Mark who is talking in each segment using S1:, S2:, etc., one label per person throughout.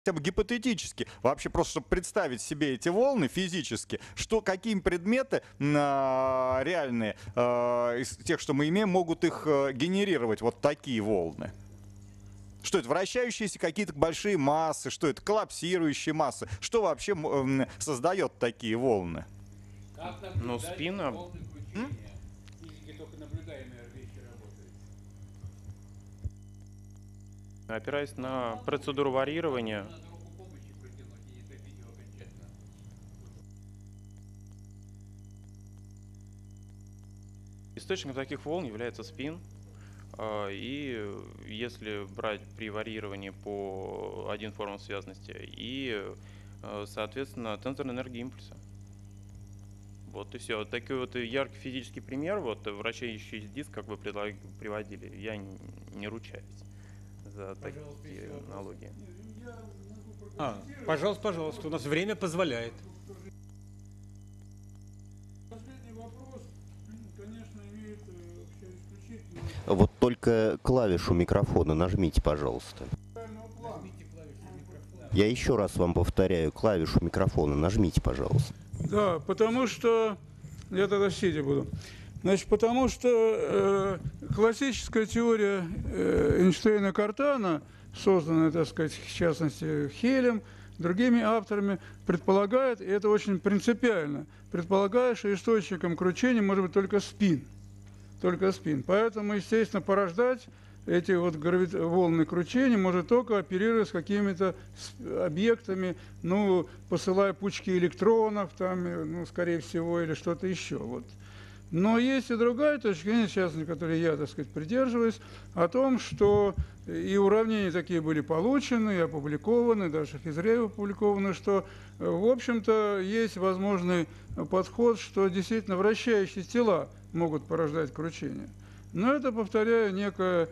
S1: хотя бы гипотетически, вообще просто чтобы представить себе эти волны физически, что, какие предметы реальные из тех, что мы имеем, могут их генерировать, вот такие волны? Что это, вращающиеся какие-то большие массы, что это, коллапсирующие массы? Что вообще создает такие волны?
S2: Ну, спина.
S3: Физики только наблюдаемые вещи работают.
S2: Опираясь на процедуру варьирования,
S3: Надо руку помощи протянуть и не топить его окончательно.
S2: источником таких волн является спин. И если брать при варьировании по один формам связности и, соответственно, тензорная энергия импульса. Вот и все. Вот такой вот яркий физический пример, вот вращающийся диск, как вы приводили, я не ручаюсь за такие аналогии.
S4: Пожалуйста, у нас время позволяет.
S5: Последний вопрос, конечно, имеет вообще исключительно
S6: Вот только клавишу микрофона нажмите, пожалуйста.
S5: социального плана.
S6: Я еще раз вам повторяю, клавишу микрофона нажмите, пожалуйста.
S5: Да, потому что я тогда сидя буду. Значит, потому что классическая теория Эйнштейна-Кортана, созданная, так сказать, в частности, Хелем, другими авторами, предполагает, и это очень принципиально, предполагает, что источником кручения может быть только спин. Только спин. Поэтому, естественно, порождать эти вот волны кручения может только оперируя с какими-то объектами, ну, посылая пучки электронов, там, ну, скорее всего, или что-то еще. Вот. Но есть и другая точка зрения, сейчас, на которой я, так сказать, придерживаюсь, о том, что и уравнения такие были получены, и опубликованы, даже в физре опубликованы, что, в общем-то, есть возможный подход, что действительно вращающиеся тела могут порождать кручение. Но это, повторяю, некая,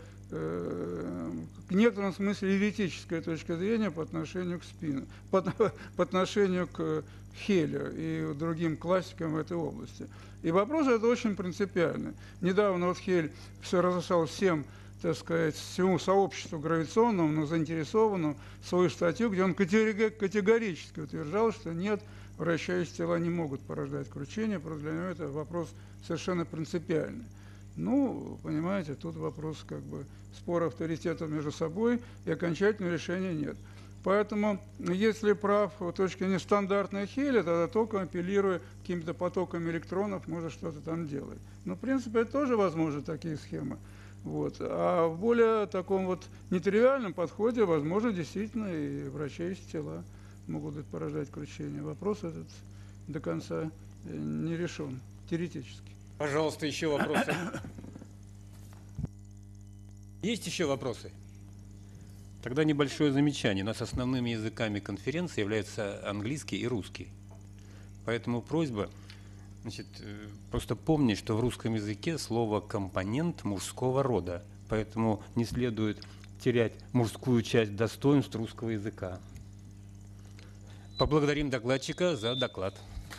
S5: в некотором смысле еретическая точка зрения по отношению к спину, по отношению к Хелю и другим классикам в этой области. И вопрос это очень принципиальный. Недавно вот Хель все разослал всем, так сказать, всему сообществу гравитационному, но заинтересованному, свою статью, где он категорически утверждал, что нет, вращающиеся тела не могут порождать кручение, просто для него это вопрос совершенно принципиальный. Ну, понимаете, тут вопрос как бы спора авторитетов между собой, и окончательного решения нет. Поэтому, если прав с точки зрения стандартной Хеля, тогда только апеллируя какими-то потоками электронов, можно что-то там делать. Но, в принципе, это тоже возможны такие схемы. Вот. А в более таком вот нетривиальном подходе, возможно, действительно и вращающиеся тела могут порождать кручение. Вопрос этот до конца не решен теоретически.
S4: Пожалуйста, еще вопросы. Есть еще вопросы? Тогда небольшое замечание. У нас основными языками конференции являются английский и русский. Поэтому просьба, значит, просто помнить, что в русском языке слово «компонент» мужского рода. Поэтому не следует терять мужскую часть достоинств русского языка. Поблагодарим докладчика за доклад.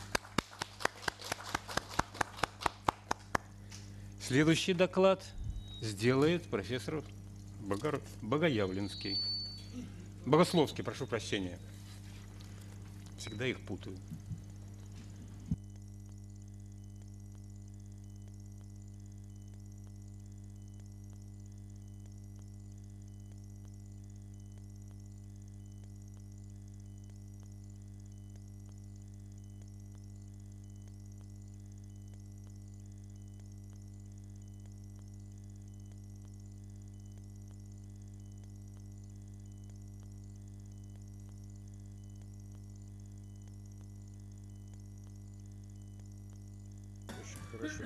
S4: Следующий доклад сделает профессор Богоявленский. Богословский, прошу прощения. Всегда их путаю.
S7: Хорошо.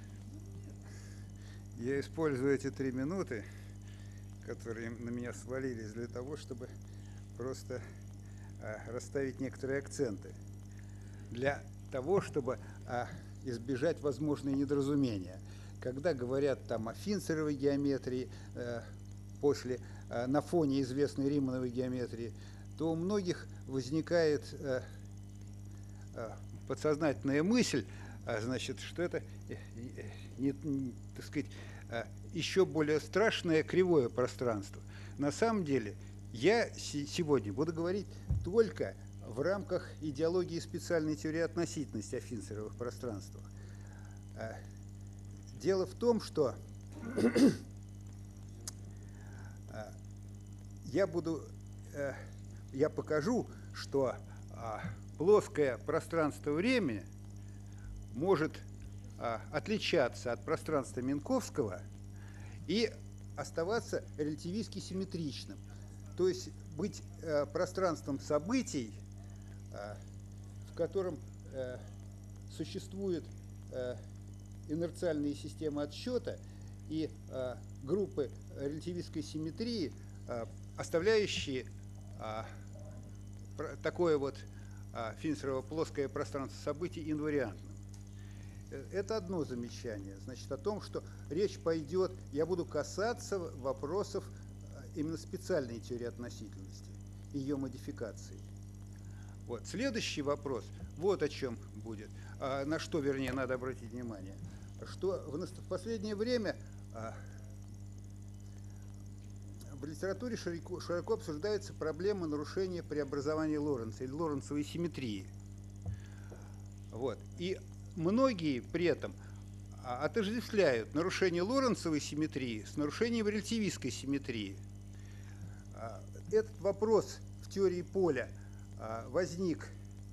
S7: Я использую эти 3 минуты, которые на меня свалились, для того, чтобы просто расставить некоторые акценты. Для того, чтобы избежать возможные недоразумения. Когда говорят там о Финцеровой геометрии, на фоне известной Римановой геометрии, то у многих возникает подсознательная мысль, значит, что это, так сказать, еще более страшное кривое пространство. На самом деле я сегодня буду говорить только в рамках идеологии специальной теории относительности о Финцеровых пространствах. Дело в том, что я покажу, что плоское пространство-время может отличаться от пространства Минковского и оставаться релятивистски симметричным. То есть быть пространством событий, в котором существуют инерциальные системы отсчета и группы релятивистской симметрии, оставляющие такое вот Финцерово плоское пространство событий инвариантным. Это одно замечание. Значит, о том, что речь пойдет, я буду касаться вопросов именно специальной теории относительности, ее модификации. Вот. Следующий вопрос, вот о чем будет, на что, вернее, надо обратить внимание, что в последнее время в литературе широко обсуждается проблема нарушения преобразования Лоренца или лоренцевой симметрии. Вот. И многие при этом отождествляют нарушение лоренцевой симметрии с нарушением релятивистской симметрии. Этот вопрос в теории поля возник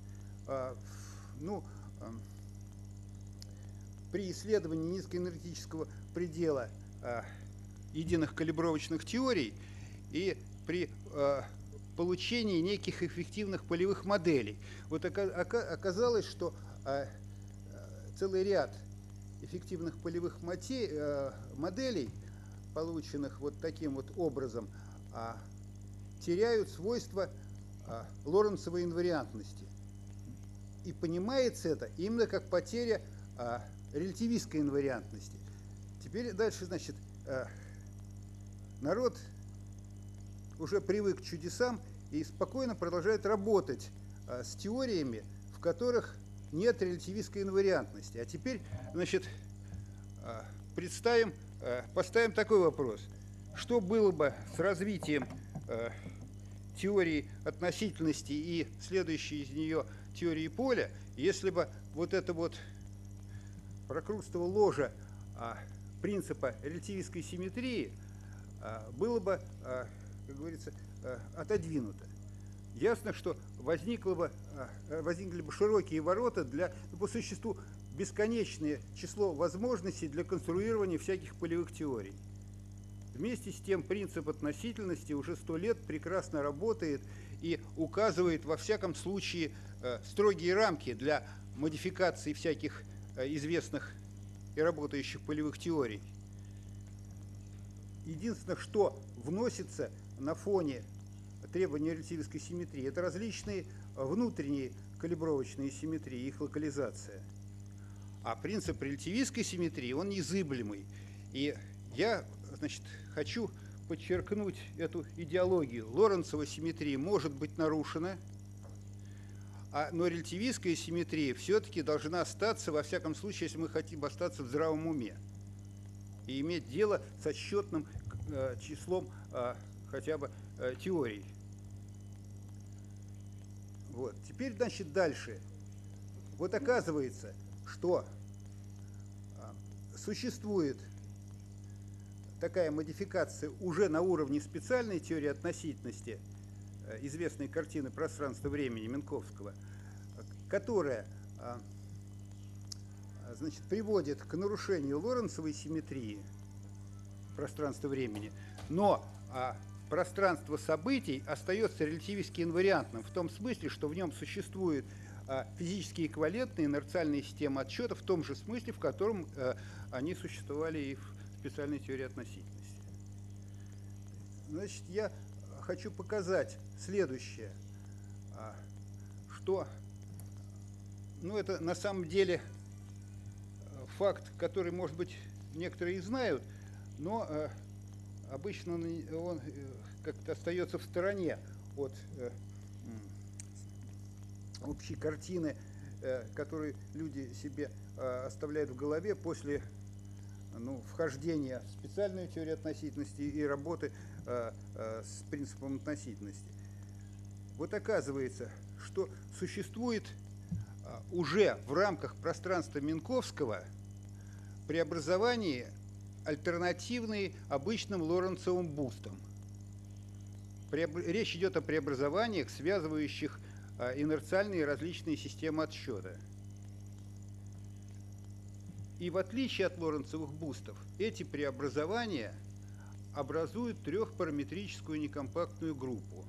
S7: при исследовании низкоэнергетического предела единых калибровочных теорий и при получении неких эффективных полевых моделей. Вот оказалось, что целый ряд эффективных полевых моделей, полученных вот таким вот образом, теряют свойства лоренцевой инвариантности. И понимается это именно как потеря релятивистской инвариантности. Теперь дальше, значит, народ уже привык к чудесам и спокойно продолжает работать с теориями, в которых нет релятивистской инвариантности. А теперь, значит, поставим такой вопрос. Что было бы с развитием теории относительности и следующей из нее теории поля, если бы вот это вот прокрустово ложе принципа релятивистской симметрии было бы, как говорится, отодвинуто? Ясно, что возникли бы широкие ворота для, по существу, бесконечное число возможностей для конструирования всяких полевых теорий. Вместе с тем принцип относительности уже 100 лет прекрасно работает и указывает, во всяком случае, строгие рамки для модификации всяких известных и работающих полевых теорий. Единственное, что вносится на фоне требования релятивистской симметрии, это различные внутренние калибровочные симметрии, их локализация. А принцип релятивистской симметрии, он незыблемый. И я, значит, хочу подчеркнуть эту идеологию. Лоренцева симметрия может быть нарушена, но релятивистская симметрия все-таки должна остаться, во всяком случае, если мы хотим остаться в здравом уме и иметь дело с отсчетным числом хотя бы теорий. Вот. Теперь, значит, дальше. Вот оказывается, что существует такая модификация уже на уровне специальной теории относительности, известной картины пространства-времени Минковского, которая, значит, приводит к нарушению лоренцевой симметрии пространства-времени, но пространство событий остается релятивистски инвариантным в том смысле, что в нем существуют физически эквивалентные инерциальные системы отсчета в том же смысле, в котором они существовали и в специальной теории относительности. Значит, я хочу показать следующее, что, это на самом деле факт, который, может быть, некоторые и знают, но обычно он как-то остается в стороне от общей картины, которую люди себе оставляют в голове после вхождения в специальную теорию относительности и работы с принципом относительности. Вот оказывается, что существует уже в рамках пространства Минковского преобразование альтернативные обычным Лоренцовым бустам. Речь идет о преобразованиях, связывающих инерциальные различные системы отсчета. И в отличие от Лоренцовых бустов, эти преобразования образуют трехпараметрическую некомпактную группу.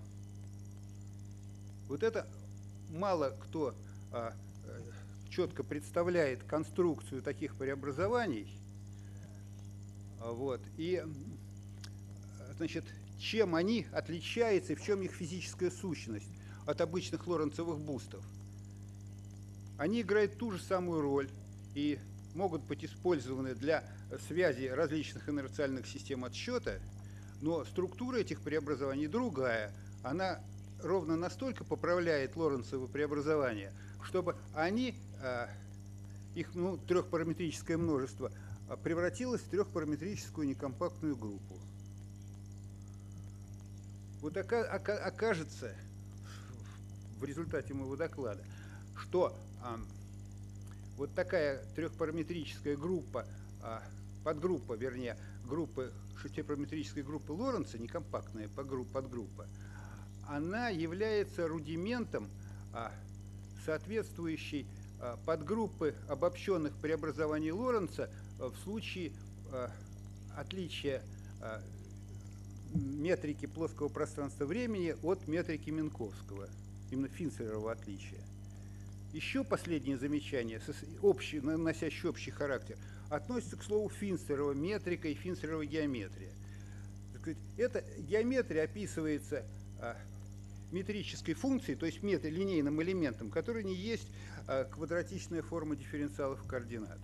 S7: Вот это мало кто четко представляет конструкцию таких преобразований. Вот. И, значит, чем они отличаются и в чем их физическая сущность от обычных Лоренцовых бустов? Они играют ту же самую роль и могут быть использованы для связи различных инерциальных систем отсчета, но структура этих преобразований другая. Она ровно настолько поправляет Лоренцовы преобразования, чтобы они, их трехпараметрическое множество, превратилось в трехпараметрическую некомпактную группу. Вот окажется в результате моего доклада, что вот такая трехпараметрическая группа, подгруппа, вернее, группы, шестипараметрической группы Лоренца, некомпактная подгруппа, она является рудиментом соответствующей подгруппы обобщенных преобразований Лоренца в случае отличия метрики плоского пространства-времени от метрики Минковского, именно Финцелерового отличия. Еще последнее замечание, носящее общий характер, относится к слову Финцелерова метрика и Финцелерова геометрия. Эта геометрия описывается метрической функцией, то есть линейным элементом, который не есть квадратичная форма дифференциалов координат.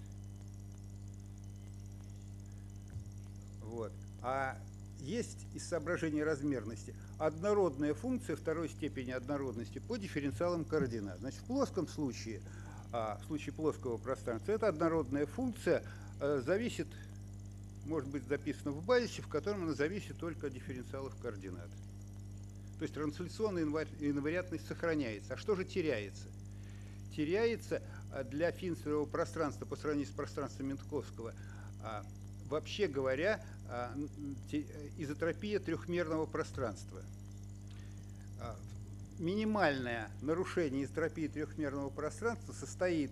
S7: Вот. А есть из соображения размерности однородная функция второй степени однородности по дифференциалам координат. Значит, в плоском случае, в случае плоского пространства, эта однородная функция зависит, может быть записана в базисе, в котором она зависит только от дифференциалов координат. То есть трансляционная инвариантность сохраняется. А что же теряется? Теряется для Финцелерового пространства по сравнению с пространством Минковского, вообще говоря, изотропия трехмерного пространства. Минимальное нарушение изотропии трехмерного пространства состоит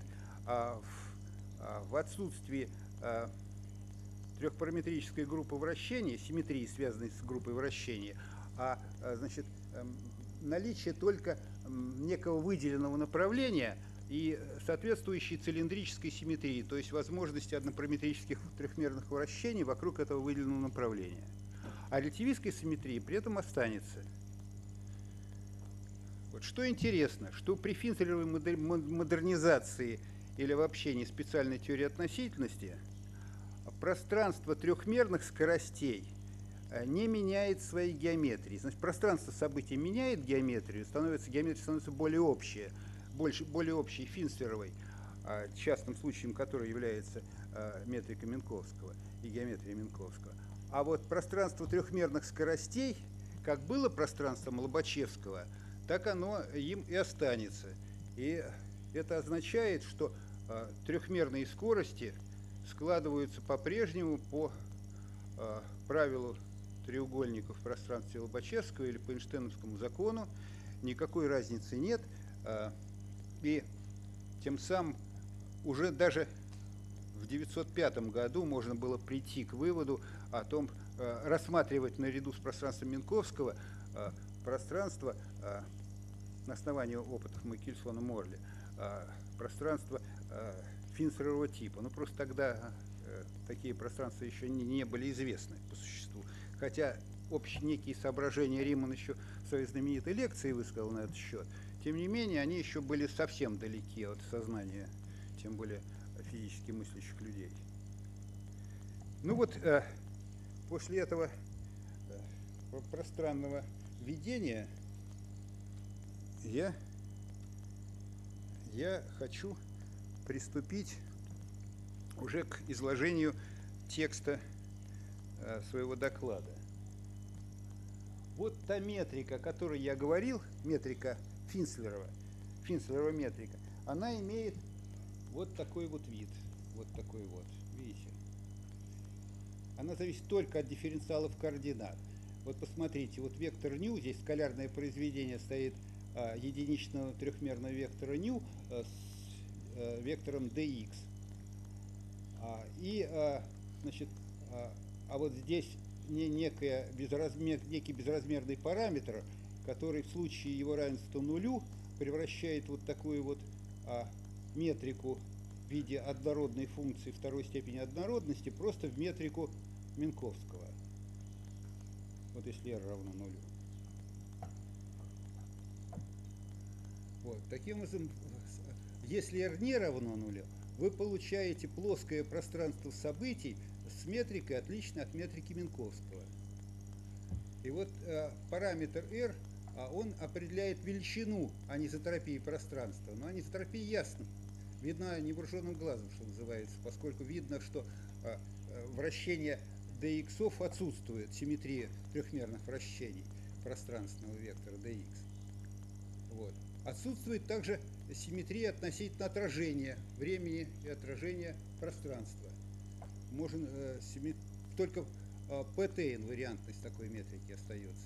S7: в отсутствии трехпараметрической группы вращения, симметрии, связанной с группой вращения, значит, наличие только некого выделенного направления и соответствующей цилиндрической симметрии, то есть возможности однопараметрических трехмерных вращений вокруг этого выделенного направления. А релятивистской симметрии при этом останется. Вот. Что интересно, что при Финцелеровой модернизации или вообще не специальной теории относительности пространство трехмерных скоростей не меняет своей геометрии. Значит, пространство событий меняет геометрию, геометрия становится более общая, более общей Финцелеровой, частным случаем которой является метрика Минковского и геометрия Минковского. А вот пространство трехмерных скоростей, как было пространством Лобачевского, так оно им и останется. И это означает, что трехмерные скорости складываются по-прежнему по правилу треугольников в пространстве Лобачевского или по Эйнштейновскому закону. Никакой разницы нет. И тем самым уже даже в 1905 году можно было прийти к выводу о том, рассматривать наряду с пространством Минковского пространство на основании опытов Микельсона Морли, пространство Финцелерового типа. Ну, просто тогда такие пространства еще не были известны по существу. Хотя некие соображения Риман еще в своей знаменитой лекции высказал на этот счет, тем не менее, они еще были совсем далеки от сознания, тем более физически мыслящих людей. Ну вот, после этого пространного введения я хочу приступить уже к изложению текста своего доклада. Вот та метрика, о которой я говорил, метрика Финслерова метрика, она имеет вот такой вот вид. Вот такой вот, видите? Она зависит только от дифференциалов координат. Вот посмотрите, вот вектор ню, здесь скалярное произведение стоит единичного трехмерного вектора ню с вектором dx. Значит, вот здесь некий безразмерный параметр, который в случае его равенства нулю превращает вот такую вот метрику в виде однородной функции второй степени однородности просто в метрику Минковского. Вот если r равно нулю. Вот. Таким образом, если r не равно нулю, вы получаете плоское пространство событий с метрикой, отличной от метрики Минковского. И вот параметр r, он определяет величину анизотропии пространства. Но анизотропия ясно видна невооруженным глазом, что называется, поскольку видно, что вращение dx отсутствует, симметрия трехмерных вращений пространственного вектора dx. Вот. Отсутствует также симметрия относительно отражения времени и отражения пространства. Только pt инвариантность такой метрики остается.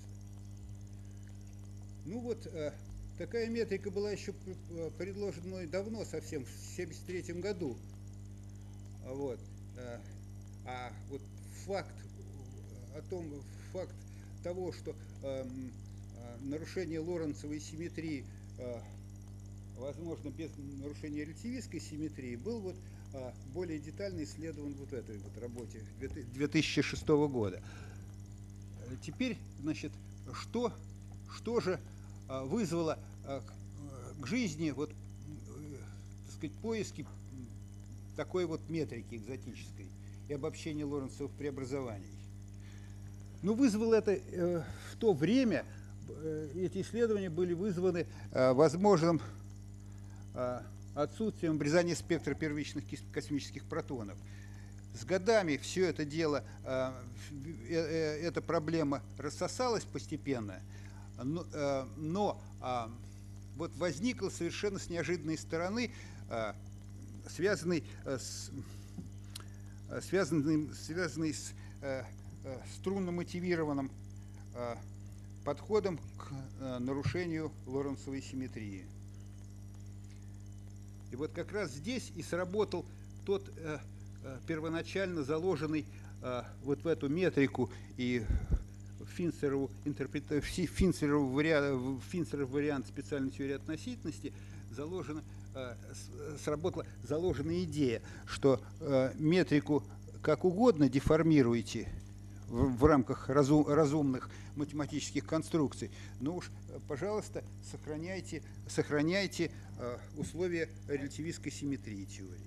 S7: Ну вот, такая метрика была еще предложена мной давно, совсем в 1973 году. Вот. Вот факт того, что нарушение Лоренцевой симметрии возможно без нарушения релятивистской симметрии, был вот более детально исследован вот в этой вот работе 2006 года. Теперь, значит, что же вызвало к жизни вот, так сказать, поиски такой вот метрики экзотической и обобщения Лоренцевых преобразований? Ну, вызвало это в то время, эти исследования были вызваны возможным отсутствием обрезания спектра первичных космических протонов. С годами все это дело, эта проблема рассосалась постепенно, но вот возникла совершенно с неожиданной стороны, связанный с струнно мотивированным подходом к нарушению Лоренцевой симметрии. И вот как раз здесь и сработал тот первоначально заложенный вот в эту метрику и Финцерову вариант специальной теории относительности сработала заложенная идея, что метрику как угодно деформируете в рамках разумных математических конструкций, но уж, пожалуйста, сохраняйте условия релятивистской симметрии теории.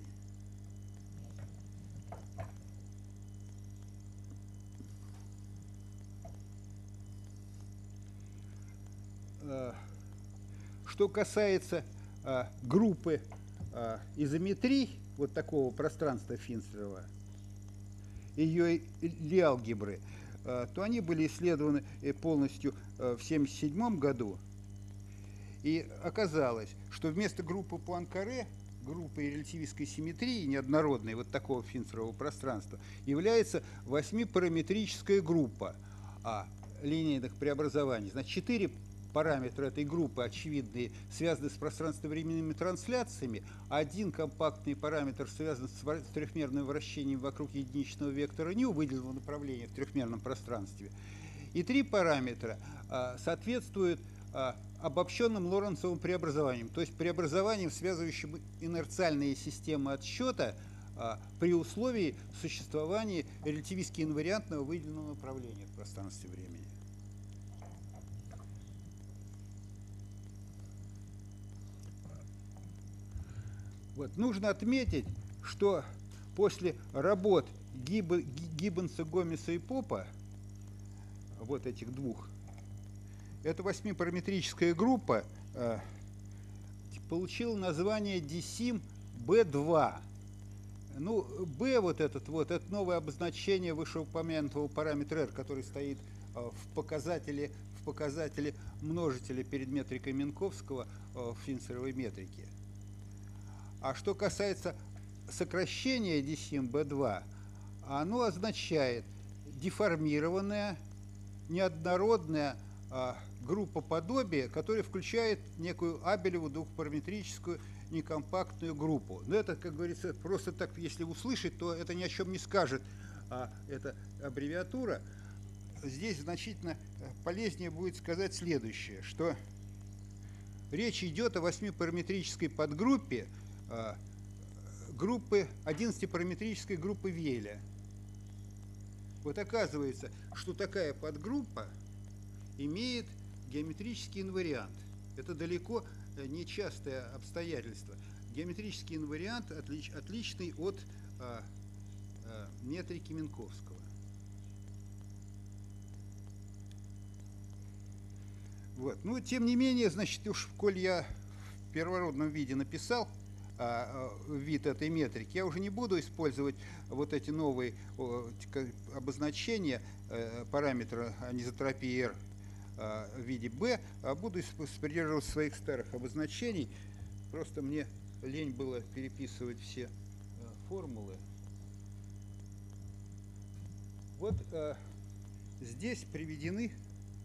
S7: Что касается группы изометрий, вот такого пространства Финцерова, ее Ли-алгебры, то они были исследованы полностью в 1977 году. И оказалось, что вместо группы Пуанкаре, группы релятивистской симметрии, неоднородной, вот такого Финцерового пространства, является 8-параметрическая группа линейных преобразований. Значит, 4 параметры этой группы очевидные связаны с пространственно-временными трансляциями, один компактный параметр связан с трехмерным вращением вокруг единичного вектора ню, выделенного направления в трехмерном пространстве, и 3 параметра соответствуют обобщенным Лоренцевым преобразованиям, то есть преобразованиям, связывающим инерциальные системы отсчета при условии существования релятивистски инвариантного выделенного направления в пространстве времени. Вот. Нужно отметить, что после работ Гиббонса, Гомеса и Попа, вот этих двух, эта 8-параметрическая группа получила название DSIM-B2. Ну, b вот это новое обозначение вышеупомянутого параметра r, который стоит в показателе множителя перед метрикой Минковского в финцеровой метрике. А что касается сокращения DSIM B2, оно означает деформированная, неоднородная группа подобия, которая включает некую Абелеву двухпараметрическую некомпактную группу. Но это, как говорится, просто так, если услышать, то это ни о чем не скажет. Эта аббревиатура. Здесь значительно полезнее будет сказать следующее, что речь идет о 8-параметрической подгруппе группы 11-параметрической группы Вейля. Вот оказывается, что такая подгруппа имеет геометрический инвариант. Это далеко не частое обстоятельство. Геометрический инвариант отличный от метрики Минковского. Вот. Ну, тем не менее, значит, уж коль я в первородном виде написал вид этой метрики, я уже не буду использовать вот эти новые обозначения параметра анизотропии R в виде B, а буду придерживаться своих старых обозначений. Просто мне лень было переписывать все формулы. Вот здесь приведены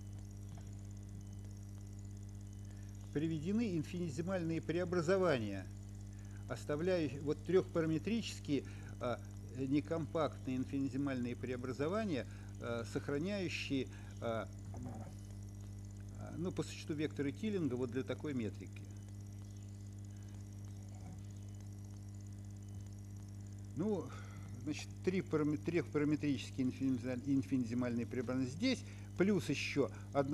S7: инфинитимальные преобразования, оставляющие вот трехпараметрические некомпактные инфинитимальные преобразования, сохраняющие ну, по существу векторы Киллинга вот для такой метрики. Ну, значит, трехпараметрические инфинитимальные преобразования здесь, плюс еще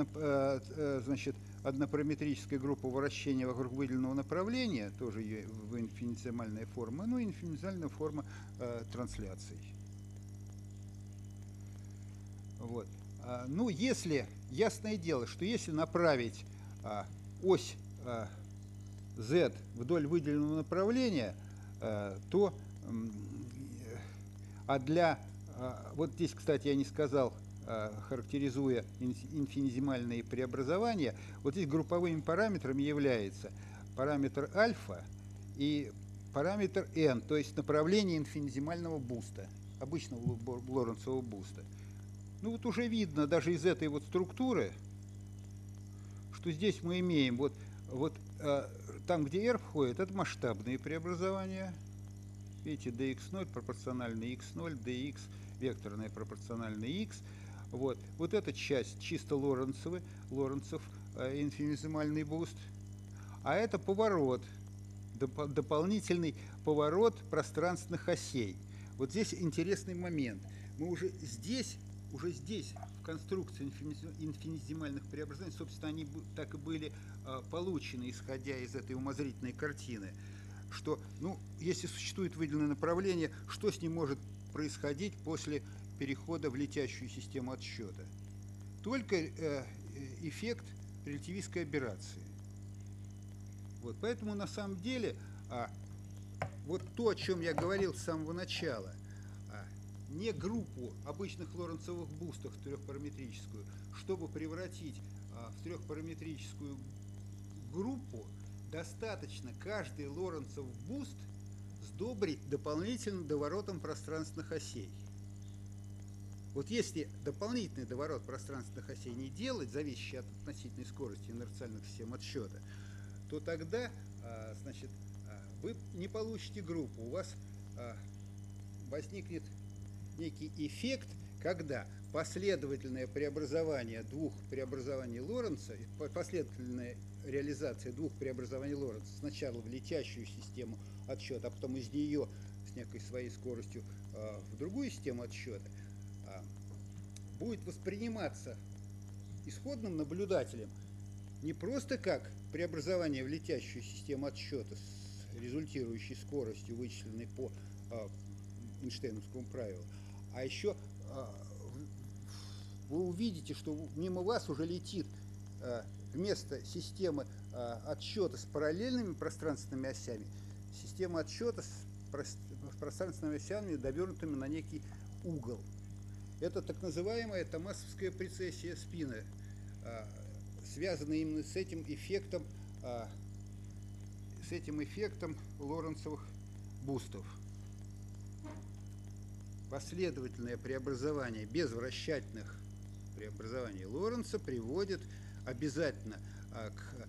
S7: однопараметрическая группа вращения вокруг выделенного направления, тоже ее инфинитимальная форма, ну и инфинитимальная форма трансляций. Вот. Ну, если, ясное дело, что если направить ось z вдоль выделенного направления, то вот здесь, кстати, я не сказал, характеризуя инфинитимальные преобразования, вот здесь групповыми параметрами является параметр альфа и параметр n, то есть направление инфинитимального буста, обычного лоренцового буста. Ну вот уже видно даже из этой вот структуры, что здесь мы имеем вот там, где r входит, это масштабные преобразования. Видите, dx0 пропорционально x0, dx векторное пропорционально x. Вот эта часть чисто Лоренцев инфинитимальный буст. А это поворот, дополнительный поворот пространственных осей. Вот здесь интересный момент. Мы уже здесь, в конструкции инфинитимальных преобразований, собственно, они так и были получены, исходя из этой умозрительной картины, что, ну, если существует выделенное направление, что с ним может происходить после перехода в летящую систему отсчета? Только эффект релятивистской аберрации. Вот, поэтому на самом деле вот то, о чем я говорил с самого начала, не группу обычных лоренцевых бустов трехпараметрическую, чтобы превратить в трехпараметрическую группу, достаточно каждый лоренцев буст сдобрить дополнительным доворотом пространственных осей. Вот если дополнительный доворот пространственных осей не делать, зависящий от относительной скорости инерциальных систем отсчета, то тогда, значит, вы не получите группу. У вас возникнет некий эффект, когда последовательное преобразование двух преобразований Лоренца, последовательная реализация двух преобразований Лоренца сначала в летящую систему отсчета, а потом из нее с некой своей скоростью в другую систему отсчета, будет восприниматься исходным наблюдателем не просто как преобразование в летящую систему отсчета с результирующей скоростью, вычисленной по Эйнштейновскому правилу, а еще вы увидите, что мимо вас уже летит вместо системы отсчета с параллельными пространственными осями система отсчета с пространственными осями, довернутыми на некий угол. Это так называемая томасовская прецессия спины, связанная именно с этим эффектом Лоренцевых бустов. Последовательное преобразование без вращательных преобразований Лоренца приводит обязательно к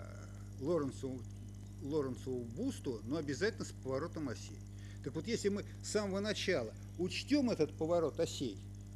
S7: Лоренцеву бусту, но обязательно с поворотом осей. Так вот, если мы с самого начала учтем этот поворот осей,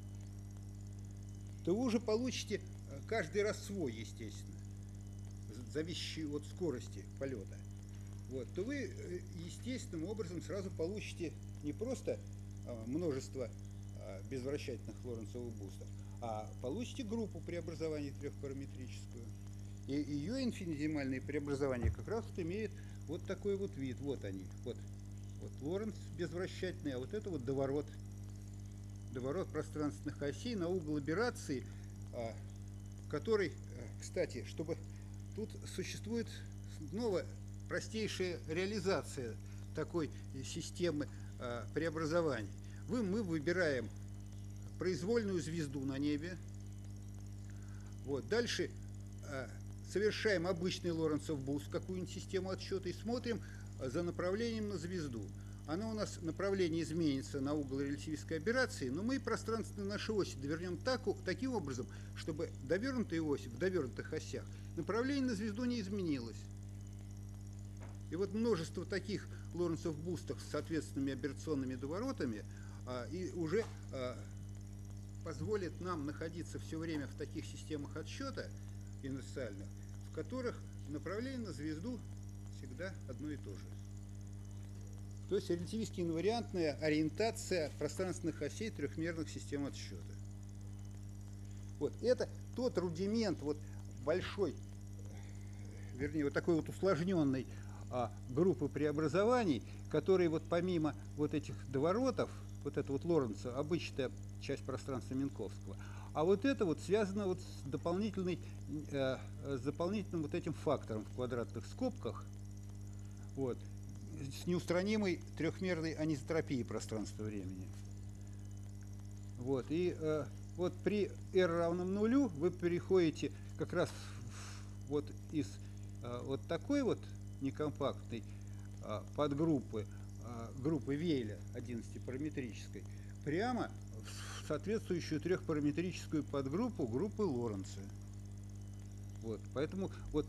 S7: то вы уже получите каждый раз свой, естественно, зависящий от скорости полета. Вот, то вы естественным образом сразу получите не просто множество безвращательных Лоренцевых бустов, а получите группу преобразований трехпараметрическую. И ее инфинитимальные преобразования как раз вот имеют вот такой вот вид. Вот они. Вот Лоренц безвращательный, а вот это вот доворот пространственных осей на угол аберрации, который, кстати, чтобы тут существует снова простейшая реализация такой системы преобразований. Мы выбираем произвольную звезду на небе. Вот. Дальше совершаем обычный Лоренцев буст, какую-нибудь систему отсчета, и смотрим за направлением на звезду. Она у нас направление изменится на угол релятивистской аберрации, но мы пространственную нашу ось довернем таким образом, чтобы довернутая ось в довернутых осях направление на звезду не изменилось. И вот множество таких Лоренцев бустов с соответственными аберрационными доворотами и уже позволит нам находиться все время в таких системах отсчета инициальных, в которых направление на звезду всегда одно и то же. То есть релятивистски инвариантная ориентация пространственных осей трехмерных систем отсчета. Вот это тот рудимент вот большой, вернее, вот такой вот усложненной группы преобразований, которые вот помимо вот этих доворотов, вот это вот Лоренца, обычная часть пространства Минковского, а вот это вот связано вот с дополнительным вот этим фактором в квадратных скобках, вот, с неустранимой трехмерной анизотропией пространства-времени. Вот, и вот при r равном нулю вы переходите как раз вот из вот такой вот некомпактной подгруппы, группы Вейля 11-параметрической, прямо в соответствующую трехпараметрическую подгруппу группы Лоренца. Вот, поэтому вот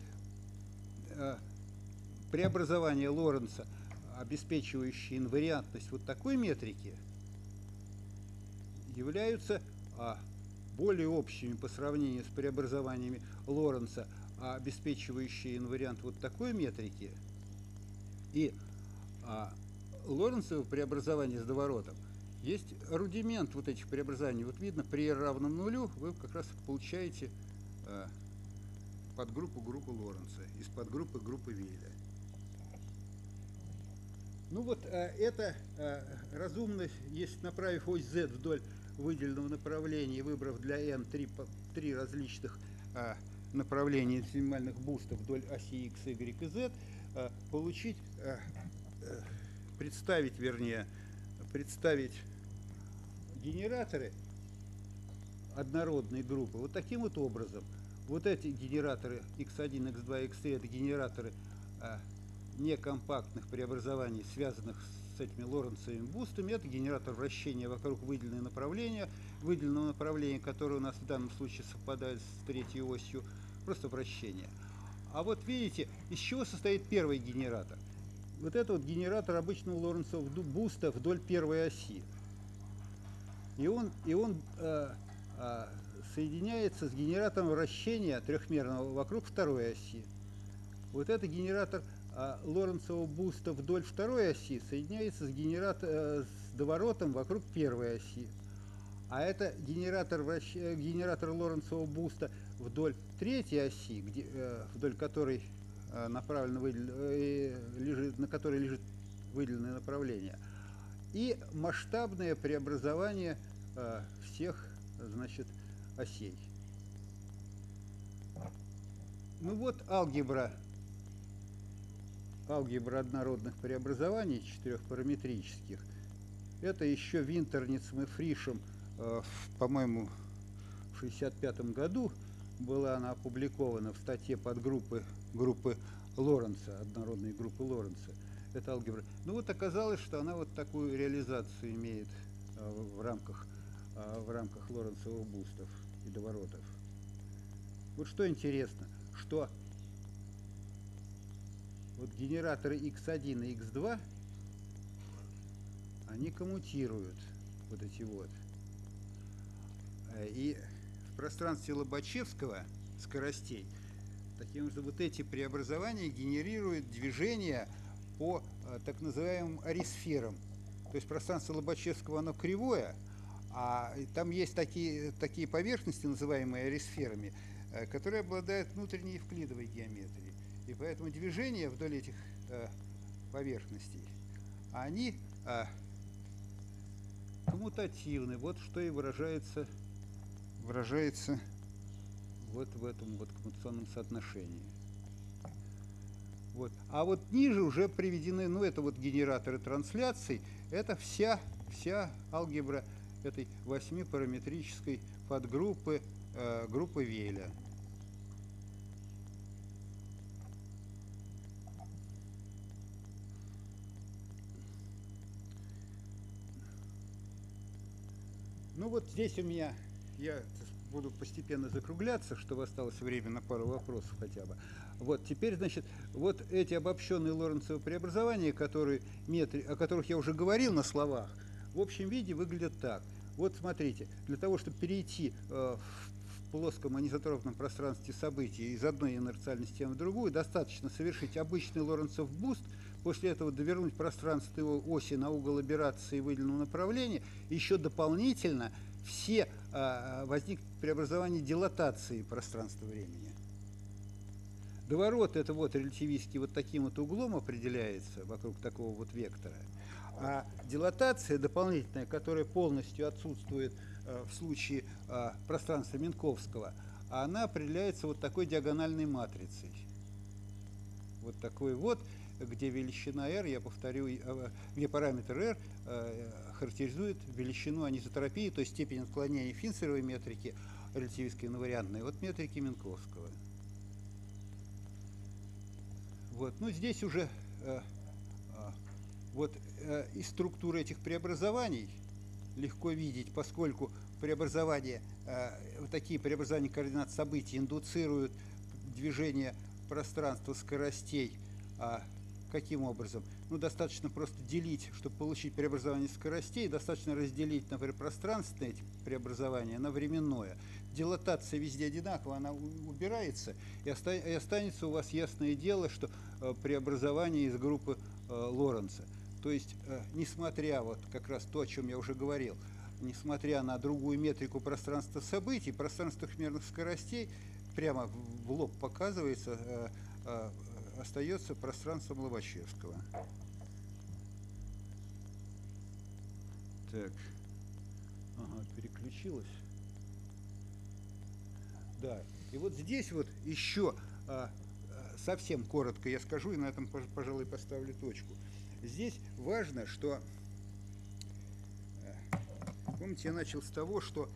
S7: преобразование Лоренца, обеспечивающие инвариантность вот такой метрики, являются более общими по сравнению с преобразованиями Лоренца, обеспечивающие инвариант вот такой метрики. И Лоренцево преобразование с доворотом есть рудимент вот этих преобразований. Вот видно, при r равном нулю вы как раз получаете подгруппу группы Лоренца из подгруппы группы Вейля. Ну вот это разумно, если направив ось z вдоль выделенного направления, выбрав для n три различных направления инфинитимальных бустов вдоль оси x, y и z, получить, представить генераторы однородной группы вот таким вот образом. Вот эти генераторы x1, x2, x3 это генераторы некомпактных преобразований, связанных с этими Лоренцевыми бустами. Это генератор вращения вокруг выделенного направления, которое у нас в данном случае совпадает с третьей осью, просто вращение. А вот видите, из чего состоит первый генератор? Вот это вот генератор обычного Лоренцевого буста вдоль первой оси. И он соединяется с генератором вращения трехмерного вокруг второй оси. Вот это генератор Лоренцевого буста вдоль второй оси соединяется с доворотом вокруг первой оси. А это генератор Лоренцевого буста вдоль третьей оси, вдоль которой на которой лежит выделенное направление. И масштабное преобразование всех, значит, осей. Ну вот алгебра алгебра однородных преобразований четырехпараметрических. Это еще Винтерницем и Фришем, по-моему, в 1965 году была она опубликована в статье подгруппы группы Лоренца, однородной группы Лоренца. Это алгебра. Ну вот оказалось, что она вот такую реализацию имеет в рамках Лоренцевых бустов и доворотов. Вот что интересно, что вот генераторы x1 и x2, они коммутируют вот эти вот. И в пространстве Лобачевского скоростей таким образом вот эти преобразования генерируют движение по так называемым арисферам. То есть пространство Лобачевского, оно кривое, а там есть такие поверхности, называемые арисферами, которые обладают внутренней евклидовой геометрией. И поэтому движения вдоль этих поверхностей, они коммутативны. Вот что и выражается вот в этом вот коммутационном соотношении. Вот. А вот ниже уже приведены, ну это вот генераторы трансляций, это вся алгебра этой 8-параметрической подгруппы группы Вейля. Ну вот здесь у меня, я буду постепенно закругляться, чтобы осталось время на пару вопросов хотя бы. Вот теперь, значит, вот эти обобщенные Лоренцевы преобразования, о которых я уже говорил на словах, в общем виде выглядят так. Вот смотрите, для того, чтобы перейти в плоском анизотропном пространстве событий из одной инерциальной системы в другую, достаточно совершить обычный Лоренцев буст, после этого довернуть пространство его оси на угол аберрации выделенного направления, еще дополнительно все возникнут преобразования дилатации пространства-времени. Доворот это вот релятивистский вот таким вот углом определяется вокруг такого вот вектора. А дилатация дополнительная, которая полностью отсутствует в случае пространства Минковского, она определяется вот такой диагональной матрицей. Вот такой вот, где величина r, я повторю, где параметр r характеризует величину анизотропии, то есть степень отклонения Финцеровой метрики, релятивистской инвариантной, от метрики Минковского. Вот, ну здесь уже из структуры этих преобразований легко видеть, поскольку такие преобразования координат событий индуцируют движение пространства скоростей. Каким образом? Ну, достаточно просто делить, чтобы получить преобразование скоростей, достаточно разделить, например, пространственное эти преобразования на временное. Дилатация везде одинакова, она убирается, и останется у вас ясное дело, что преобразование из группы Лоренца. То есть, несмотря вот как раз то, о чем я уже говорил, несмотря на другую метрику пространства событий, пространство трехмерных скоростей прямо в лоб показывается, остается пространством Лобачевского. Так, ага, переключилось. Да, и вот здесь вот еще совсем коротко я скажу, и на этом, пожалуй, поставлю точку. Здесь важно, что, помните, я начал с того, что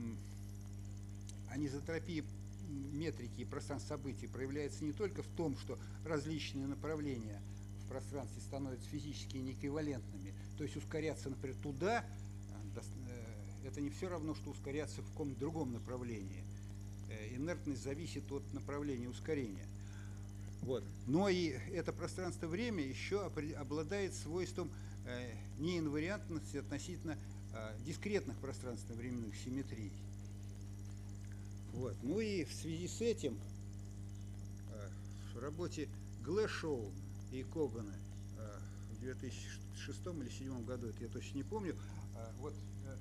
S7: анизотропия метрики и пространства событий проявляется не только в том, что различные направления в пространстве становятся физически неэквивалентными, то есть ускоряться, например, туда, это не все равно, что ускоряться в каком-то другом направлении. Инертность зависит от направления ускорения. Вот. Но и это пространство-время еще обладает свойством неинвариантности относительно дискретных пространственно-временных симметрий. Вот. Ну и в связи с этим в работе Глэшоу и Когана в 2006 или 2007 году, это я точно не помню, вот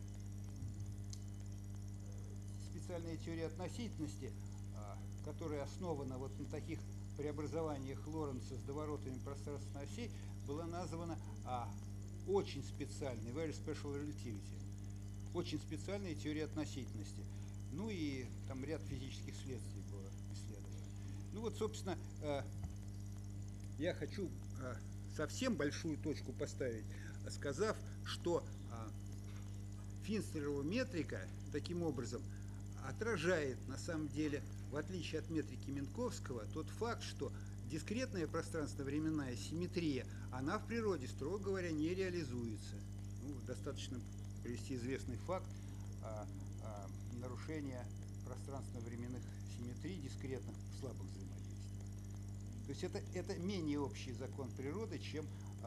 S7: специальная теория относительности, которая основана вот на таких преобразованиях Лоренца с доворотами пространственной оси, была названа очень специальной, very special relativity, очень специальная теория относительности. Ну и там ряд физических следствий было исследовано. Ну вот, собственно, я хочу совсем большую точку поставить, сказав, что Финстерлова метрика таким образом отражает, на самом деле, в отличие от метрики Минковского, тот факт, что дискретная пространственно-временная симметрия, она в природе, строго говоря, не реализуется. Ну, достаточно привести известный факт нарушения пространственно-временных симметрий дискретных в слабых взаимодействиях. То есть это менее общий закон природы, чем,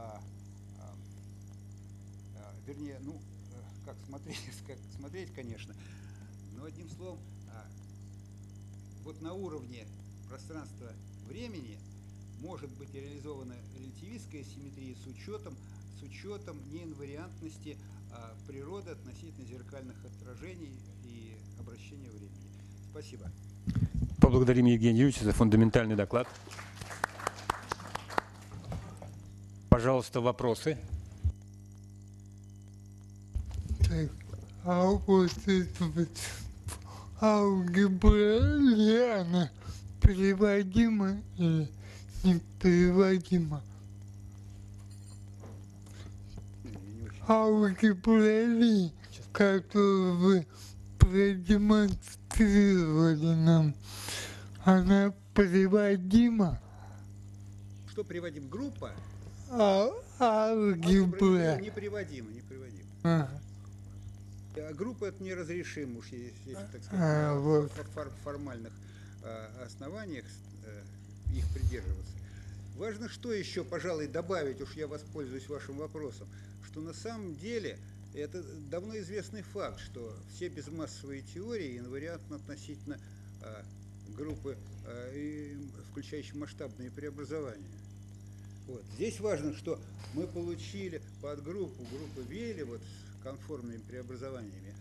S7: вернее, ну, как смотреть, конечно, но одним словом, вот на уровне пространства-времени может быть реализована релятивистская симметрия с учетом неинвариантности природы относительно зеркальных отражений и обращения времени. Спасибо.
S4: Поблагодарим Евгения Юрьевича за фундаментальный доклад. Пожалуйста, вопросы.
S8: Так, а вот это вот алгебра ли она переводима или не переводима? Алгебра ли, которую вы продемонстрировали нам, она переводима?
S7: Что приводим? Группа?
S8: Алгебра.
S7: Неприводима.
S8: Ага.
S7: А группа это неразрешимо, уж если так сказать,
S8: вот.
S7: в формальных основаниях их придерживаться. Важно, что еще, пожалуй, добавить, уж я воспользуюсь вашим вопросом, что на самом деле это давно известный факт, что все безмассовые теории инвариантны относительно группы, включающей масштабные преобразования. Вот. Здесь важно, что мы получили подгруппу группы Вейля вот, с конформными преобразованиями,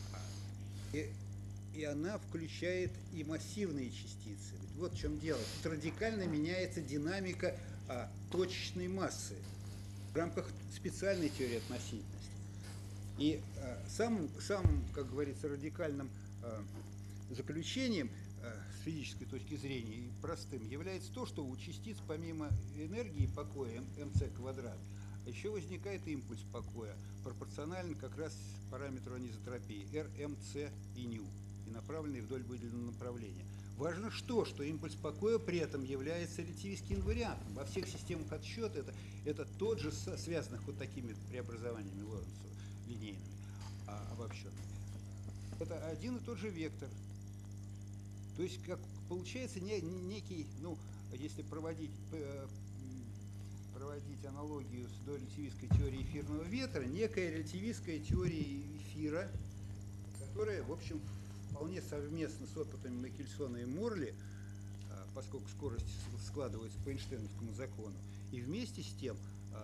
S7: и она включает и массивные частицы. Ведь вот в чем дело. Тут радикально меняется динамика точечной массы в рамках специальной теории относительности. И самым, как говорится, радикальным заключением с физической точки зрения и простым является то, что у частиц помимо энергии покоя mc квадрат еще возникает импульс покоя, пропорционально как раз параметру анизотропии RMC и ν, и направленный вдоль выделенного направления. Важно что импульс покоя при этом является релятивистски инвариантным. Во всех системах отсчета это тот же, связанных вот такими преобразованиями Лоренца линейными, обобщенными. Это один и тот же вектор. То есть, как получается некий, ну, если проводить аналогию с дорелятивистской теорией эфирного ветра, некая релятивистская теория эфира, которая, в общем, вполне совместно с опытами Микельсона и Морли, поскольку скорость складывается по Эйнштейновскому закону, и вместе с тем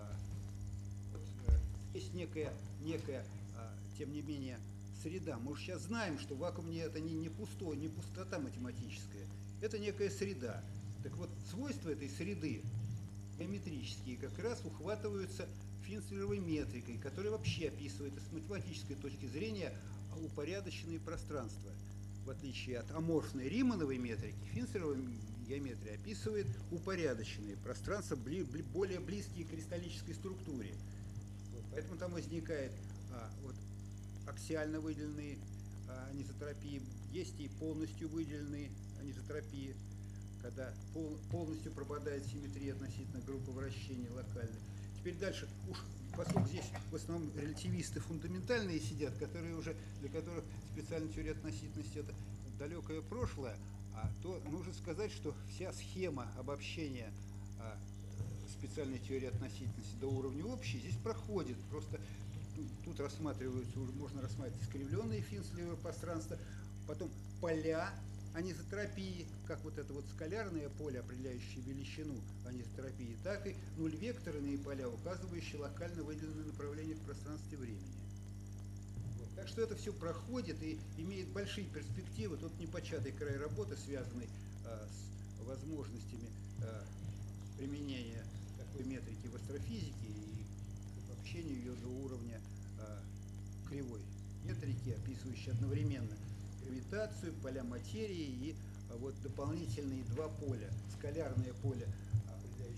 S7: есть некая, тем не менее, среда. Мы уже сейчас знаем, что вакуум это не пустота математическая, это некая среда. Так вот, свойства этой среды геометрические как раз ухватываются Финстерловой метрикой, которая вообще описывает с математической точки зрения упорядоченные пространства. В отличие от аморфной Римановой метрики, Финстерлова геометрия описывает упорядоченные пространства, более близкие к кристаллической структуре. Вот, поэтому там возникает вот, аксиально выделенные анизотропии, есть и полностью выделенные анизотропии, когда полностью пропадает симметрия относительно группы вращения локальной. Теперь дальше, поскольку здесь в основном релятивисты фундаментальные сидят, для которых специальная теория относительности это далекое прошлое, то нужно сказать, что вся схема обобщения специальной теории относительности до уровня общей здесь проходит. Просто тут рассматриваются, можно рассматривать искривленные Финстерловые пространства, потом поля анизотропии, как вот это вот скалярное поле, определяющее величину анизотропии, так и нульвекторные поля, указывающие локально выделенное направление в пространстве времени. Вот. Так что это все проходит и имеет большие перспективы. Тут непочатый край работы, связанный с возможностями применения такой метрики в астрофизике и обобщению ее до уровня кривой метрики, описывающей одновременно гравитацию, поля материи и вот дополнительные два поля. Скалярное поле, определяющее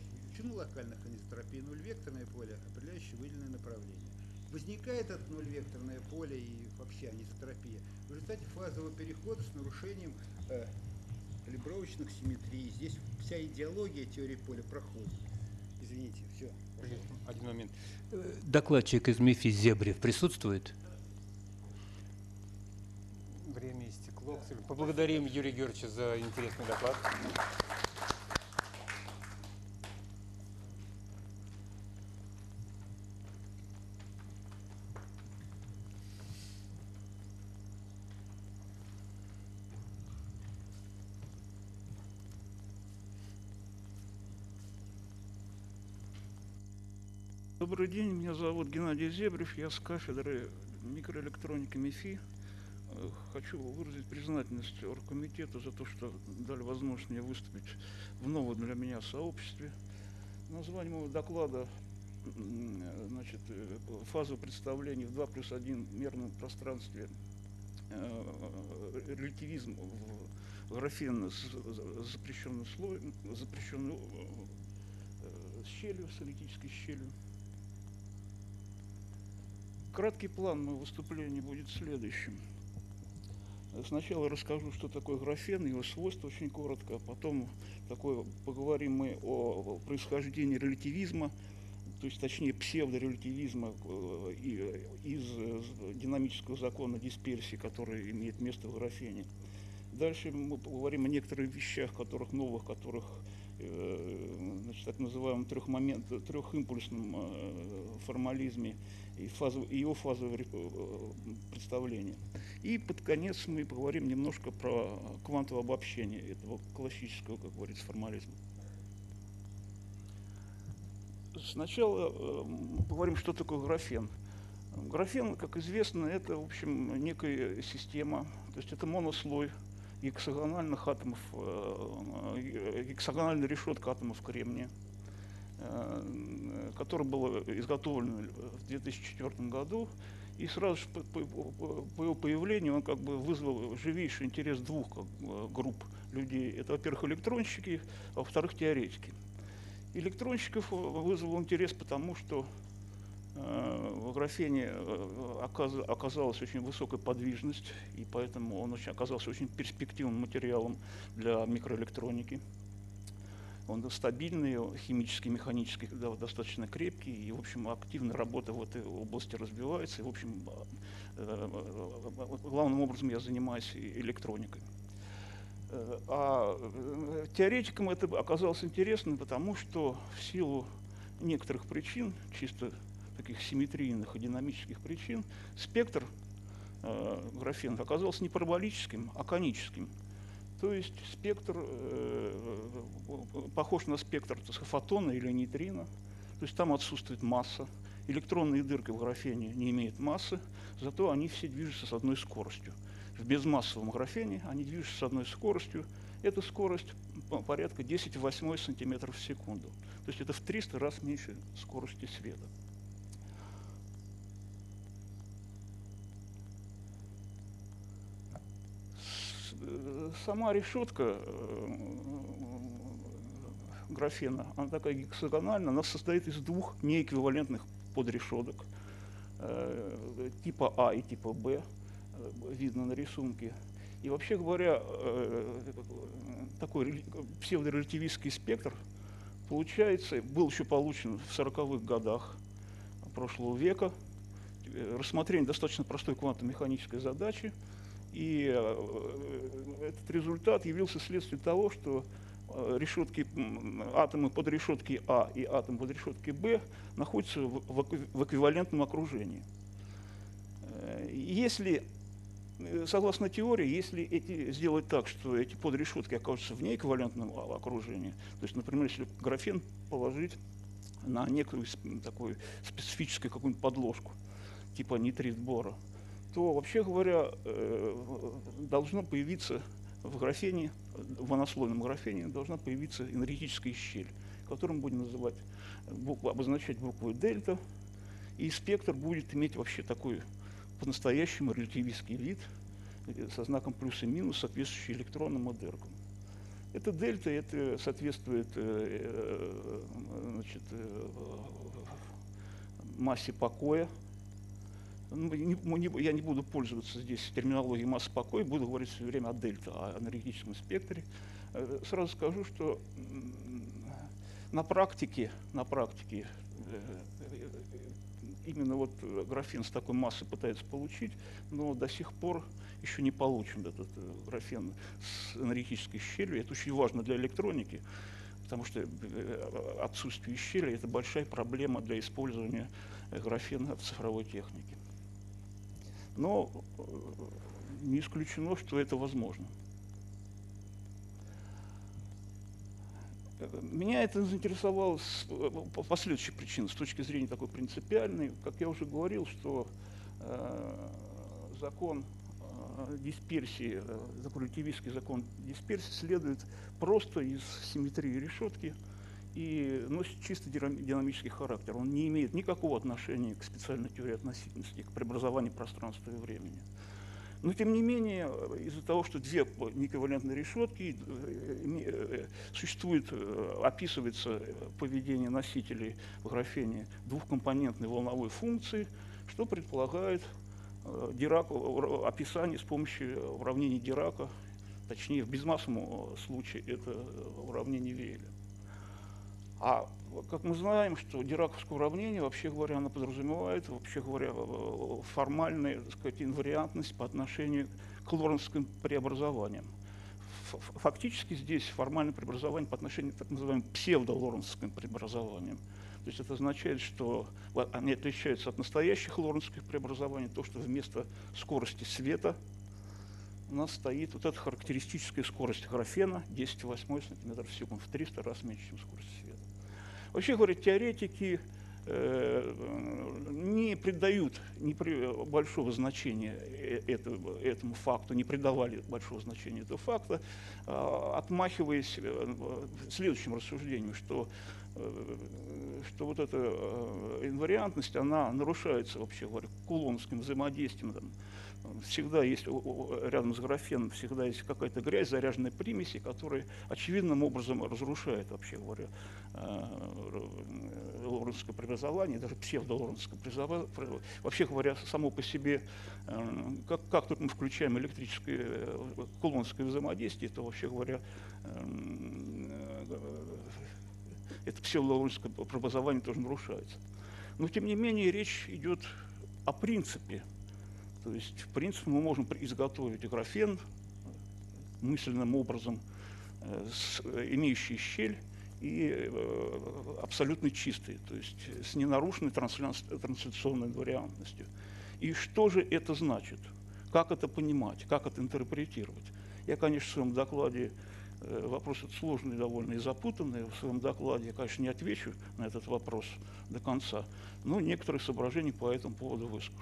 S7: величину локальных анизотропий, нуль-векторное поле, определяющее выделенное направление. Возникает это нуль-векторное поле и вообще анизотропия в результате фазового перехода с нарушением калибровочных симметрий. Здесь вся идеология теории поля проходит. Извините, все.
S4: Один момент. Докладчик из МИФИ Зебрев присутствует? Время истекло. Поблагодарим Юрия Георгиевича за интересный доклад.
S5: Добрый день, меня зовут Геннадий Зебрев, я с кафедры микроэлектроники МИФИ. Хочу выразить признательность оргкомитету за то, что дали возможность мне выступить в новом для меня сообществе. Название моего доклада, значит, фаза представлений в 2+1 мерном пространстве, релятивизм в графен с запрещенным слоем, запрещенной щелью, с аналитической щелью. Краткий план моего выступления будет следующим. Сначала расскажу, что такое графен, его свойства очень коротко, а потом поговорим мы о происхождении релятивизма, то есть точнее псевдорелятивизма из динамического закона дисперсии, который имеет место в графене. Дальше мы поговорим о некоторых вещах, новых, значит, так называемом трехимпульсном формализме и его фазовое представление. И под конец мы поговорим немножко про квантовое обобщение этого классического, как говорится, формализма. Сначала поговорим, что такое графен. Графен, как известно, это, в общем, некая система, то есть это монослой гексагональных атомов, гексагональная решетка атомов кремния, которая была изготовлена в 2004 году. И сразу же по его появлению он как бы вызвал живейший интерес двух групп людей. Это, во-первых, электронщики, а во-вторых, теоретики. Электронщиков вызвал интерес потому, что в графене оказалась очень высокая подвижность, и поэтому он оказался очень перспективным материалом для микроэлектроники. Он стабильный, химически, механически достаточно крепкий, и, в общем, активная работа в этой области развивается. И, в общем, главным образом я занимаюсь электроникой. А теоретикам это оказалось интересно, потому что в силу некоторых причин, чисто таких симметрийных и динамических причин, спектр графена оказался не параболическим, а коническим. То есть спектр похож на спектр фотона или нейтрина, то есть там отсутствует масса. Электронные дырки в графене не имеют массы, зато они все движутся с одной скоростью. В безмассовом графене они движутся с одной скоростью. Эта скорость порядка 10⁸ сантиметров в секунду. То есть это в 300 раз меньше скорости света. Сама решетка графена, она такая гексагональная, она состоит из двух неэквивалентных подрешеток типа А и типа Б, видно на рисунке. И вообще говоря, такой псевдорелятивистский спектр был еще получен в 40-х годах прошлого века. Рассмотрение достаточно простой квантово-механической задачи. И этот результат явился следствием того, что атомы подрешетки А и атомы подрешетки Б находятся в эквивалентном окружении. Если, согласно теории, если сделать так, что эти подрешетки окажутся в неэквивалентном окружении, то есть, например, если графен положить на некую такую специфическую какую-нибудь подложку, типа нитрит бора, то, вообще говоря, должно появиться в графене, в монослойном графене должна появиться энергетическая щель, которую мы будем обозначать буквой дельта, и спектр будет иметь вообще такой по-настоящему релятивистский вид со знаком плюс и минус, соответствующий электронным и дыркам.
S9: Это дельта, это соответствует значит, массе покоя. Я не буду пользоваться здесь терминологией массы покоя, буду говорить все время о дельта, о энергетическом спектре. Сразу скажу, что на практике именно вот графен с такой массой пытается получить, но до сих пор еще не получен этот графен с энергетической щелью. Это очень важно для электроники, потому что отсутствие щели – это большая проблема для использования графена в цифровой технике. Но не исключено, что это возможно. Меня это заинтересовало по последующей причине, с точки зрения такой принципиальной. Как я уже говорил, что закон дисперсии, релятивистский закон дисперсии следует просто из симметрии решетки и носит чисто динамический характер. Он не имеет никакого отношения к специальной теории относительности, к преобразованию пространства и времени. Но, тем не менее, из-за того, что две неэквивалентные решетки, описывается поведение носителей в графене двухкомпонентной волновой функции, что предполагает описание с помощью уравнений Дирака, точнее, в безмассовом случае это уравнение Вейля. А как мы знаем, что дираковское уравнение, вообще говоря, оно подразумевает, вообще говоря, формальную, так сказать, инвариантность по отношению к лоренцским преобразованиям. Фактически здесь формальное преобразование по отношению к так называемым псевдолоренцским преобразованиям. То есть это означает, что они отличаются от настоящих лоренцких преобразований, то, что вместо скорости света у нас стоит вот эта характеристическая скорость графена 10,8 см в секунду, в 300 раз меньше, чем скорость света. Вообще говоря, теоретики не придают большого значения этому факту, не придавали большого значения этого факта, отмахиваясь следующим рассуждением, что вот эта инвариантность, она нарушается, вообще говоря, кулоновским взаимодействием. Всегда есть рядом с графеном, всегда есть какая-то грязь, заряженная примеси, которая очевидным образом разрушает, вообще говоря, лоренцкое преобразование, даже псевдолоренцкое преобразование. Вообще говоря, само по себе, как только мы включаем электрическое кулоновское взаимодействие, то, вообще говоря, это псевдолоренцкое преобразование тоже нарушается. Но, тем не менее, речь идет о принципе. То есть, в принципе, мы можем изготовить графен мысленным образом, имеющий щель и абсолютно чистый, то есть с ненарушенной трансляционной инвариантностью. И что же это значит? Как это понимать? Как это интерпретировать? Я, конечно, в своем докладе, вопрос этот сложный довольно и запутанный, в своем докладе я, конечно, не отвечу на этот вопрос до конца, но некоторые соображения по этому поводу выскажу.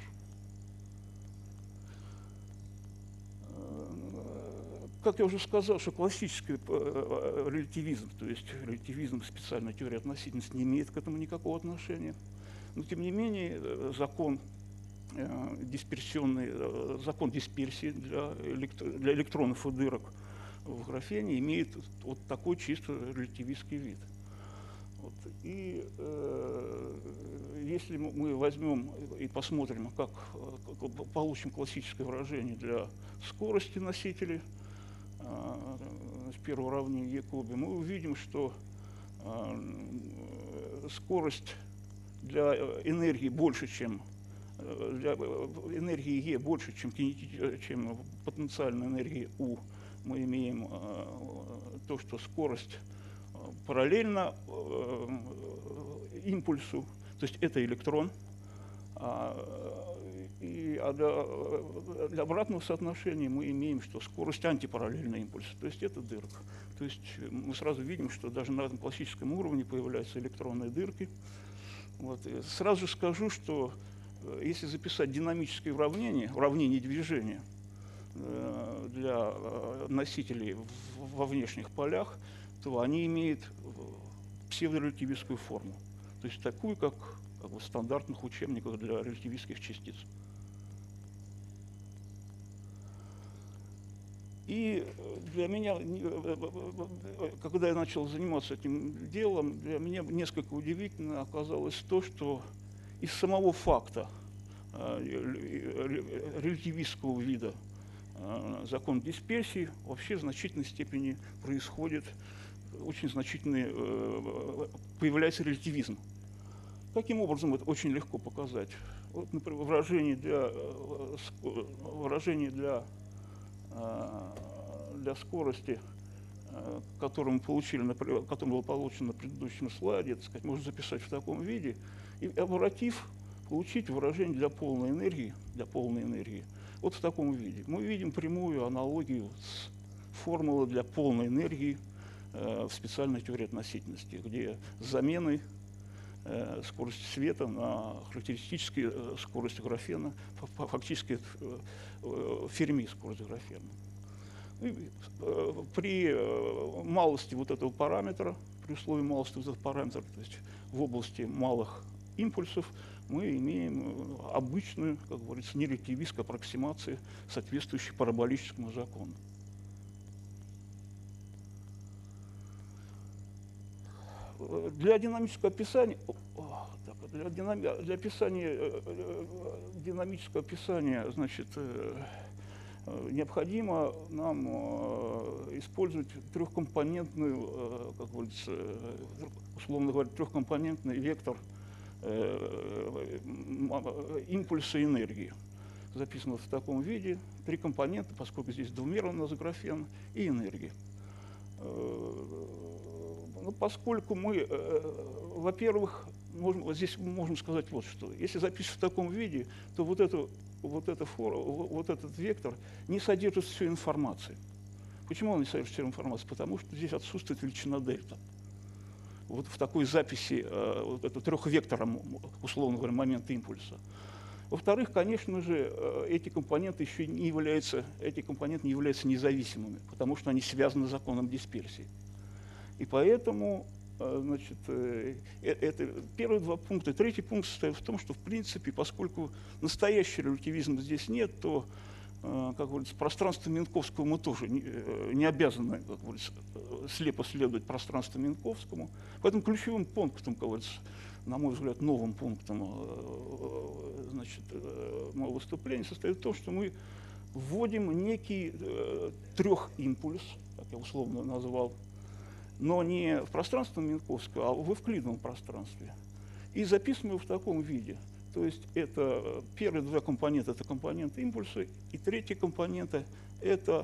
S9: Как я уже сказал, что классический релятивизм, то есть релятивизм специальной теории относительности, не имеет к этому никакого отношения. Но, тем не менее, закон дисперсии для электронов и дырок в графене имеет вот такой чисто релятивистский вид. Вот. И если мы возьмем и посмотрим, как получим классическое выражение для скорости носителей, первое уравнение Якоби, мы увидим, что скорость для энергии больше, чем для энергии Е больше, чем потенциальная энергия У. Мы имеем то, что скорость параллельно импульсу, то есть это электрон. А для обратного соотношения мы имеем, что скорость антипараллельный импульс, то есть это дырка. То есть мы сразу видим, что даже на этом классическом уровне появляются электронные дырки. Вот. Сразу же скажу, что если записать динамические уравнения движения для носителей во внешних полях, то они имеют псевдорелятивистскую форму, то есть такую, как в стандартных учебниках для релятивистских частиц. И для меня, когда я начал заниматься этим делом, для меня несколько удивительно оказалось то, что из самого факта релятивистского вида закон дисперсии вообще в значительной степени происходит, очень значительный, появляется релятивизм. Каким образом это очень легко показать? Вот, например, выражение для скорости, которое мы получили, например, которое было получено на предыдущем слайде, так сказать, можно записать в таком виде, и обратив, получить выражение для полной энергии, вот в таком виде. Мы видим прямую аналогию с формулой для полной энергии в специальной теории относительности, где с заменой скорости света на характеристические скорости графена, фактически Ферми скорость графена. При малости вот этого параметра, при условии малости вот этого параметра, то есть в области малых импульсов, мы имеем обычную, как говорится, нерелятивистскую аппроксимацию, соответствующую параболическому закону. Для динамического описания, для описания динамического описания, значит, необходимо нам использовать трехкомпонентную, как говорится, условно говоря, трехкомпонентный вектор импульса энергии. Записано в таком виде. Три компонента, поскольку здесь двумерный у нас графен, и энергия. Ну, поскольку мы, во-первых, здесь можем сказать вот что. Если записывать в таком виде, то вот этот вектор не содержит всю информацию. Почему он не содержит всю информацию? Потому что здесь отсутствует величина дельта. Вот в такой записи вот это трехвектором, условно говоря, момента импульса. Во-вторых, конечно же, эти компоненты не являются независимыми, потому что они связаны с законом дисперсии. И поэтому, значит, это первые два пункта. Третий пункт состоит в том, что, в принципе, поскольку настоящего релятивизма здесь нет, то, как говорится, пространство Минковского мы тоже не обязаны, как говорится, слепо следовать пространству Минковскому. Поэтому ключевым пунктом, как говорится, на мой взгляд, новым пунктом, значит, моего выступления состоит в том, что мы вводим некий трехимпульс, как я условно назвал, но не в пространство Минковского, а в эвклидовом пространстве. И записываем его в таком виде. То есть это первые два компонента – это компоненты импульса, и третий компонент – это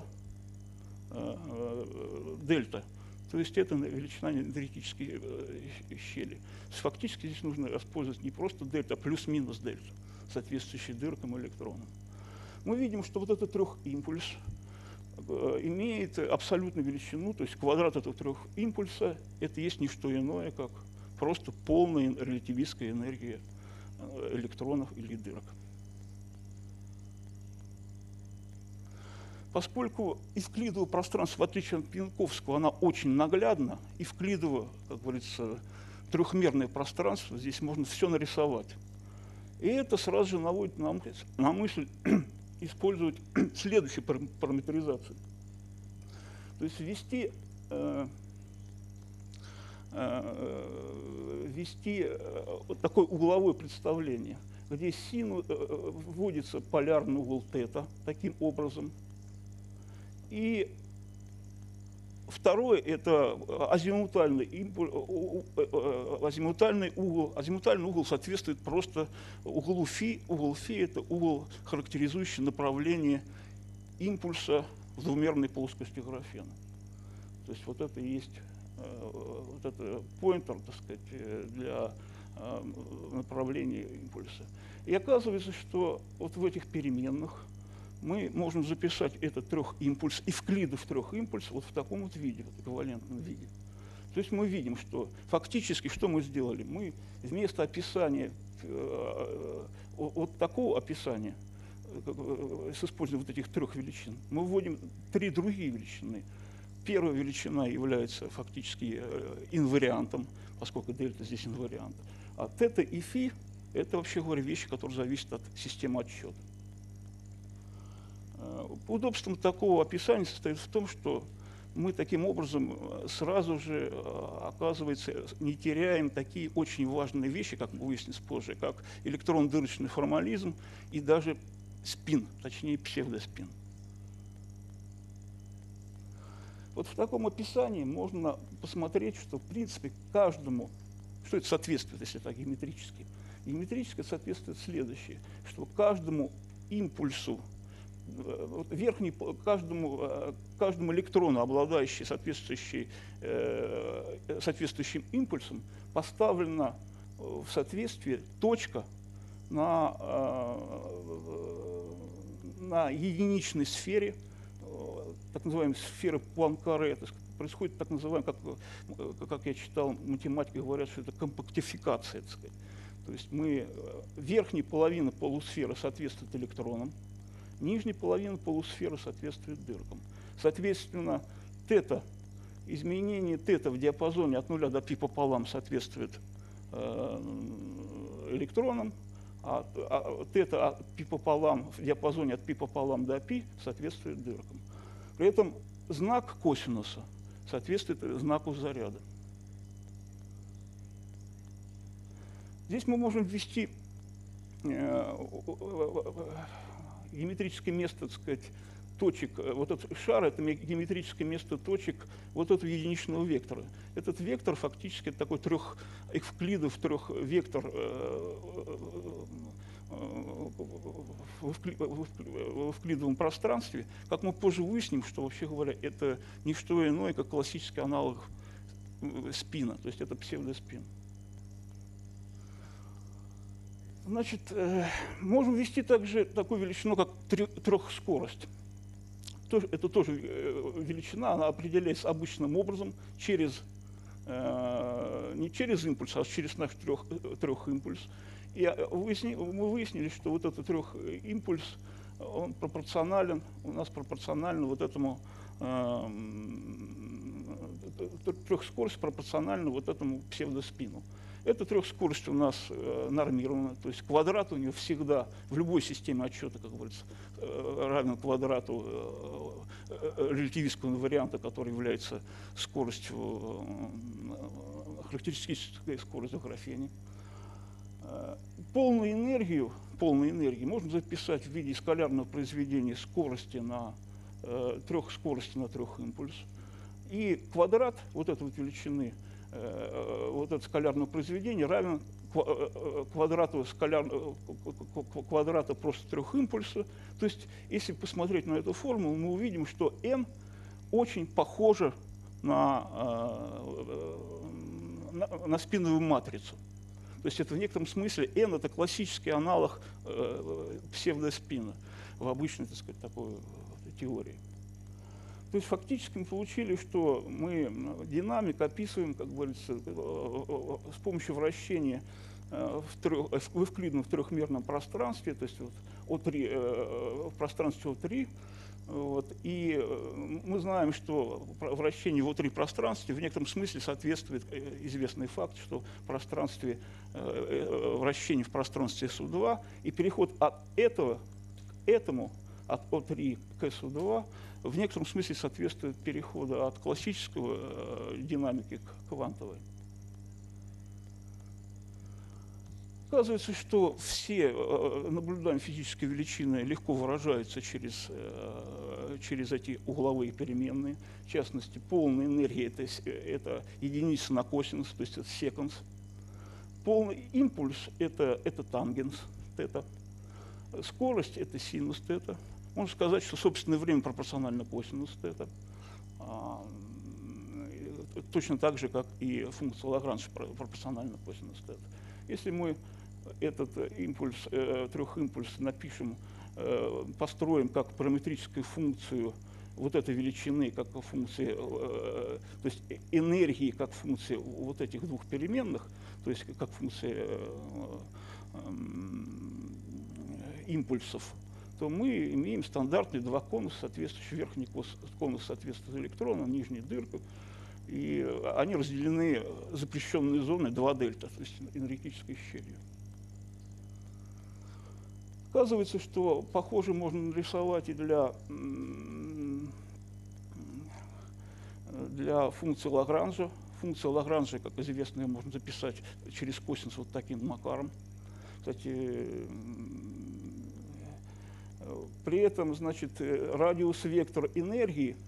S9: дельта. То есть это величина энергетической щели. Фактически здесь нужно использовать не просто дельта, а плюс-минус дельта, соответствующий дыркам и электронам. Мы видим, что вот этот трехимпульс имеет абсолютную величину, то есть квадрат этого трехимпульса – это есть не что иное, как просто полная релятивистская энергия электронов или дырок. Поскольку эвклидово пространство, в отличие от Минковского, она очень наглядна, эвклидово, как говорится, трехмерное пространство, здесь можно все нарисовать. И это сразу же наводит на мысль использовать следующую параметризацию. То есть ввести вот такое угловое представление, где вводится полярный угол тета таким образом. И второе – это азимутальный угол. Азимутальный угол соответствует просто углу фи. Угол фи – это угол, характеризующий направление импульса в двумерной плоскости графена. То есть вот это и есть вот это поинтер, так сказать, для направления импульса. И оказывается, что вот в этих переменных мы можем записать этот трехимпульс, эвклидов трехимпульс вот в таком вот виде, вот эквивалентном виде. То есть мы видим, что фактически что мы сделали? Мы вместо описания, вот такого описания, с использованием вот этих трех величин, мы вводим три другие величины. Первая величина является фактически инвариантом, поскольку дельта здесь инвариант. А тета и фи – это, вообще говоря, вещи, которые зависят от системы отсчета. Удобством такого описания состоит в том, что мы таким образом сразу же, оказывается, не теряем такие очень важные вещи, как мы выясним позже, как электронно-дырочный формализм и даже спин, точнее псевдоспин. Вот в таком описании можно посмотреть, что в принципе каждому, что это соответствует, если так геометрически. Геометрическое соответствует следующее, что каждому импульсу, верхний, каждому электрону, обладающий соответствующим импульсом, поставлена в соответствии точка на единичной сфере, так называемой сферы Пуанкаре. Происходит так называемая, как я читал, математики говорят, что это компактификация, так сказать. То есть верхняя половина полусферы соответствует электронам, нижняя половина полусферы соответствует дыркам. Соответственно, изменение тета в диапазоне от 0 до π пополам соответствует электронам, а тета от π пополам в диапазоне от π пополам до π соответствует дыркам. При этом знак косинуса соответствует знаку заряда. Здесь мы можем ввести геометрическое место, так сказать, точек. Вот этот шар – это геометрическое место точек вот этого единичного вектора. Этот вектор фактически это такой трехвектор в эвклидовом пространстве. Как мы позже выясним, что, вообще говоря, это не что иное, как классический аналог спина, то есть это псевдоспин. Значит, можем ввести также такую величину, как трехскорость. Это тоже величина, она определяется обычным образом не через импульс, а через наш трехимпульс. И мы выяснили, что вот этот трехимпульс, он пропорционален, у нас пропорционально вот этому, трехскорость пропорциональна вот этому псевдоспину. Эта трехскорость у нас нормирована, то есть квадрат у нее всегда в любой системе отсчета, как говорится, равен квадрату релятивистского варианта, который является скоростью, характеристической скоростью графения. Полную энергию можно записать в виде скалярного произведения скорости на трехимпульс. И квадрат вот этой вот величины, вот это скалярное произведение равен квадрату просто трехимпульса. То есть, если посмотреть на эту формулу, мы увидим, что n очень похоже на спиновую матрицу. То есть это в некотором смысле n это классический аналог псевдоспина в обычной, так сказать, такой теории. То есть фактически мы получили, что мы динамик описываем, как говорится, с помощью вращения в эвклидном трехмерном пространстве, то есть вот в пространстве О3. Вот, и мы знаем, что вращение в О3 пространстве в некотором смысле соответствует известный факт, что вращение в пространстве СУ2 и переход от этому, от О3 к СУ2, в некотором смысле соответствует переходу от классического динамики к квантовой. Оказывается, что все наблюдаемые физические величины легко выражаются через эти угловые переменные. В частности, полная энергия это единица на косинус, то есть это секанс. Полный импульс это тангенс тета. Скорость это синус тета. Можно сказать, что собственное время пропорционально косинус тета. Точно так же, как и функция Лагранжа пропорциональна косинус тета. Если мы этот трехимпульс напишем, построим как параметрическую функцию вот этой величины, как функции, то есть энергии как функции вот этих двух переменных, то есть как функции импульсов, то мы имеем стандартные два конуса, соответствующие. Верхний конус соответствует электрону, нижний дырка. И они разделены запрещенной зоной 2 дельта, то есть энергетической щелью. Оказывается, что похоже можно нарисовать и для функции Лагранжа. Функция Лагранжа, как известно, ее можно записать через косинус вот таким макаром. Кстати, при этом, значит, радиус-вектор энергии,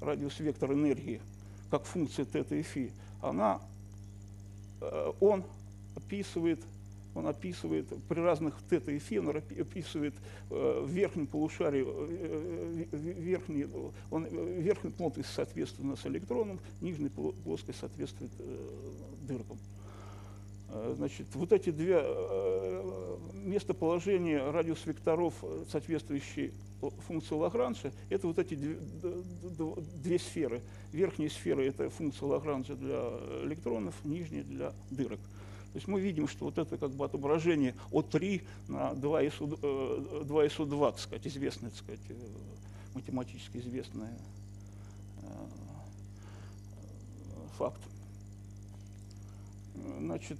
S9: как функция θ и φ, он описывает при разных θ и φ, он описывает в верхнем полушарии, верхняя плоскость соответствует с электроном, нижняя плоскость соответствует дыркам. Значит, вот эти две местоположения радиус-векторов, соответствующие функции Лагранжа, это вот эти две сферы. Верхняя сфера – это функция Лагранжа для электронов, нижняя – для дырок. То есть мы видим, что вот это как бы отображение О3 на 2СО2, так сказать, известный, так сказать, математически известный факт. Значит,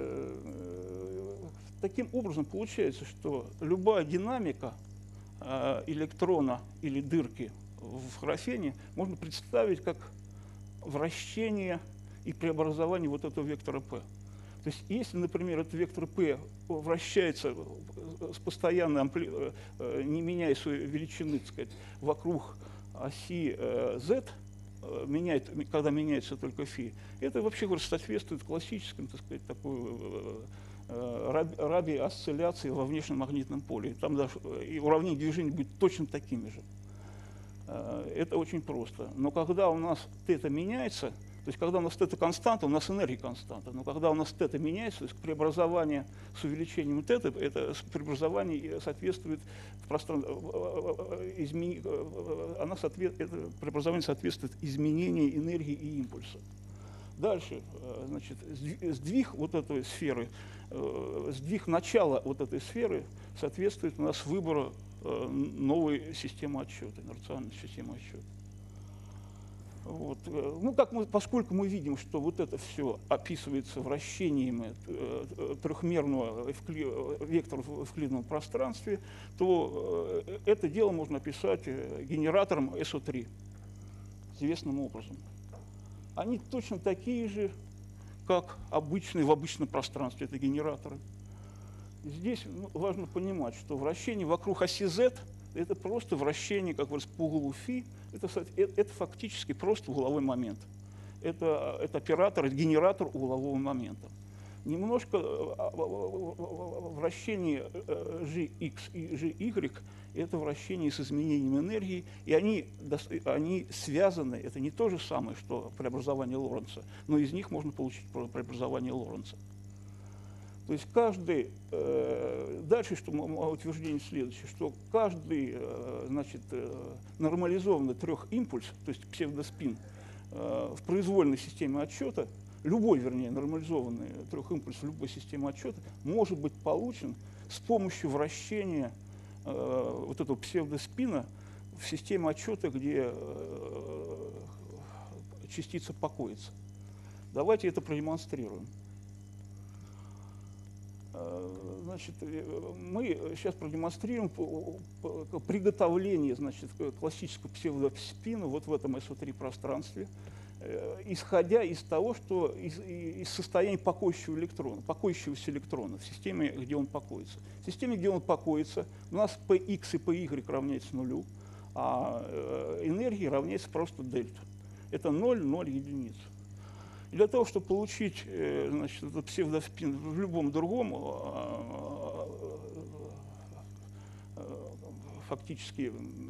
S9: таким образом получается, что любая динамика электрона или дырки в графене можно представить как вращение и преобразование вот этого вектора P. То есть если, например, этот вектор P вращается с постоянной не меняя своей величины, так сказать, вокруг оси Z, когда меняется только φ, это вообще говоря, соответствует классическим, так сказать, такой раби-осцилляции во внешнем магнитном поле. Там даже и уравнение движения будет точно такими же. Это очень просто. Но когда у нас θ меняется, то есть когда у нас θ константа, у нас энергия константа. Но когда у нас θ меняется, то есть преобразование с увеличением θ, это преобразование соответствует в пространстве, это преобразование соответствует изменению энергии и импульса. Дальше, значит, сдвиг вот этой сферы, сдвиг начала вот этой сферы соответствует у нас выбору новой системы отсчета, инерциальной системы отсчета. Вот. Ну, поскольку мы видим, что вот это все описывается вращениями трехмерного вектора в эвклидовом пространстве, то это дело можно описать генератором СО3 известным образом. Они точно такие же, как обычные в обычном пространстве, это генераторы. Здесь важно понимать, что вращение вокруг оси Z – это просто вращение, как говорится, по углу φ, это фактически просто угловой момент. Это оператор, это генератор углового момента. Немножко вращение Gx и Gy – это вращение с изменением энергии, и они связаны, это не то же самое, что преобразование Лоренца, но из них можно получить преобразование Лоренца. То есть каждый, дальше что утверждение следующее, что каждый, значит, нормализованный трехимпульс, то есть псевдоспин, в произвольной системе отсчета, любой, вернее, нормализованный трехимпульс в любой системе отсчета может быть получен с помощью вращения вот этого псевдоспина в системе отсчета, где частица покоится. Давайте это продемонстрируем. Значит, мы сейчас продемонстрируем приготовление, значит, классического псевдоспина вот в этом СО3 пространстве, исходя из того, что из состояния покоящегося электрона в системе, где он покоится. В системе, где он покоится, у нас Px и Py равняется нулю, а энергия равняется просто дельта. Это 0, 0 единиц. И для того, чтобы получить, значит, этот псевдоспин в любом другом фактически,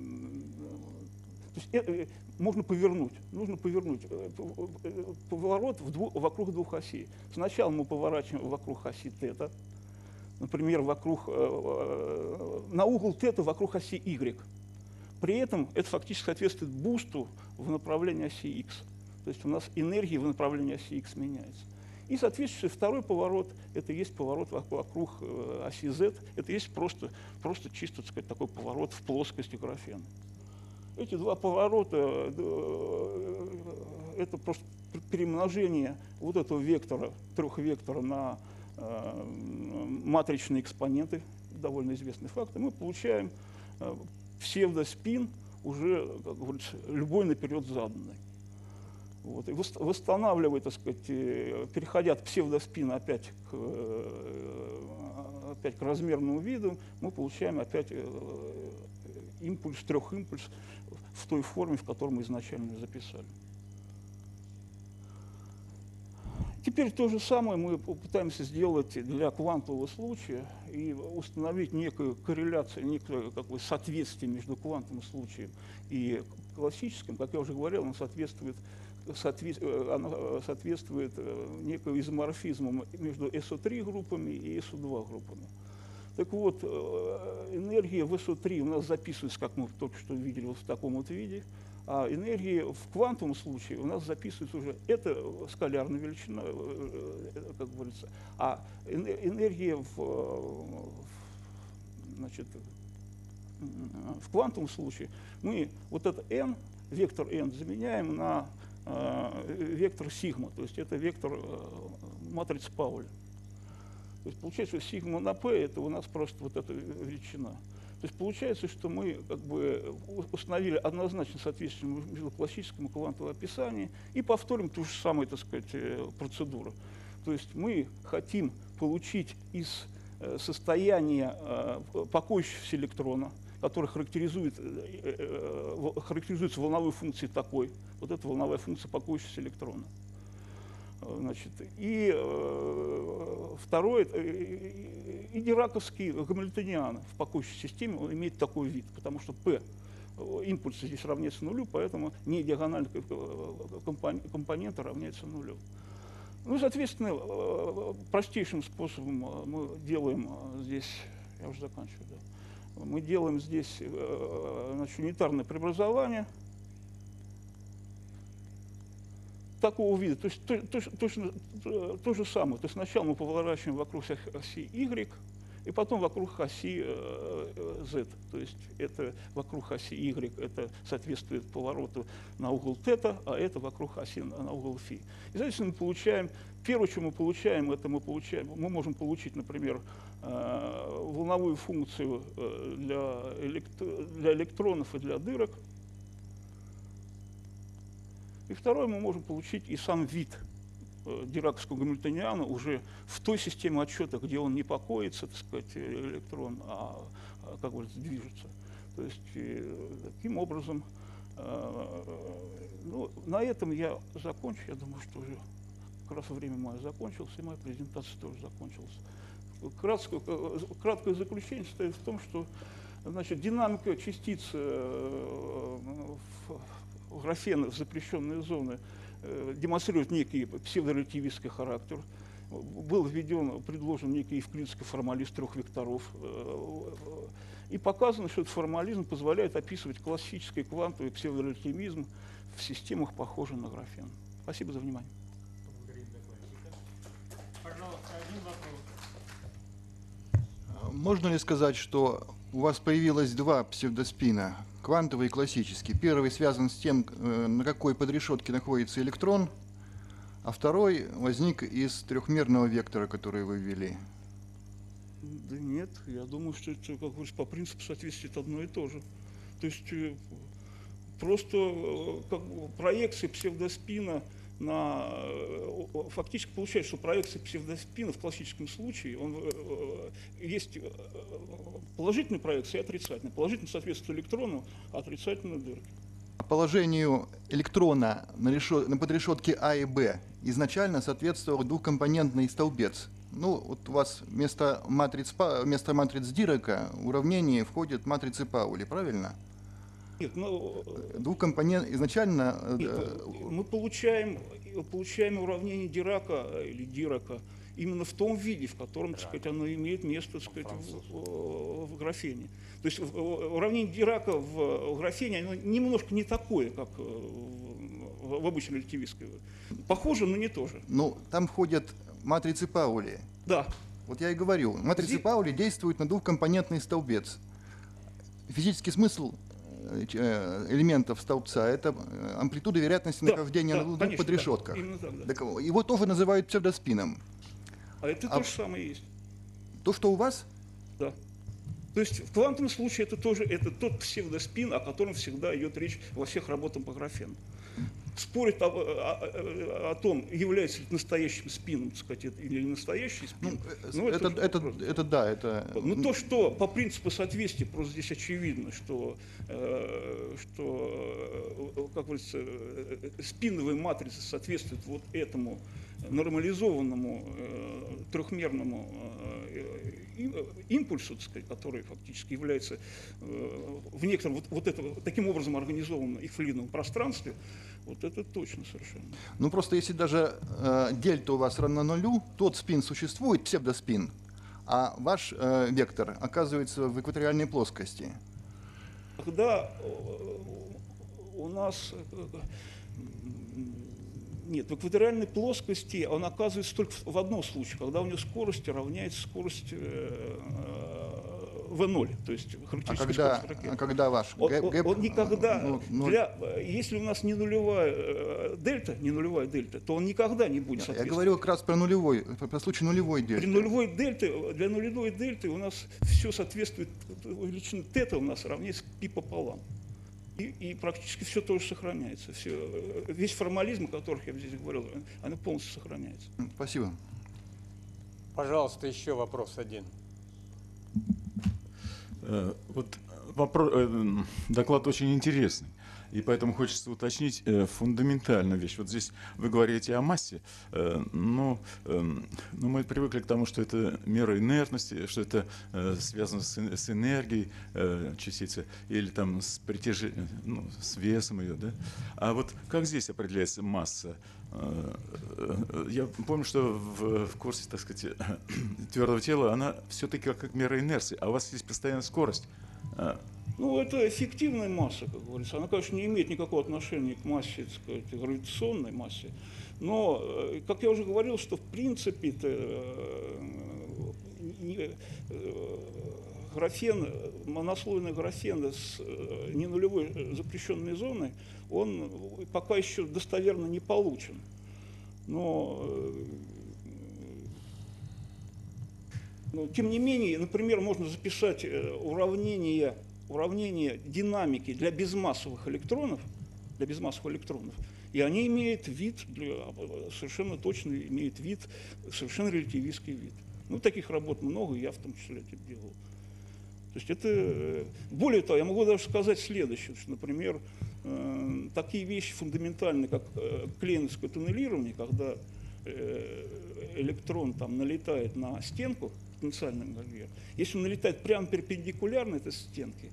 S9: то есть, можно повернуть, нужно повернуть поворот вокруг двух осей. Сначала мы поворачиваем вокруг оси θ, например, на угол θ вокруг оси y. При этом это фактически соответствует бусту в направлении оси x. То есть у нас энергия в направлении оси x меняется. И соответствующий второй поворот, это есть поворот вокруг оси z, это есть просто чисто, так сказать, такой поворот в плоскости графена. Эти два поворота, это просто перемножение вот этого вектора, трехвектора на матричные экспоненты довольно известный факт, и мы получаем псевдоспин уже, как говорится, любой наперед заданный. Вот. И восстанавливая, так сказать, переходя от псевдоспина опять к размерному виду, мы получаем опять импульс, трехимпульс в той форме, в которой мы изначально записали. Теперь то же самое мы попытаемся сделать для квантового случая и установить некую корреляцию, некое соответствие между квантовым случаем и классическим. Как я уже говорил, оно соответствует некому изоморфизму между SO3 группами и SO2 группами. Так вот, энергия в SO3 у нас записывается, как мы только что видели, вот в таком вот виде, а энергия в квантовом случае у нас записывается уже, это скалярная величина, как говорится, а энергия значит, в квантовом случае мы вот это n, вектор n, заменяем на вектор сигма, то есть это вектор матрицы Пауля. То есть получается, что сигма на p это у нас просто вот эта величина. То есть получается, что мы как бы установили однозначно соответствие между классическим и квантовым описанием и повторим ту же самую, так сказать, процедуру. То есть мы хотим получить из состояния покоящегося электрона, который характеризуется волновой функцией такой, вот эта волновая функция покоящегося электрона. Значит, и второе, и дираковский гамильтониан в покоящей системе он имеет такой вид, потому что P импульс здесь равняется нулю, поэтому не диагональный компонент равняется нулю. Ну, соответственно, простейшим способом мы делаем здесь, я уже заканчиваю, да, мы делаем здесь значит, унитарное преобразование такого вида, то есть точно то же самое. То есть сначала мы поворачиваем вокруг оси Y, и потом вокруг оси Z. То есть это вокруг оси Y, это соответствует повороту на угол θ, а это вокруг оси на угол φ. И, соответственно, мы получаем, первое, что мы получаем, это мы можем получить, например, волновую функцию для электронов и для дырок. И второе, мы можем получить и сам вид дираковского гамильтониана уже в той системе отсчета, где он не покоится, так сказать, электрон, а как говорится, движется. То есть таким образом, ну, на этом я закончу. Я думаю, что уже как раз время мое закончилось, и моя презентация тоже закончилась. Краткое заключение состоит в том, что значит, динамика частиц графена в запрещенные зоны демонстрирует некий псевдорелятивистский характер. Был предложен некий евклидский формализм трех векторов. И показано, что этот формализм позволяет описывать классический квантовый псевдорелятивизм в системах, похожих на графен. Спасибо за внимание.
S4: Пожалуйста, один вопрос.
S10: Можно ли сказать, что у вас появилось два псевдоспина, квантовый и классический? Первый связан с тем, на какой подрешетке находится электрон, а второй возник из трехмерного вектора, который вы ввели.
S9: Да нет, я думаю, что это, как говорится, по принципу соответствует одно и то же. То есть просто как проекция псевдоспина на... Фактически получается, что проекция псевдоспина в классическом случае, есть положительная проекция и отрицательная. Положительно соответствует электрону, а отрицательно дырке.
S10: Положению электрона на подрешетке А и Б изначально соответствовал двухкомпонентный столбец. Ну, вот у вас вместо матриц Дирака в уравнение входит матрицы Паули, правильно?
S9: Нет, ну,
S10: изначально...
S9: Нет, мы получаем уравнение Дирака или Дирака именно в том виде, в котором, так сказать, оно имеет место, так сказать, в графене. То есть уравнение Дирака в графене оно немножко не такое, как в обычной релятивистской. Похоже, но не то же.
S10: Ну, там входят матрицы Паули.
S9: Да.
S10: Вот я и говорю, матрицы Паули действуют на двухкомпонентный столбец. Физический смысл элементов столбца — это амплитуда вероятности нахождения на двух подрешетках. Да. Его тоже называют псевдоспином.
S9: А это то же самое есть.
S10: То, что у вас?
S9: Да. То есть в квантовом случае это тот псевдоспин, о котором всегда идет речь во всех работах по графену. Спорить о том, является ли настоящим спином, так сказать, или не настоящий спин.
S10: Это да, это.
S9: Ну то, что по принципу соответствия, просто здесь очевидно, что как говорится, спиновые матрицы соответствуют вот этому нормализованному трехмерному импульсу, так сказать, который фактически является в некотором таким образом организованном эвклидовом пространстве, вот это точно совершенно.
S10: Ну просто если даже дельта у вас равна нулю, тот спин существует, псевдоспин, а ваш вектор оказывается в экваториальной плоскости.
S9: Когда у нас нет, в экваториальной плоскости он оказывается только в одном случае, когда у него скорость равняется скорости V0, то есть характеристическая скорость ракеты.
S10: А когда ваш
S9: он никогда, если у нас не нулевая дельта, то он никогда не будет соответствовать.
S10: Я говорю как раз про случай нулевой дельты.
S9: Для нулевой дельты у нас все соответствует, величина тета у нас равняется π пополам. И практически все тоже сохраняется. Весь формализм, о котором я здесь говорил, оно полностью сохраняется.
S10: Спасибо.
S4: Пожалуйста, еще вопрос один.
S11: Вот доклад очень интересный. И поэтому хочется уточнить фундаментальную вещь. Вот здесь вы говорите о массе, но мы привыкли к тому, что это мера инертности, что это связано с энергией частицы или там с притяжением, с весом ее, да? А вот как здесь определяется масса? Я помню, что в курсе, так сказать, твердого тела она все-таки как мера инерции, а у вас есть постоянная скорость.
S9: Ну, это эффективная масса, как говорится. Она, конечно, не имеет никакого отношения к массе, так сказать, гравитационной массе. Но, как я уже говорил, что в принципе графен, монослойный графен с ненулевой запрещенной зоной, он пока еще достоверно не получен. Но тем не менее, например, можно записать уравнение динамики для безмассовых электронов, и они имеют вид, совершенно точно имеют вид, совершенно релятивистский вид. Ну, таких работ много, я в том числе это делал. То есть это, более того, я могу даже сказать следующее, что, например, такие вещи фундаментальные, как клейновское туннелирование, когда электрон там налетает на стенку, потенциальный барьер. Если он налетает прямо перпендикулярно этой стенке,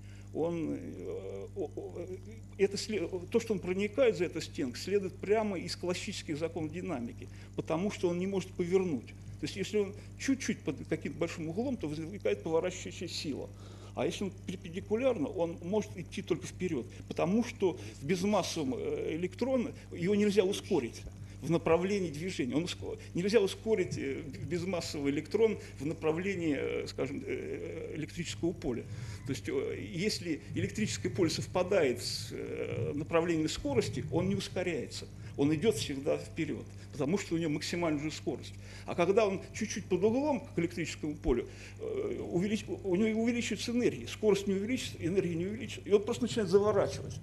S9: то, что он проникает за эту стенку, следует прямо из классических законов динамики, потому что он не может повернуть. То есть если он чуть-чуть под каким-то большим углом, то возникает поворачивающая сила. А если он перпендикулярно, он может идти только вперед, потому что в безмассовом электроне его нельзя ускорить в направлении движения. Нельзя ускорить безмассовый электрон в направлении, скажем, электрического поля. То есть если электрическое поле совпадает с направлением скорости, он не ускоряется. Он идет всегда вперед, потому что у него максимальная скорость. А когда он чуть-чуть под углом к электрическому полю, у него увеличивается энергия. Скорость не увеличится, энергия не увеличится, и он просто начинает заворачивать.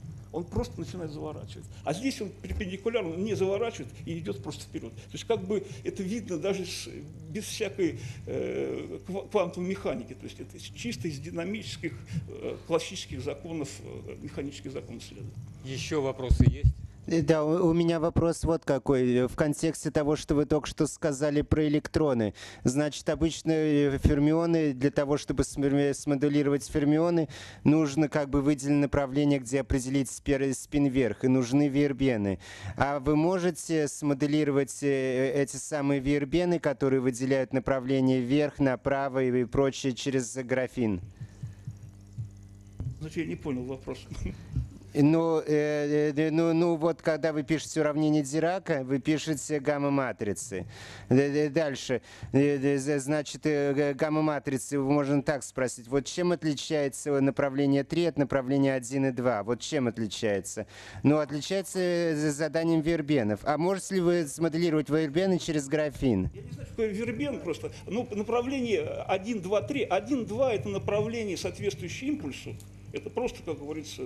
S9: А здесь он перпендикулярно не заворачивает и идет просто вперед. То есть как бы это видно даже без всякой квантовой механики. То есть это чисто из динамических классических законов, механических законов следует.
S4: Еще вопросы есть?
S12: Да, у меня вопрос вот какой. В контексте того, что вы только что сказали про электроны. Значит, обычно фермионы, для того, чтобы смоделировать фермионы, нужно как бы выделить направление, где определить спин вверх, и нужны веербены. А вы можете смоделировать эти самые веербены, которые выделяют направление вверх, направо и прочее через графин?
S9: Значит, я не понял вопрос.
S12: Ну, вот когда вы пишете уравнение Дирака, вы пишете гамма-матрицы. Дальше, значит, гамма-матрицы, можно так спросить, вот чем отличается направление 3 от направления 1 и 2? Вот чем отличается? Ну, отличается заданием Вербенов. А можете ли вы смоделировать Вербены через графин?
S9: Я не знаю, что такое Вербен просто. Ну, направление 1, 2, 3. 1, 2 – это направление, соответствующее импульсу. Это просто, как говорится,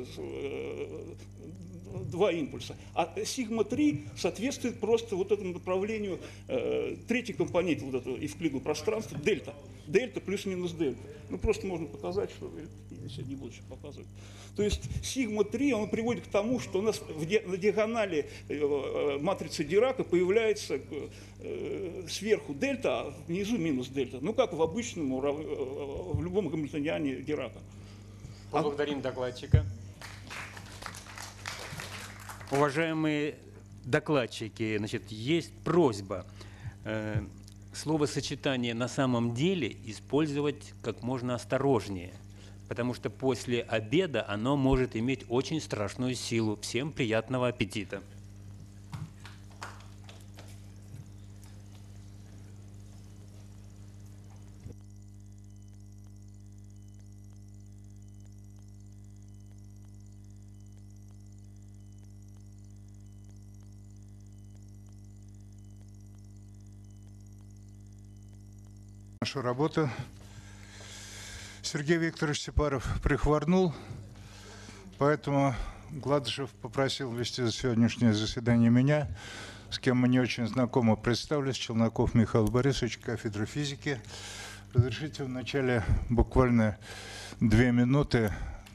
S9: два импульса. А сигма-3 соответствует просто вот этому направлению третий компонент вот этого евклидового пространства, дельта. Дельта плюс-минус дельта. Ну, просто можно показать, что я сегодня не буду еще показывать. То есть сигма-3, он приводит к тому, что у нас на диагонали матрицы Дирака появляется сверху дельта, а внизу минус дельта. Ну, как в обычном, в любом гамильтониане Дирака.
S4: Благодарим докладчика. Уважаемые докладчики, значит, есть просьба словосочетание «на самом деле» использовать как можно осторожнее, потому что после обеда оно может иметь очень страшную силу. Всем приятного аппетита!
S7: Нашу работу. Сергей Викторович Сепаров прихворнул, поэтому Гладышев попросил вести сегодняшнее заседание меня, с кем мы не очень знакомы. Представлюсь, Челноков Михаил Борисович, кафедра физики. Разрешите вначале буквально 2 минуты.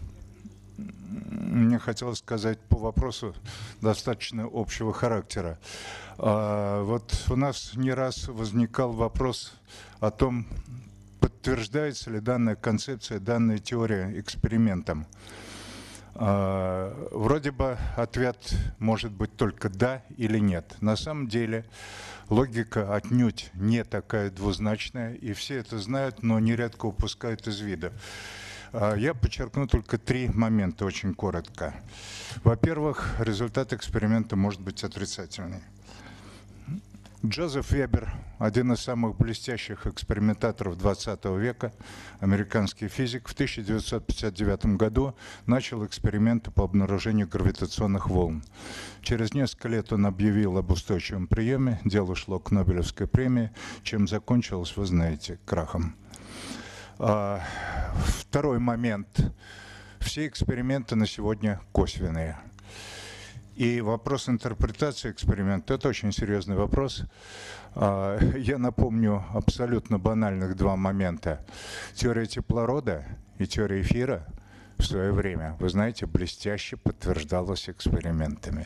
S7: Мне хотелось сказать по вопросу достаточно общего характера. Вот у нас не раз возникал вопрос о том, подтверждается ли данная концепция, данная теория экспериментом. Вроде бы ответ может быть только да или нет. На самом деле логика отнюдь не такая двузначная, и все это знают, но нередко упускают из вида. Я подчеркну только 3 момента очень коротко. Во-первых, результат эксперимента может быть отрицательный. Джозеф Вебер, один из самых блестящих экспериментаторов 20 века, американский физик, в 1959 году начал эксперименты по обнаружению гравитационных волн. Через несколько лет он объявил об устойчивом приеме, дело шло к Нобелевской премии, чем закончилось, вы знаете, крахом. Второй момент. Все эксперименты на сегодня косвенные. И вопрос интерпретации эксперимента – это очень серьезный вопрос. Я напомню абсолютно банальных 2 момента. Теория теплорода и теория эфира в свое время, вы знаете, блестяще подтверждалась экспериментами.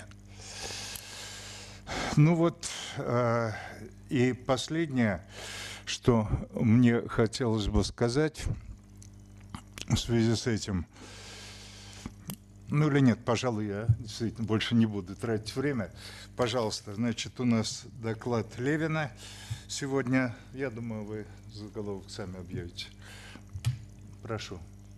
S7: Ну вот, и последнее, что мне хотелось бы сказать в связи с этим. Ну или нет, пожалуй, я действительно больше не буду тратить время. Пожалуйста, значит, у нас доклад Левина сегодня. Я думаю, вы заголовок сами объявите. Прошу.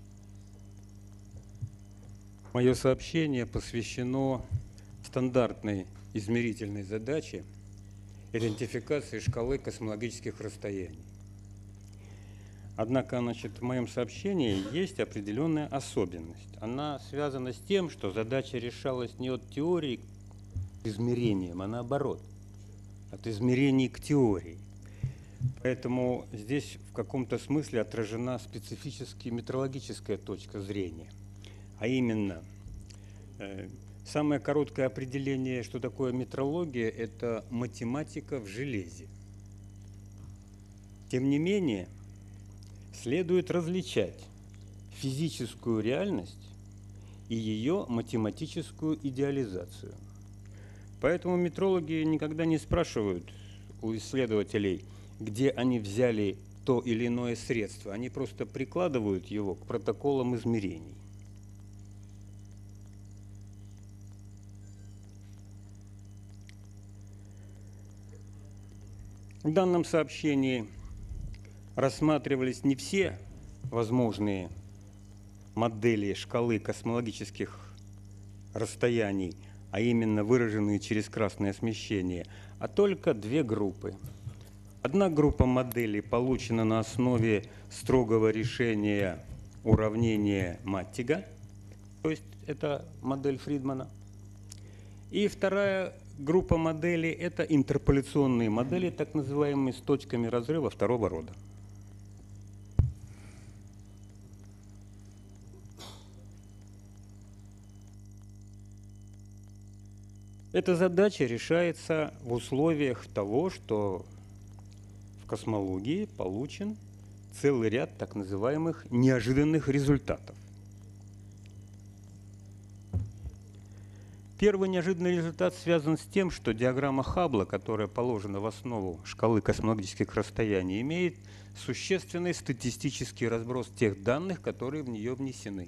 S4: Мое сообщение посвящено стандартной измерительной задаче идентификации шкалы космологических расстояний. Однако, значит, в моем сообщении есть определенная особенность. Она связана с тем, что задача решалась не от теории к измерениям, а наоборот, от измерений к теории. Поэтому здесь в каком-то смысле отражена специфически метрологическая точка зрения. А именно, самое короткое определение, что такое метрология, это математика в железе. Тем не менее, следует различать физическую реальность и ее математическую идеализацию. Поэтому метрологи никогда не спрашивают у исследователей, где они взяли то или иное средство. Они просто прикладывают его к протоколам измерений. В данном сообщении рассматривались не все возможные модели шкалы космологических расстояний, а именно выраженные через красное смещение, а только две группы. Одна группа моделей получена на основе строгого решения уравнения Маттига, то есть это модель Фридмана. И вторая группа моделей – это интерполяционные модели, так называемые, с точками разрыва второго рода. Эта задача решается в условиях того, что в космологии получен целый ряд так называемых неожиданных результатов. Первый неожиданный результат связан с тем, что диаграмма Хаббла, которая положена в основу шкалы космологических расстояний, имеет существенный статистический разброс тех данных, которые в нее внесены.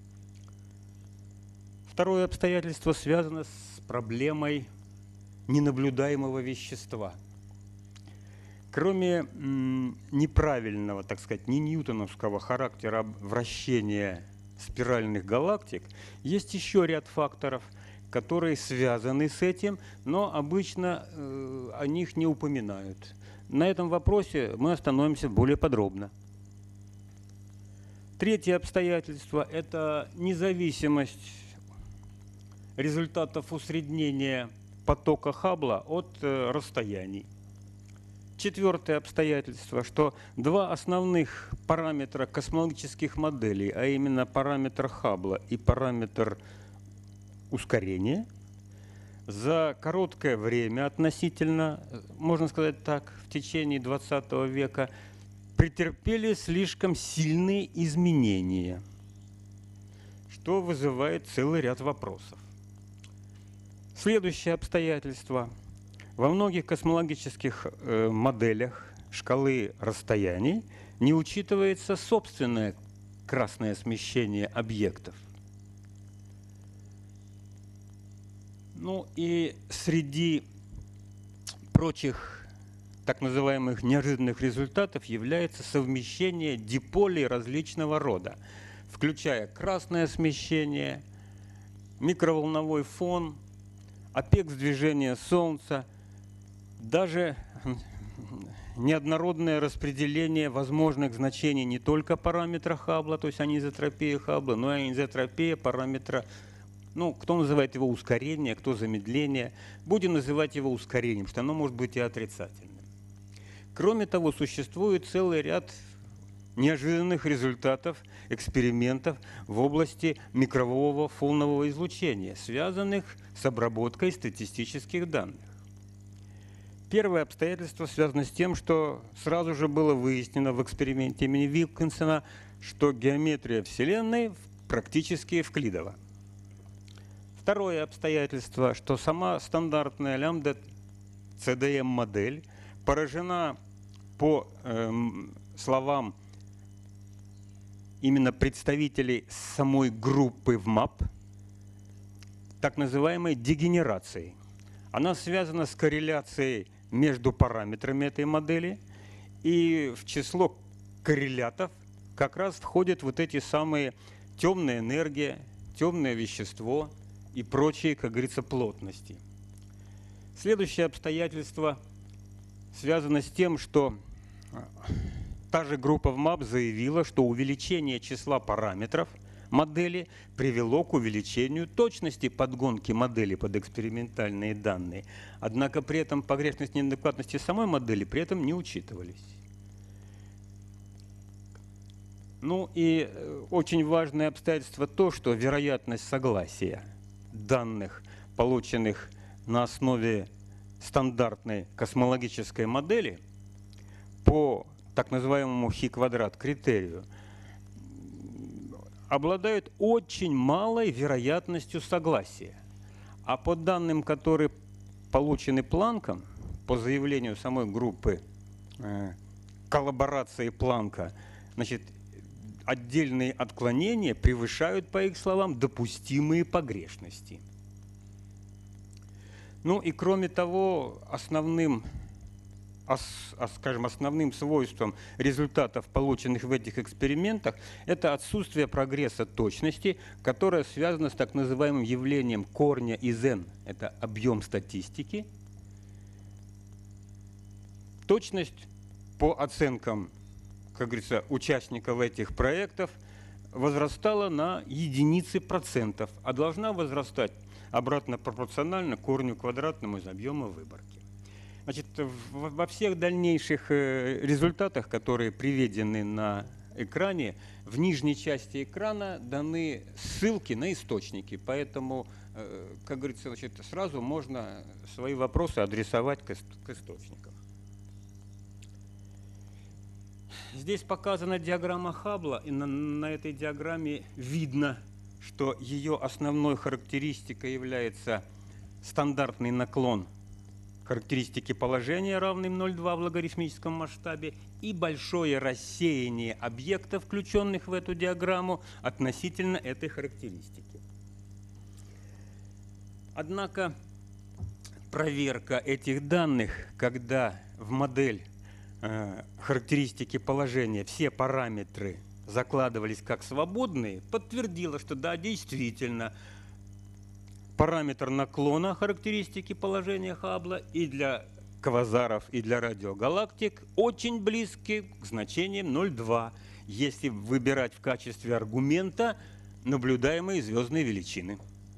S4: Второе обстоятельство связано с проблемой ненаблюдаемого вещества. Кроме неправильного, так сказать, не ньютоновского характера вращения спиральных галактик, есть еще ряд факторов, которые связаны с этим, но обычно о них не упоминают. На этом вопросе мы остановимся более подробно. Третье обстоятельство – это независимость результатов усреднения потока Хаббла от расстояний. Четвертое обстоятельство, что два основных параметра космологических моделей, а именно параметр Хаббла и параметр ускорения, за короткое время относительно, можно сказать так, в течение 20 века, претерпели слишком сильные изменения, что вызывает целый ряд вопросов. Следующее обстоятельство. Во многих космологических моделях шкалы расстояний не учитывается собственное красное смещение объектов. Ну и среди прочих так называемых неожиданных результатов является совмещение диполей различного рода, включая красное смещение, микроволновой фон, апекс движения Солнца, даже неоднородное распределение возможных значений не только параметра Хаббла, то есть анизотропия Хаббла, но и анизотропия параметра, ну, кто называет его ускорение, кто замедление. Будем называть его ускорением, что оно может быть и отрицательным. Кроме того, существует целый ряд неожиданных результатов экспериментов в области микроволнового фонового излучения, связанных с обработкой статистических данных. Первое обстоятельство связано с тем, что сразу же было выяснено в эксперименте имени Вилкинсона, что геометрия Вселенной практически евклидова. Второе обстоятельство, что сама стандартная лямбда CDM-модель поражена, по словам именно представителей самой группы ВМАП, так называемой дегенерацией. Она связана с корреляцией между параметрами этой модели, и в число коррелятов как раз входят вот эти самые темная энергия, темное вещество и прочие, как говорится, плотности. Следующее обстоятельство связано с тем, что та же группа ВМАП заявила, что увеличение числа параметров модели привело к увеличению точности подгонки модели под экспериментальные данные. Однако при этом погрешность и неадекватности самой модели при этом не учитывались. Ну и очень важное обстоятельство то, что вероятность согласия данных, полученных на основе стандартной космологической модели по так называемому Хи-квадрат критерию, обладают очень малой вероятностью согласия. А по данным, которые получены Планком, по заявлению самой группы коллаборации Планка, значит, отдельные отклонения превышают, по их словам, допустимые погрешности. Ну и кроме того, основным скажем, основным свойством результатов, полученных в этих экспериментах, это отсутствие прогресса точности, которое связано с так называемым явлением корня из n. Это объем статистики. Точность по оценкам, как говорится, участников этих проектов возрастала на единицы процентов, а должна возрастать обратно пропорционально корню квадратному из объема выборки. Значит, во всех дальнейших результатах, которые приведены на экране, в нижней части экрана даны ссылки на источники, поэтому, как говорится, значит, сразу можно свои вопросы адресовать к источникам. Здесь показана диаграмма Хаббла, и на этой диаграмме видно, что ее основной характеристикой является стандартный наклон характеристики положения, равный 0,2 в логарифмическом масштабе, и большое рассеяние объектов, включенных в эту диаграмму, относительно этой характеристики. Однако проверка этих данных, когда в модель характеристики положения все параметры закладывались как свободные, подтвердила, что да, действительно, параметр наклона характеристики положения Хаббла и для квазаров, и для радиогалактик очень близки к значениям 0,2, если выбирать в качестве аргумента наблюдаемые звездные величины.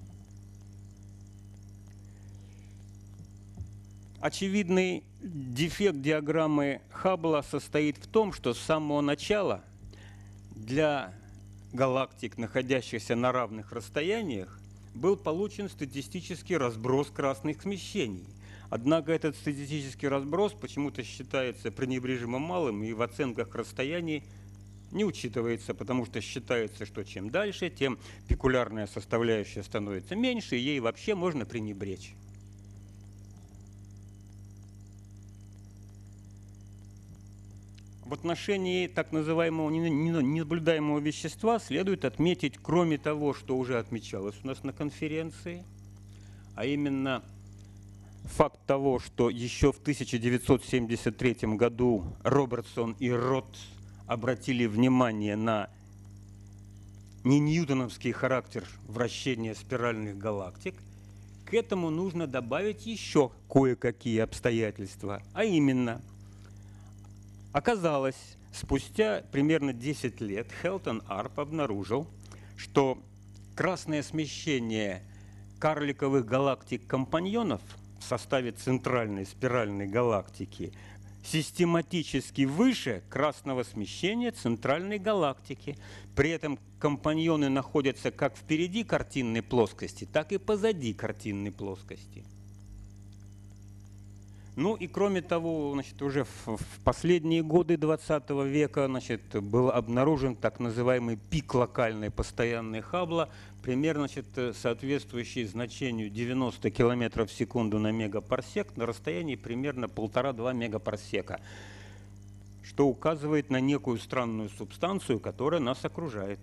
S4: Очевидный дефект диаграммы Хаббла состоит в том, что с самого начала для галактик, находящихся на равных расстояниях, был получен статистический разброс красных смещений. Однако этот статистический разброс почему-то считается пренебрежимо малым и в оценках расстояний не учитывается, потому что считается, что чем дальше, тем пикулярная составляющая становится меньше, и ей вообще можно пренебречь. В отношении так называемого ненаблюдаемого вещества следует отметить, кроме того, что уже отмечалось у нас на конференции, а именно факт того, что еще в 1973 году Робертсон и Ротт обратили внимание на неньютоновский характер вращения спиральных галактик, к этому нужно добавить еще кое-какие обстоятельства, а именно – оказалось, спустя примерно 10 лет Хелтон Арп обнаружил, что красное смещение карликовых галактик-компаньонов в составе центральной спиральной галактики систематически выше красного смещения центральной галактики. При этом компаньоны находятся как впереди картинной плоскости, так и позади картинной плоскости. Ну и кроме того, значит, уже в последние годы 20 века, значит, был обнаружен так называемый пик локальной постоянной Хаббла, примерно, значит, соответствующий значению 90 км в секунду на мегапарсек на расстоянии примерно 1,5-2 мегапарсека, что указывает на некую странную субстанцию, которая нас окружает.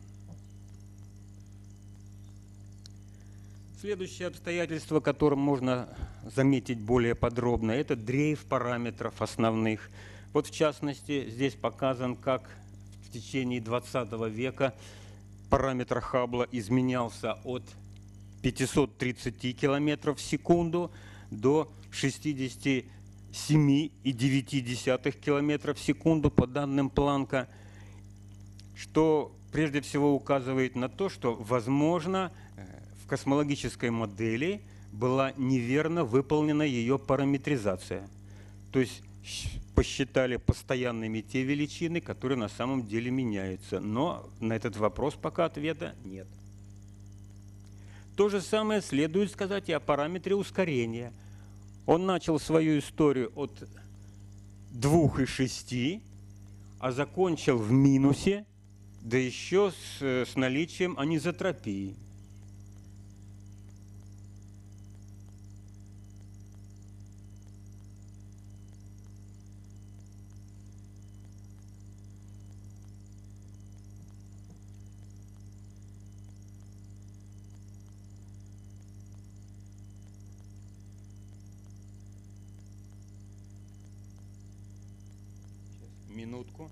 S4: Следующее обстоятельство, которое можно заметить более подробно, это дрейф параметров основных. Вот в частности, здесь показан, как в течение 20 века параметр Хаббла изменялся от 530 км в секунду до 67,9 км в секунду по данным Планка, что прежде всего указывает на то, что, возможно, в космологической модели была неверно выполнена ее параметризация. То есть посчитали постоянными те величины, которые на самом деле меняются. Но на этот вопрос пока ответа нет. То же самое следует сказать и о параметре ускорения. Он начал свою историю от 2,6, а закончил в минусе, да еще с наличием анизотропии. Минутку.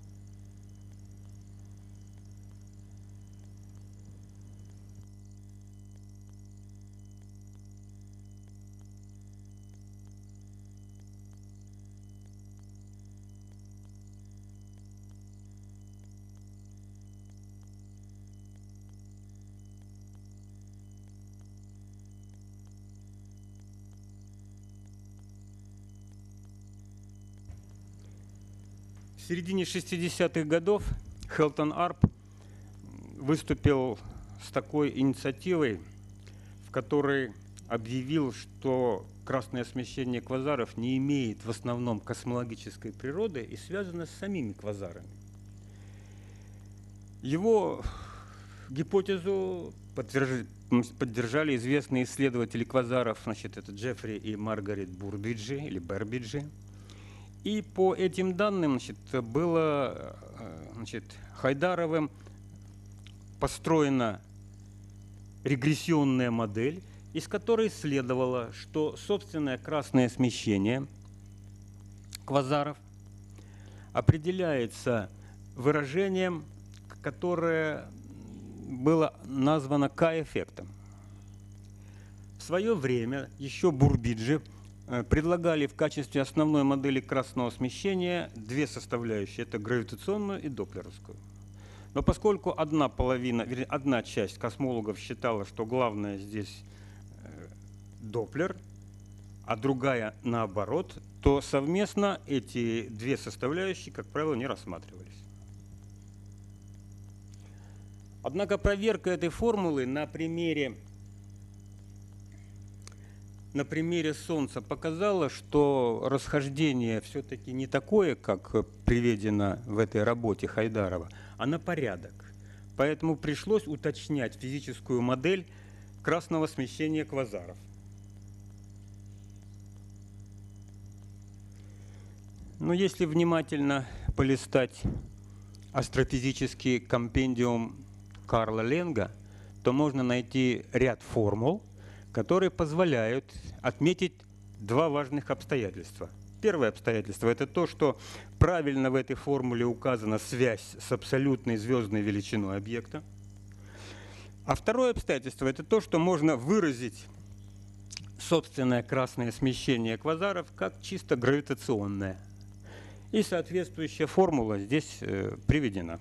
S4: В середине 60-х годов Хелтон Арп выступил с такой инициативой, в которой объявил, что красное смещение квазаров не имеет в основном космологической природы и связано с самими квазарами. Его гипотезу поддержали известные исследователи квазаров, значит, это Джеффри и Маргарет Бурбиджи или Бербиджи. И по этим данным, значит, было, значит, Хайдаровым построена регрессионная модель, из которой следовало, что собственное красное смещение квазаров определяется выражением, которое было названо К-эффектом. В свое время еще Бурбиджи предлагали в качестве основной модели красного смещения две составляющие. Это гравитационную и доплеровскую. Но поскольку одна часть космологов считала, что главное здесь Доплер, а другая наоборот, то совместно эти две составляющие, как правило, не рассматривались. Однако проверка этой формулы на примере Солнца показала, что расхождение все-таки не такое, как приведено в этой работе Хайдарова, а на порядок. Поэтому пришлось уточнять физическую модель красного смещения квазаров. Но если внимательно полистать астрофизический компендиум Карла Ленга, то можно найти ряд формул, которые позволяют отметить два важных обстоятельства. Первое обстоятельство – это то, что правильно в этой формуле указана связь с абсолютной звездной величиной объекта. А второе обстоятельство – это то, что можно выразить собственное красное смещение квазаров как чисто гравитационное. И соответствующая формула здесь приведена.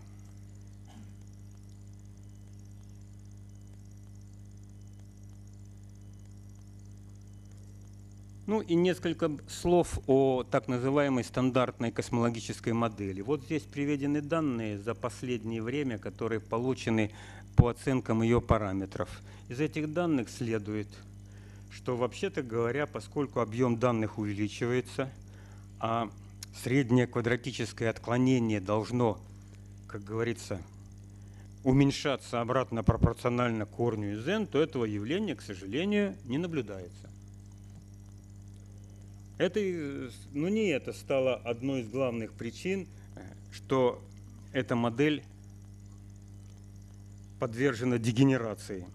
S4: Ну и несколько слов о так называемой стандартной космологической модели. Вот здесь приведены данные за последнее время, которые получены по оценкам ее параметров. Из этих данных следует, что вообще-то говоря, поскольку объем данных увеличивается, а среднее квадратическое отклонение должно, как говорится, уменьшаться обратно пропорционально корню из n, то этого явления, к сожалению, не наблюдается. Не это стало одной из главных причин, что эта модель подвержена дегенерации.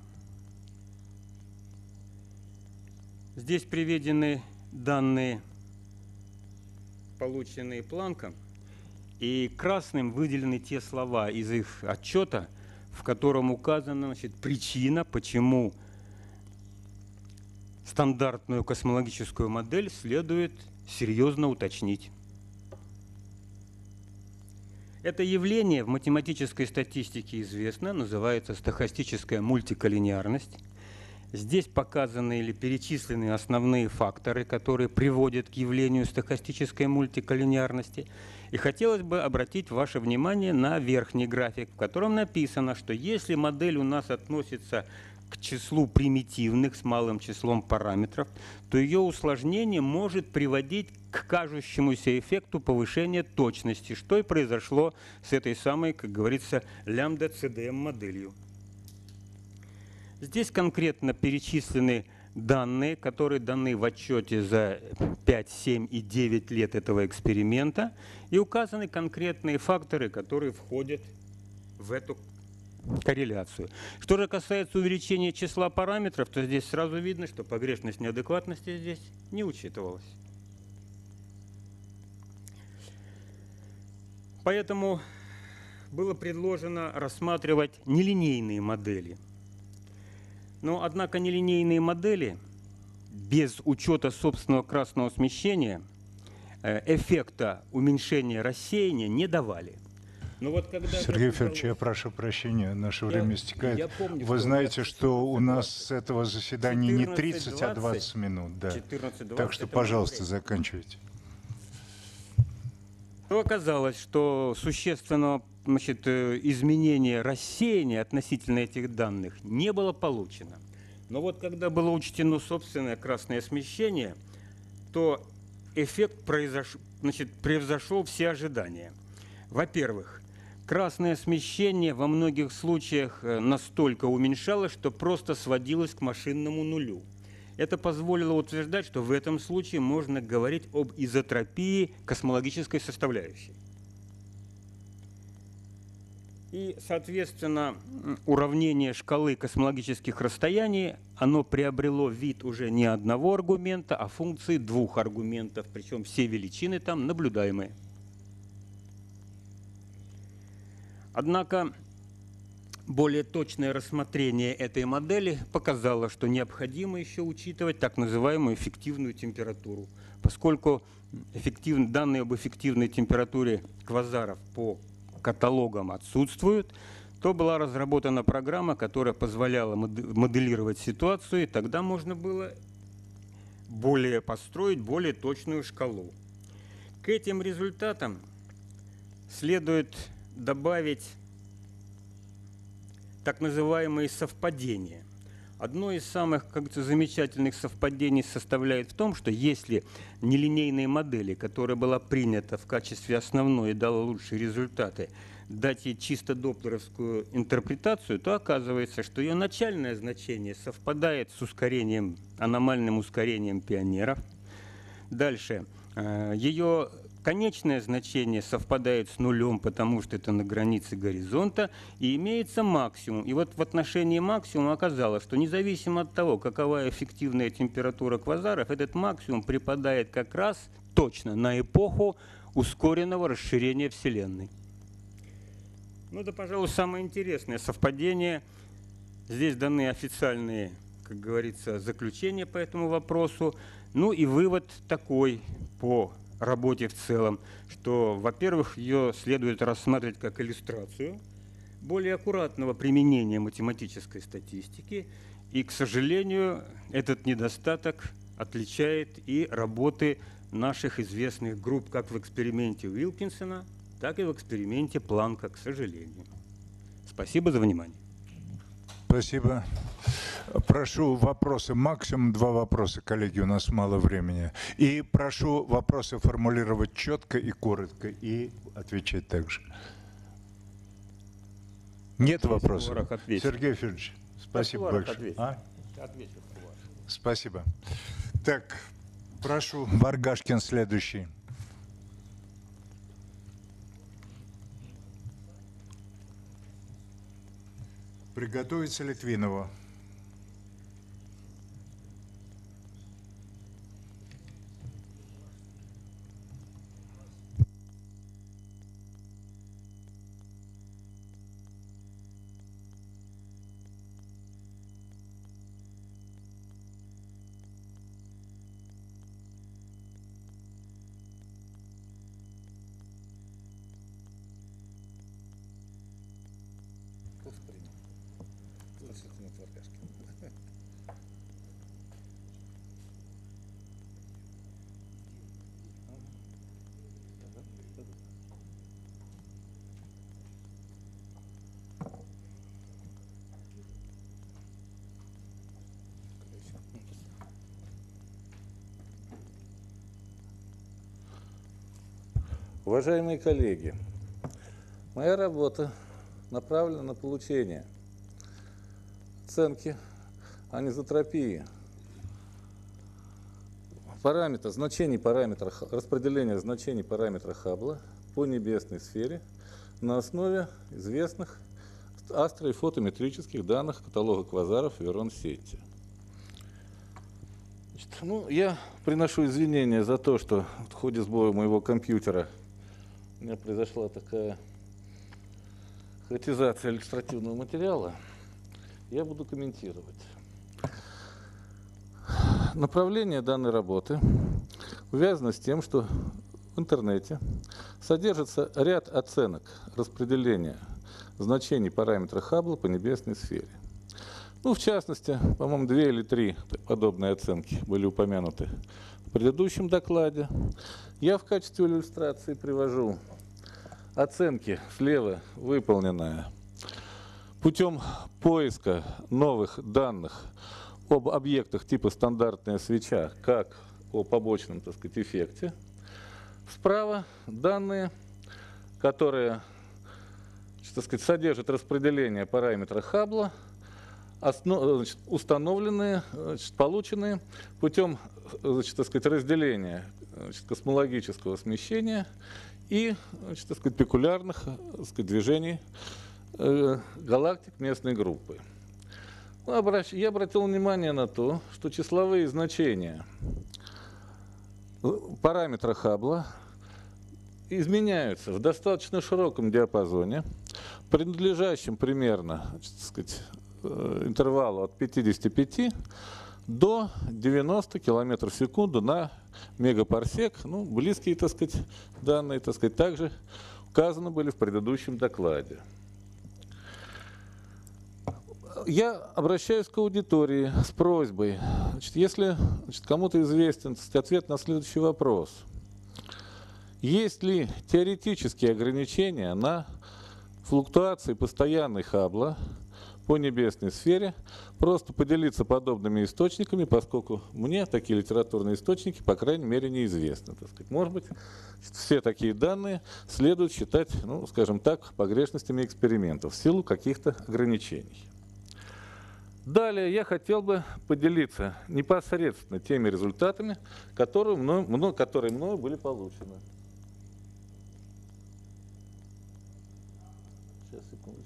S4: Здесь приведены данные, полученные Планком, и красным выделены те слова из их отчета, в котором указана, значит, причина, почему стандартную космологическую модель следует серьезно уточнить. Это явление в математической статистике известно, называется стохастическая мультиколлинеарность. Здесь показаны или перечислены основные факторы, которые приводят к явлению стохастической мультиколлинеарности. И хотелось бы обратить ваше внимание на верхний график, в котором написано, что если модель у нас относится к числу примитивных с малым числом параметров, то ее усложнение может приводить к кажущемуся эффекту повышения точности, что и произошло с этой самой, как говорится, лямбда-CDM моделью. Здесь конкретно перечислены данные, которые даны в отчете за 5, 7 и 9 лет этого эксперимента, и указаны конкретные факторы, которые входят в эту корреляцию. Что же касается увеличения числа параметров, то здесь сразу видно, что погрешность неадекватности здесь не учитывалась. Поэтому было предложено рассматривать нелинейные модели. Но, однако, нелинейные модели без учета собственного красного смещения эффекта уменьшения рассеяния не давали. Но вот когда
S13: Сергей Федорович, я прошу прощения, наше время истекает.
S4: помню,
S13: Вы
S4: что
S13: знаете, что у нас с этого заседания не 30, а
S4: 14:20,
S13: 20 минут. Да.
S4: 14:20
S13: Так что,
S4: это
S13: пожалуйста,
S4: время.
S13: заканчивайте.
S4: То оказалось, что существенного, значит, изменения рассеяния относительно этих данных не было получено. Но вот когда было учтено собственное красное смещение, то эффект превзошел все ожидания. Во-первых, красное смещение во многих случаях настолько уменьшалось, что просто сводилось к машинному нулю. Это позволило утверждать, что в этом случае можно говорить об изотропии космологической составляющей. И, соответственно, уравнение шкалы космологических расстояний, оно приобрело вид уже не одного аргумента, а функции двух аргументов, причем все величины там наблюдаемые. Однако более точное рассмотрение этой модели показало, что необходимо еще учитывать так называемую эффективную температуру, поскольку данные об эффективной температуре квазаров по каталогам отсутствуют, то была разработана программа, которая позволяла моделировать ситуацию, и тогда можно было построить более точную шкалу. К этим результатам следует добавить так называемые совпадения. Одно из самых, как-то, замечательных совпадений составляет в том, что если нелинейные модели, которая была принята в качестве основной и дала лучшие результаты, дать ей чисто доплеровскую интерпретацию, то оказывается, что ее начальное значение совпадает с ускорением, аномальным ускорением пионеров. Дальше. Ее конечное значение совпадает с нулем, потому что это на границе горизонта, и имеется максимум. И вот в отношении максимума оказалось, что независимо от того, какова эффективная температура квазаров, этот максимум припадает как раз точно на эпоху ускоренного расширения Вселенной. Ну, это, пожалуй, самое интересное совпадение. Здесь даны официальные, как говорится, заключения по этому вопросу. Ну и вывод такой по работе в целом, что, во-первых, ее следует рассматривать как иллюстрацию более аккуратного применения математической статистики, и, к сожалению, этот недостаток отличает и работы наших известных групп как в эксперименте Уилкинсона, так и в эксперименте Планка, к сожалению. Спасибо за внимание.
S13: Спасибо. Прошу вопросы, максимум 2 вопроса, коллеги, у нас мало времени. И прошу вопросы формулировать четко и коротко, и отвечать также. Нет вопросов? Сергей Федорович, спасибо большое. Спасибо. Так, прошу, Варгашкин следующий. Приготовиться Литвинову.
S14: Уважаемые коллеги, моя работа направлена на получение оценки анизотропии значений параметра, распределения значений параметра Хаббла по небесной сфере на основе известных астро- и фотометрических данных каталога квазаров Верон-Сетти. Я приношу извинения за то, что в ходе сбоя моего компьютера у меня произошла такая хаотизация иллюстративного материала. Я буду комментировать. Направление данной работы увязано с тем, что в интернете содержится ряд оценок распределения значений параметра Хаббла по небесной сфере. Ну, в частности, по-моему, 2 или 3 подобные оценки были упомянуты в предыдущем докладе. Я в качестве иллюстрации привожу оценки слева выполненные путем поиска новых данных об объектах типа стандартная свеча, как о побочном, так сказать, эффекте. Справа данные, которые, так сказать, содержат распределение параметра Хаббла, установленные, полученные путем, так сказать, разделения космологического смещения и, так сказать, пекулярных, так сказать, движений галактик местной группы. Я обратил внимание на то, что числовые значения параметра Хаббла изменяются в достаточно широком диапазоне, принадлежащем примерно, так сказать, интервалу от 55 до 90 км в секунду на мегапарсек. Ну, близкие, так сказать, данные, так сказать, также указаны были в предыдущем докладе. Я обращаюсь к аудитории с просьбой, если кому-то известен, так сказать, ответ на следующий вопрос. Есть ли теоретические ограничения на флуктуации постоянной Хаббла по небесной сфере, просто поделиться подобными источниками, поскольку мне такие литературные источники, по крайней мере, неизвестны. Так сказать. Может быть, все такие данные следует считать, ну, скажем так, погрешностями экспериментов в силу каких-то ограничений. Далее я хотел бы поделиться непосредственно теми результатами, которые мною были получены. Сейчас, секундочку.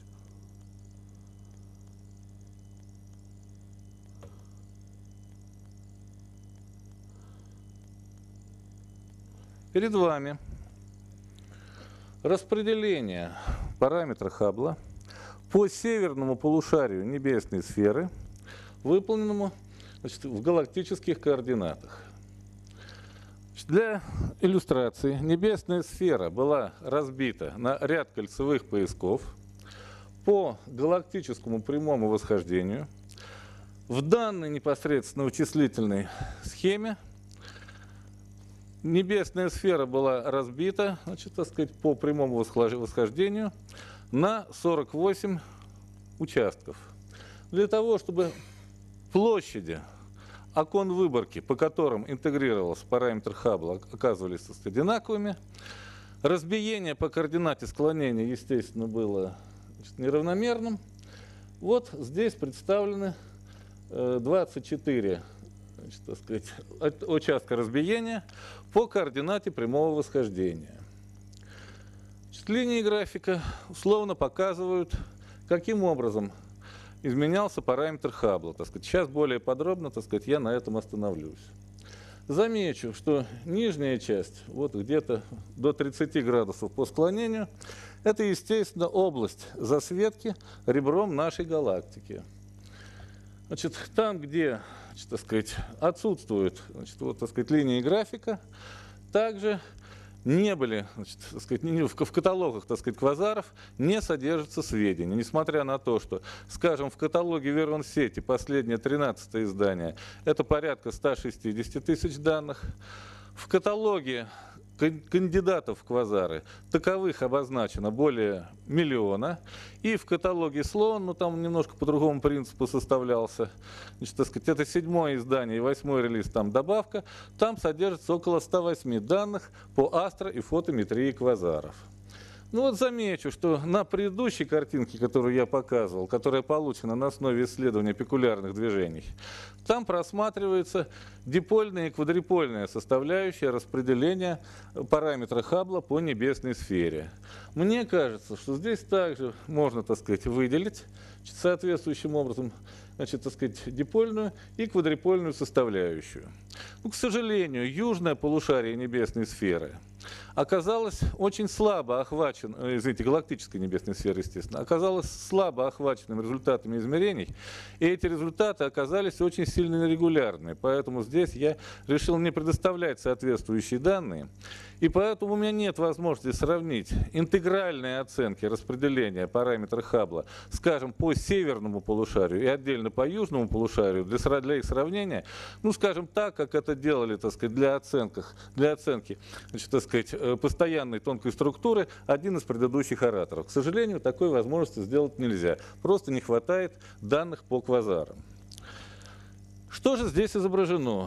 S14: Перед вами распределение параметра Хаббла по северному полушарию небесной сферы, выполненному, значит, в галактических координатах. Для иллюстрации небесная сфера была разбита на ряд кольцевых поясков по галактическому прямому восхождению. В данной непосредственно вычислительной схеме небесная сфера была разбита, значит, так сказать, по прямому восхождению на 48 участков. Для того, чтобы площади окон выборки, по которым интегрировался параметр Хаббла, оказывались, так сказать, одинаковыми, разбиение по координате склонения, естественно, было, значит, неравномерным. Вот здесь представлены 24, значит, так сказать, участка разбиения по координате прямого восхождения. Линии графика условно показывают, каким образом изменялся параметр Хаббла. Так сказать. Сейчас более подробно, так сказать, я на этом остановлюсь. Замечу, что нижняя часть, вот где-то до 30 градусов по склонению, это, естественно, область засветки ребром нашей галактики. Значит, там, где, значит, так сказать, отсутствуют, значит, вот, так сказать, линии графика, также не были, значит, так сказать, в каталогах, так сказать, квазаров не содержатся сведения, несмотря на то, что, скажем, в каталоге Веронсети, последнее 13-е издание, это порядка 160 тысяч данных. В каталоге кандидатов в квазары таковых обозначено более 1 миллиона. И в каталоге Слоан, ну там немножко по другому принципу составлялся, значит, так сказать, это 7-е издание и 8-й релиз, там добавка, там содержится около 108 данных по астро- и фотометрии квазаров. Ну вот замечу, что на предыдущей картинке, которую я показывал, которая получена на основе исследования пекулярных движений, там просматривается дипольная и квадрипольная составляющая распределения параметра Хаббла по небесной сфере. Мне кажется, что здесь также можно, так сказать, выделить соответствующим образом, значит, так сказать, дипольную и квадрипольную составляющую. Ну, к сожалению, южное полушарие небесной сферы оказалась очень слабо охвачен, извините, галактической небесной сферы, естественно, оказалась слабо охваченным результатами измерений, и эти результаты оказались очень сильно нерегулярны. Поэтому здесь я решил не предоставлять соответствующие данные, и поэтому у меня нет возможности сравнить интегральные оценки распределения параметров Хаббла, скажем, по северному полушарию и отдельно по южному полушарию для их сравнения, ну, скажем так, как это делали, так сказать, для оценки, значит, так сказать, постоянной тонкой структуры один из предыдущих ораторов. К сожалению, такой возможности сделать нельзя. Просто не хватает данных по квазарам. Что же здесь изображено?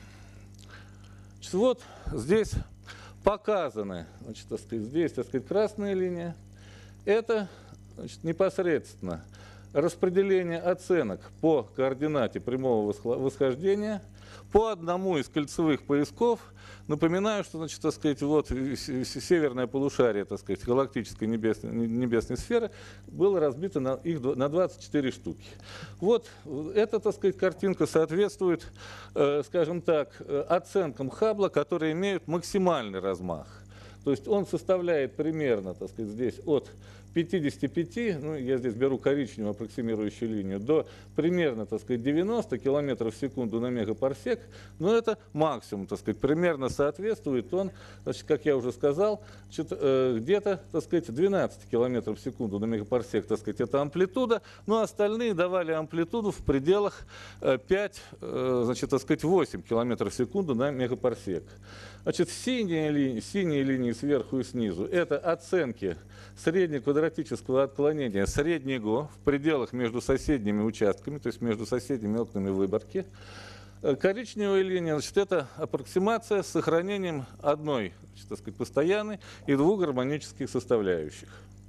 S14: Значит, вот здесь показаны, значит, так сказать, здесь, так сказать, красная линия. Это, значит, непосредственно распределение оценок по координате прямого восхождения по одному из кольцевых поясков. Напоминаю, что, значит, так сказать, вот северное полушарие, так сказать, галактической небесной сферы было разбито на 24 штуки. Вот эта, так сказать, картинка соответствует, скажем так, оценкам Хаббла, которые имеют максимальный размах. То есть он составляет примерно, так сказать, здесь от 55, ну, я здесь беру коричневую аппроксимирующую линию, до примерно, так сказать, 90 километров в секунду на мегапарсек, но это максимум, так сказать, примерно соответствует он, значит, как я уже сказал, где-то, так сказать, 12 километров в секунду на мегапарсек, так сказать, это амплитуда, но остальные давали амплитуду в пределах 5, значит, так сказать, 8 километров в секунду на мегапарсек. Значит, синие линии сверху и снизу – это оценки среднеквадратического отклонения среднего в пределах между соседними участками, то есть между соседними окнами выборки. Коричневая линия, значит, это аппроксимация с сохранением одной, значит, так сказать, постоянной и двух гармонических составляющих.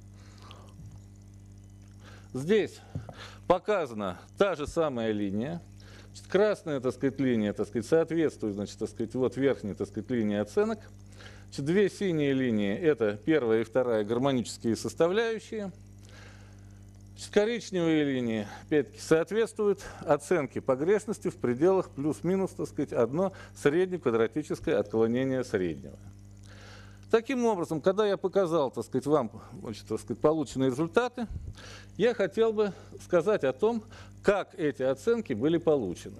S14: Здесь показана та же самая линия. Красная, так сказать, линия, так сказать, соответствует, значит, так сказать, вот верхняя, так сказать, линия оценок. Значит, две синие линии – это первая и вторая гармонические составляющие. Значит, коричневые линии, опять-таки, соответствуют оценке погрешности в пределах плюс-минус, так сказать, одно среднеквадратическое отклонение среднего. Таким образом, когда я показал, так сказать, вам, значит, так сказать, полученные результаты, я хотел бы сказать о том, как эти оценки были получены.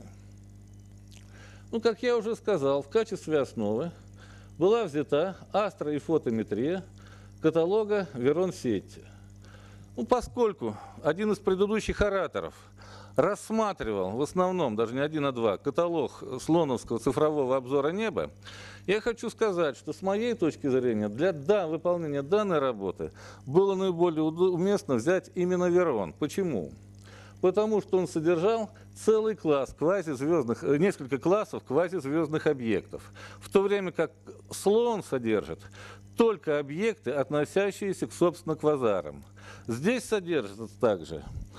S14: Ну, как я уже сказал, в качестве основы была взята астро- и фотометрия каталога Верон-Сетти. Ну, поскольку один из предыдущих ораторов рассматривал в основном, даже не один, а два, каталог слоновского цифрового обзора неба, я хочу сказать, что с моей точки зрения для выполнения данной работы было наиболее уместно взять именно Верон. Почему? Потому что он содержал целый класс квазизвездных, несколько классов квазизвездных объектов, в то время как слон содержит только объекты, относящиеся к, собственно, квазарам. Здесь содержатся также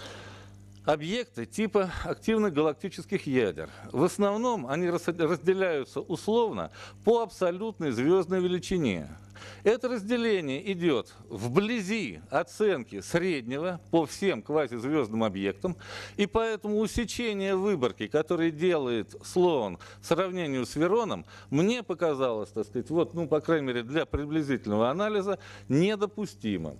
S14: объекты типа активных галактических ядер. В основном они разделяются условно по абсолютной звездной величине. Это разделение идет вблизи оценки среднего по всем квазизвездным объектам, и поэтому усечение выборки, которое делает слон в сравнении с Вероном, мне показалось, так сказать, вот, ну, по крайней мере, для приблизительного анализа недопустимым.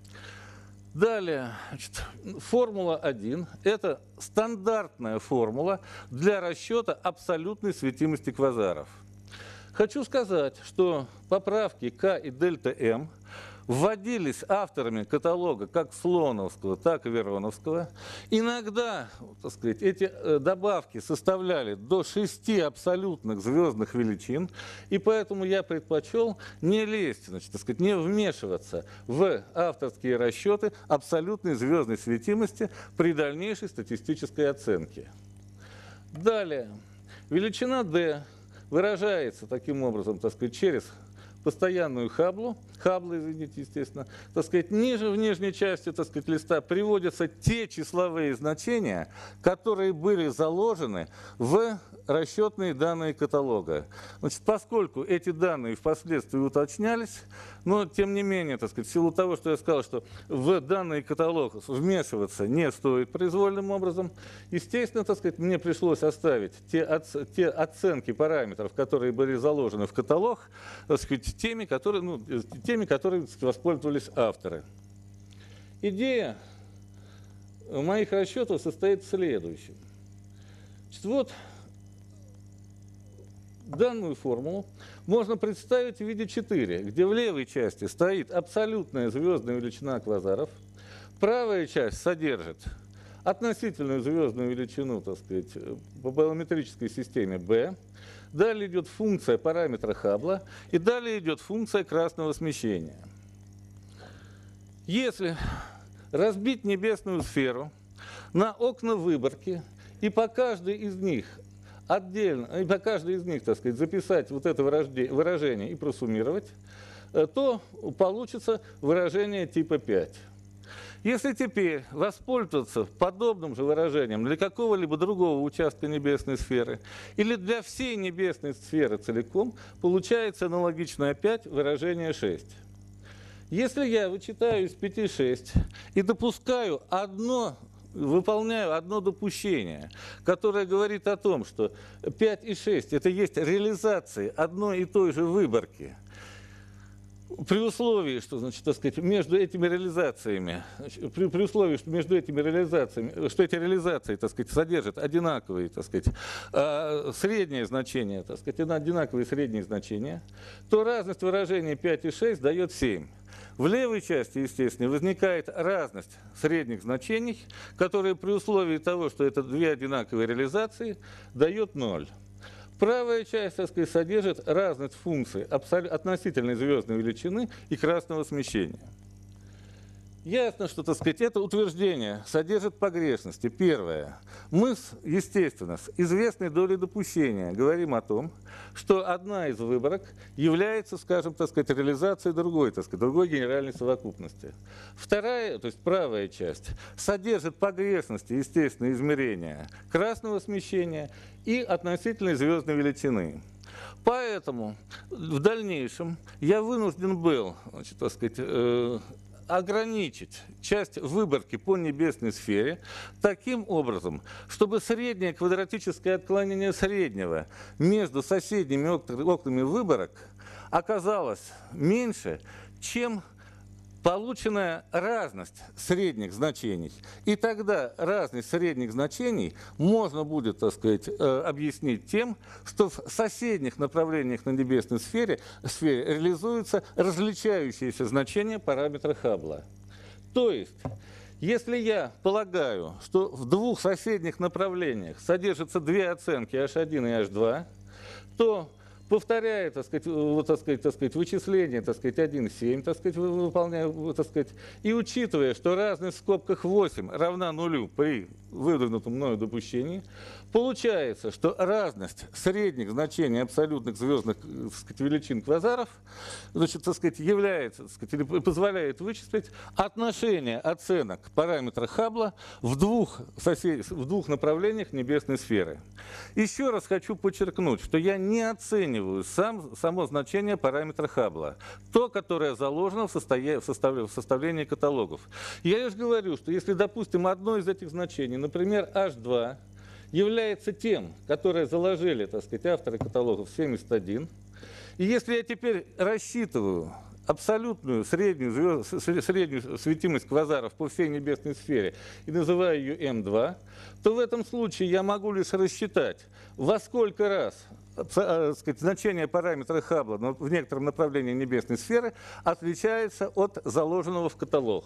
S14: Далее, значит, формула 1 – это стандартная формула для расчета абсолютной светимости квазаров. Хочу сказать, что поправки К и дельта М вводились авторами каталога как слоновского, так и вероновского. Иногда, так сказать, эти добавки составляли до 6 абсолютных звездных величин, и поэтому я предпочел не лезть, значит, так сказать, не вмешиваться в авторские расчеты абсолютной звездной светимости при дальнейшей статистической оценке. Далее, величина D выражается таким образом, так сказать, через постоянную Хабблу Хаббла, извините, естественно, так сказать, ниже, в нижней части, так сказать, листа приводятся те числовые значения, которые были заложены в расчетные данные каталога. Значит, поскольку эти данные впоследствии уточнялись, но тем не менее, так сказать, в силу того, что я сказал, что в данный каталог вмешиваться не стоит произвольным образом, естественно, так сказать, мне пришлось оставить те оценки параметров, которые были заложены в каталог, так сказать, теми, которые воспользовались авторы. Идея моих расчетов состоит в следующем. Значит, вот данную формулу можно представить в виде 4, где в левой части стоит абсолютная звездная величина квазаров, правая часть содержит относительную звездную величину, так сказать, по балометрической системе B, далее идет функция параметра Хаббла и далее идет функция красного смещения. Если разбить небесную сферу на окна выборки и по каждой из них отдельно, и по каждой из них, так сказать, записать вот это выражение и просуммировать, то получится выражение типа 5. Если теперь воспользоваться подобным же выражением для какого-либо другого участка небесной сферы или для всей небесной сферы целиком, получается аналогично опять выражение 6. Если я вычитаю из 5 6 и выполняю одно допущение, которое говорит о том, что 5 и 6 это есть реализации одной и той же выборки, при условии, что, значит, так сказать, между этими реализациями, при условии, что между этими реализациями, что эти реализации, так сказать, содержат одинаковые, так сказать, средние значения, так сказать, одинаковые средние значения, то разность выражения 5 и 6 дает 7. В левой части, естественно, возникает разность средних значений, которая при условии того, что это две одинаковые реализации, дает 0. Правая часть, так сказать, содержит разность функций относительной звездной величины и красного смещения. Ясно, что, так сказать, это утверждение содержит погрешности. Первое. Мы, естественно, с известной долей допущения говорим о том, что одна из выборок является, скажем, так сказать, реализацией другой, так сказать, другой генеральной совокупности. Вторая, то есть правая часть, содержит погрешности, естественно, измерения красного смещения и относительной звездной величины. Поэтому в дальнейшем я вынужден был, значит, так сказать, ограничить часть выборки по небесной сфере таким образом, чтобы среднее квадратическое отклонение среднего между соседними окнами выборок оказалось меньше, чем полученная разность средних значений. И тогда разность средних значений можно будет, так сказать, объяснить тем, что в соседних направлениях на небесной сфере реализуются различающиеся значения параметра Хаббла. То есть, если я полагаю, что в двух соседних направлениях содержатся две оценки H1 и H2, то повторяя, так сказать, вычисление, так сказать, 1,7, так сказать, выполняя, так сказать, и учитывая, что разность в скобках 8 равна нулю при выдвинутом мною допущении, получается, что разность средних значений абсолютных звездных, так сказать, величин квазаров, значит, так сказать, является, так сказать, или позволяет вычислить отношение оценок параметра Хаббла в двух направлениях небесной сферы. Еще раз хочу подчеркнуть, что я не оцениваю само значение параметра Хаббла, то, которое заложено в составлении каталогов. Я лишь говорю, что если, допустим, одно из этих значений, например, H2, является тем, которое заложили, так сказать, авторы каталогов 71, и если я теперь рассчитываю абсолютную среднюю светимость квазаров по всей небесной сфере и называю ее М2, то в этом случае я могу лишь рассчитать, во сколько раз, так сказать, значение параметра Хаббла в некотором направлении небесной сферы отличается от заложенного в каталог.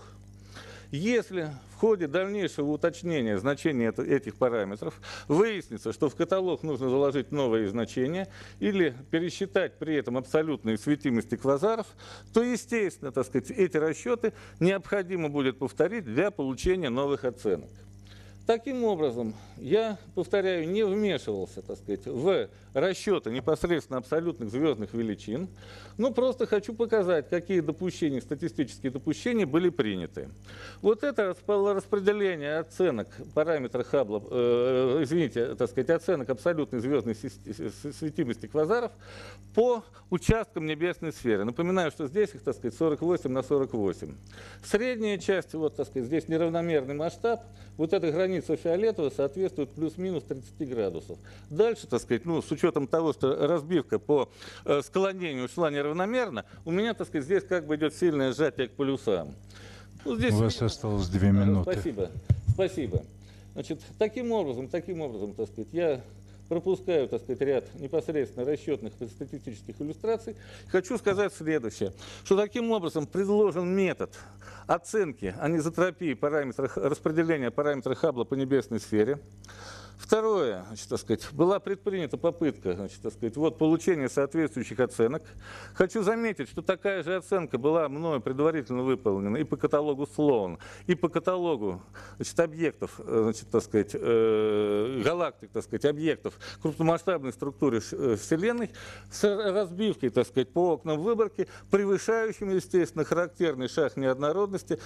S14: Если в ходе дальнейшего уточнения значения этих параметров выяснится, что в каталог нужно заложить новые значения или пересчитать при этом абсолютные светимости квазаров, то, естественно, так сказать, эти расчеты необходимо будет повторить для получения новых оценок. Таким образом, я, повторяю, не вмешивался, так сказать, в расчеты непосредственно абсолютных звездных величин, но просто хочу показать, какие допущения, статистические допущения были приняты. Вот это распределение оценок параметров Хаббла, так сказать, оценок абсолютной звездной светимости квазаров по участкам небесной сферы. Напоминаю, что здесь их, так сказать, 48 на 48. Средняя часть, вот, так сказать, здесь неравномерный масштаб, вот эта граница фиолетовая соответствует плюс-минус 30 градусов. Дальше, так сказать, ну, с учетом того, что разбивка по склонению шла неравномерно, у меня, так сказать, здесь как бы идет сильное сжатие к полюсам. Ну, здесь
S13: У вас осталось 2 минуты.
S14: Спасибо, спасибо. Значит, таким образом, так сказать, я пропускаю, так сказать, ряд непосредственно расчетных и статистических иллюстраций. Хочу сказать следующее, что таким образом предложен метод оценки анизотропии параметров распределения параметров Хаббла по небесной сфере. Второе, значит, так сказать, была предпринята попытка, значит, так сказать, вот, получения соответствующих оценок. Хочу заметить, что такая же оценка была мною предварительно выполнена и по каталогу Слоун, и по каталогу, значит, объектов, значит, так сказать, галактик, так сказать, объектов крупномасштабной структуры Вселенной с разбивкой, так сказать, по окнам выборки, превышающим, естественно, характерный шаг неоднородности,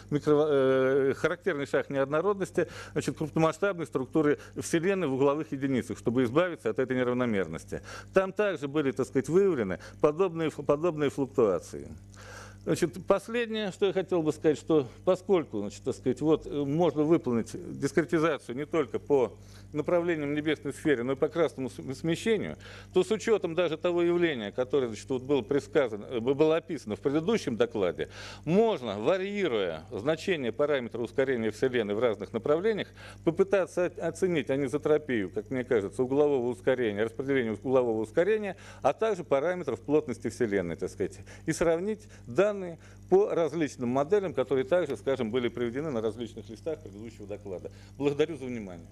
S14: значит, крупномасштабной структуры Вселенной в угловых единицах, чтобы избавиться от этой неравномерности. Там также были, так сказать, выявлены подобные флуктуации. Значит, последнее, что я хотел бы сказать, что поскольку, значит, так сказать, вот, можно выполнить дискретизацию не только по направлениям небесной сфере, но и по красному смещению, то с учетом даже того явления, которое, значит, вот было описано в предыдущем докладе, можно, варьируя значение параметра ускорения Вселенной в разных направлениях, попытаться оценить анизотропию, как мне кажется, углового ускорения, распределение углового ускорения, а также параметров плотности Вселенной, так сказать, и сравнить данные по различным моделям, которые также, скажем, были приведены на различных листах предыдущего доклада. Благодарю за внимание.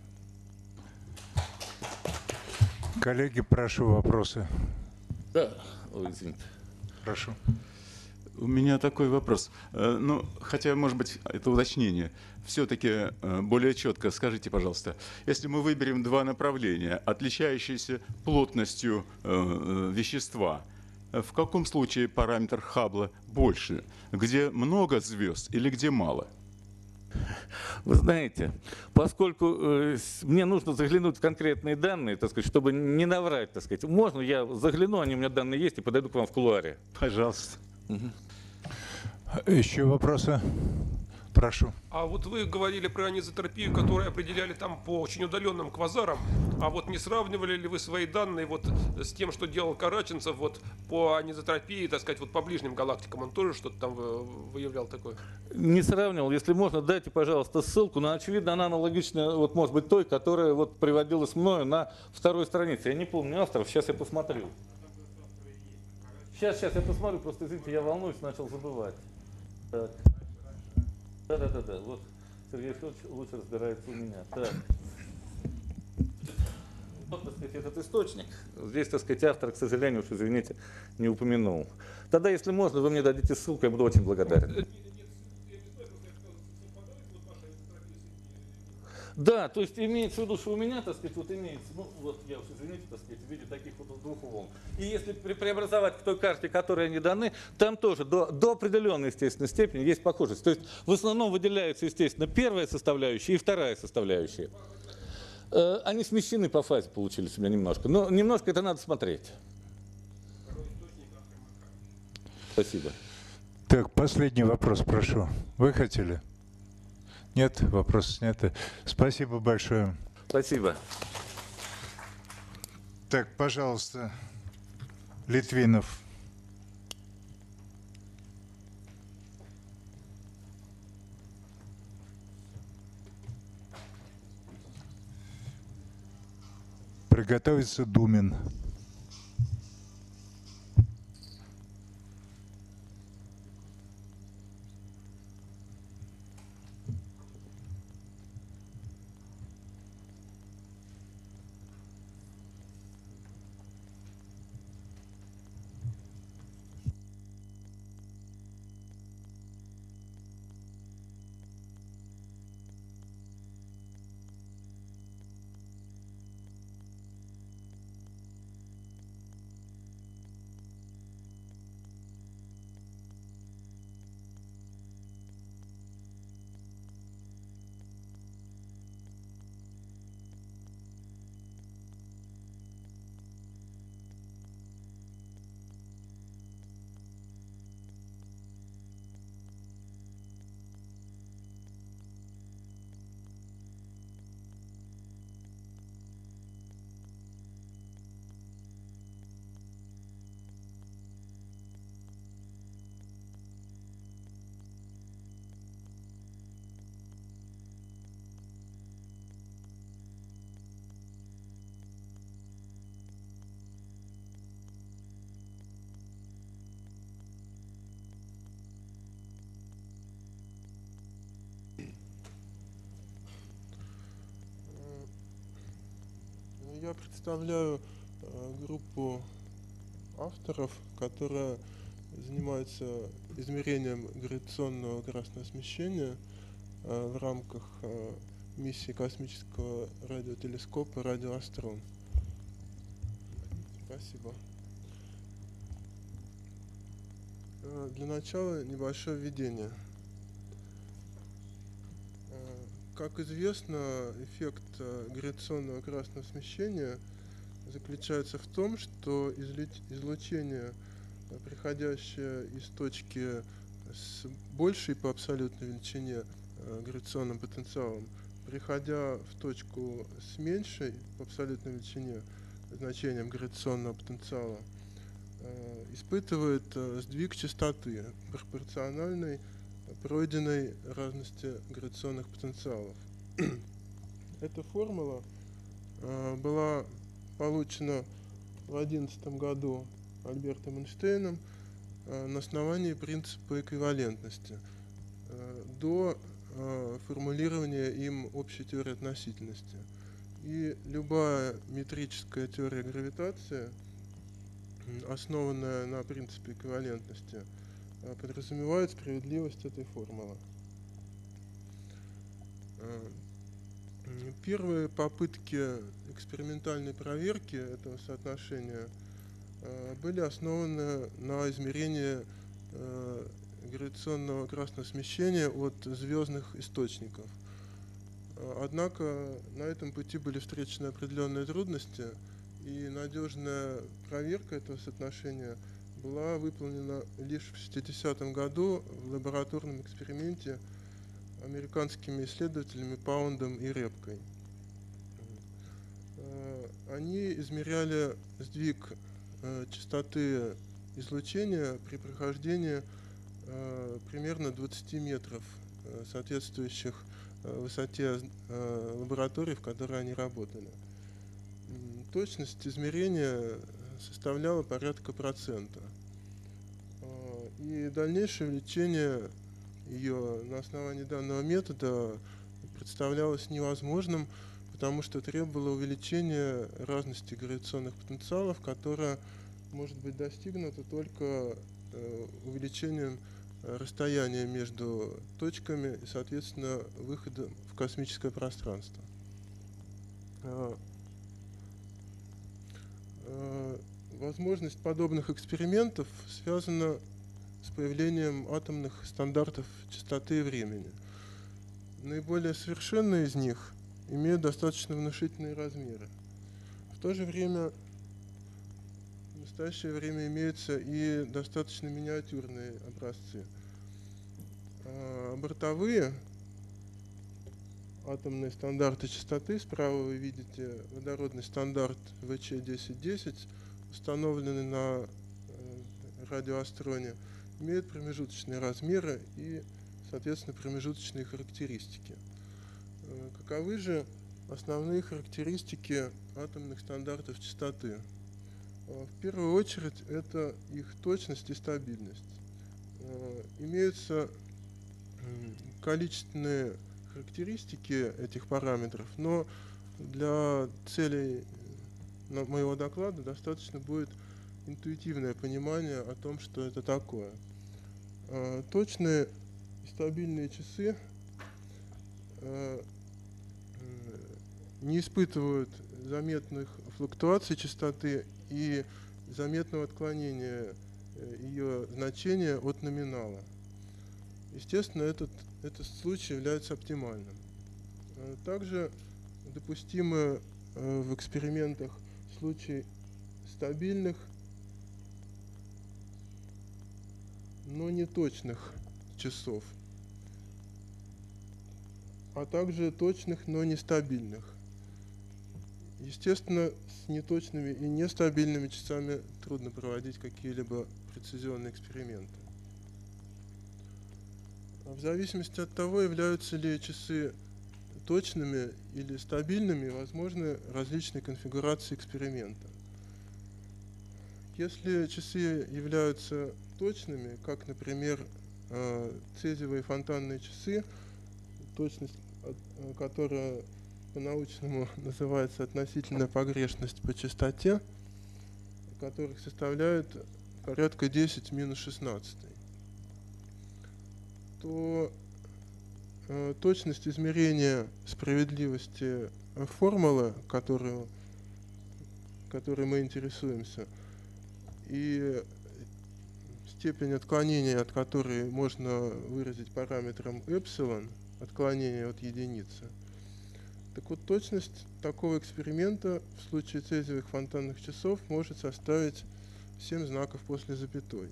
S13: Коллеги, прошу вопросы.
S14: Да, извините.
S13: Прошу.
S11: У меня такой вопрос. Ну, хотя, может быть, это уточнение. Все-таки более четко скажите, пожалуйста, если мы выберем два направления, отличающиеся плотностью вещества, в каком случае параметр Хаббла больше? Где много звезд или где мало?
S14: Вы знаете, поскольку мне нужно заглянуть в конкретные данные, так сказать, чтобы не наврать, так сказать, можно я загляну, они у меня данные есть, и подойду к вам в кулуаре?
S11: Пожалуйста.
S13: Еще вопросы? Прошу.
S15: А вот вы говорили про анизотропию, которую определяли там по очень удаленным квазарам. А вот не сравнивали ли вы свои данные вот с тем, что делал Караченцев вот по анизотропии, так сказать, вот по ближним галактикам? Он тоже что-то там выявлял такое?
S14: Не сравнивал. Если можно, дайте, пожалуйста, ссылку. Но, очевидно, она аналогична, вот, может быть, той, которая вот приводилась мною на второй странице. Я не помню авторов, сейчас я посмотрю. Сейчас я посмотрю, просто, извините, я волнуюсь, начал забывать. Так. Да, вот Сергей Федорович лучше разбирается у меня. Так. Вот, так сказать, этот источник. Здесь, так сказать, автор, к сожалению, уж извините, не упомянул. Тогда, если можно, вы мне дадите ссылку, я буду очень благодарен. Да, то есть имеется в виду, что у меня, так сказать, вот имеется, ну вот я уж извините, так сказать, в виде таких вот двух волн. И если преобразовать к той карте, которые они даны, там тоже до определенной, естественно, степени есть похожесть. То есть в основном выделяются, естественно, первая составляющая и вторая составляющая. Они смещены по фазе, получились у меня немножко. Но немножко это надо смотреть. Спасибо.
S13: Так, последний вопрос, прошу. Вы хотели? Нет, вопросы сняты. Спасибо большое.
S14: Спасибо.
S13: Так, пожалуйста, Литвинов. Приготовиться Думин.
S16: Я представляю группу авторов, которая занимается измерением гравитационного красного смещения в рамках миссии космического радиотелескопа «Радиоастрон». Спасибо. Для начала небольшое введение. Как известно, эффект гравитационного красного смещения заключается в том, что излучение, приходящее из точки с большей по абсолютной величине гравитационным потенциалом, приходя в точку с меньшей по абсолютной величине значением гравитационного потенциала, испытывает сдвиг частоты, пропорциональный пройденной разности гравитационных потенциалов. Эта формула была получена в 2011 году Альбертом Эйнштейном на основании принципа эквивалентности до формулирования им общей теории относительности. И любая метрическая теория гравитации, основанная на принципе эквивалентности, подразумевает справедливость этой формулы. Первые попытки экспериментальной проверки этого соотношения были основаны на измерении гравитационного красного смещения от звездных источников. Однако на этом пути были встречены определенные трудности, и надежная проверка этого соотношения была выполнена лишь в 1960 году в лабораторном эксперименте американскими исследователями Паундом и Репкой. Они измеряли сдвиг частоты излучения при прохождении примерно 20 метров, соответствующих высоте лаборатории, в которой они работали. Точность измерения составляла порядка процента. И дальнейшее увеличение ее на основании данного метода представлялось невозможным, потому что требовало увеличения разности гравитационных потенциалов, которая может быть достигнута только увеличением расстояния между точками и, соответственно, выходом в космическое пространство. Возможность подобных экспериментов связана с появлением атомных стандартов частоты и времени. Наиболее совершенные из них имеют достаточно внушительные размеры. В то же время в настоящее время имеются и достаточно миниатюрные образцы. Бортовые атомные стандарты частоты, справа вы видите водородный стандарт ВЧ-1010, установленный на радиоастроне, имеют промежуточные размеры и, соответственно, промежуточные характеристики. Каковы же основные характеристики атомных стандартов частоты? В первую очередь это их точность и стабильность. Имеются количественные характеристики этих параметров, но для целей моего доклада достаточно будет интуитивное понимание о том, что это такое. Точные и стабильные часы не испытывают заметных флуктуаций частоты и заметного отклонения ее значения от номинала. Естественно, этот случай является оптимальным. Также допустимы в экспериментах случаи стабильных, но не точных часов, а также точных, но нестабильных. Естественно, с неточными и нестабильными часами трудно проводить какие-либо прецизионные эксперименты. В зависимости от того, являются ли часы точными или стабильными, возможны различные конфигурации эксперимента. Если часы являются точными, как, например, цезиевые фонтанные часы, точность которая по-научному называется относительная погрешность по частоте, которых составляет порядка 10 минус 16, то точность измерения справедливости формулы, которой мы интересуемся, и степень отклонения, от которой можно выразить параметром эпсилон, отклонение от единицы. Так вот, точность такого эксперимента в случае цезиевых фонтанных часов может составить 7 знаков после запятой.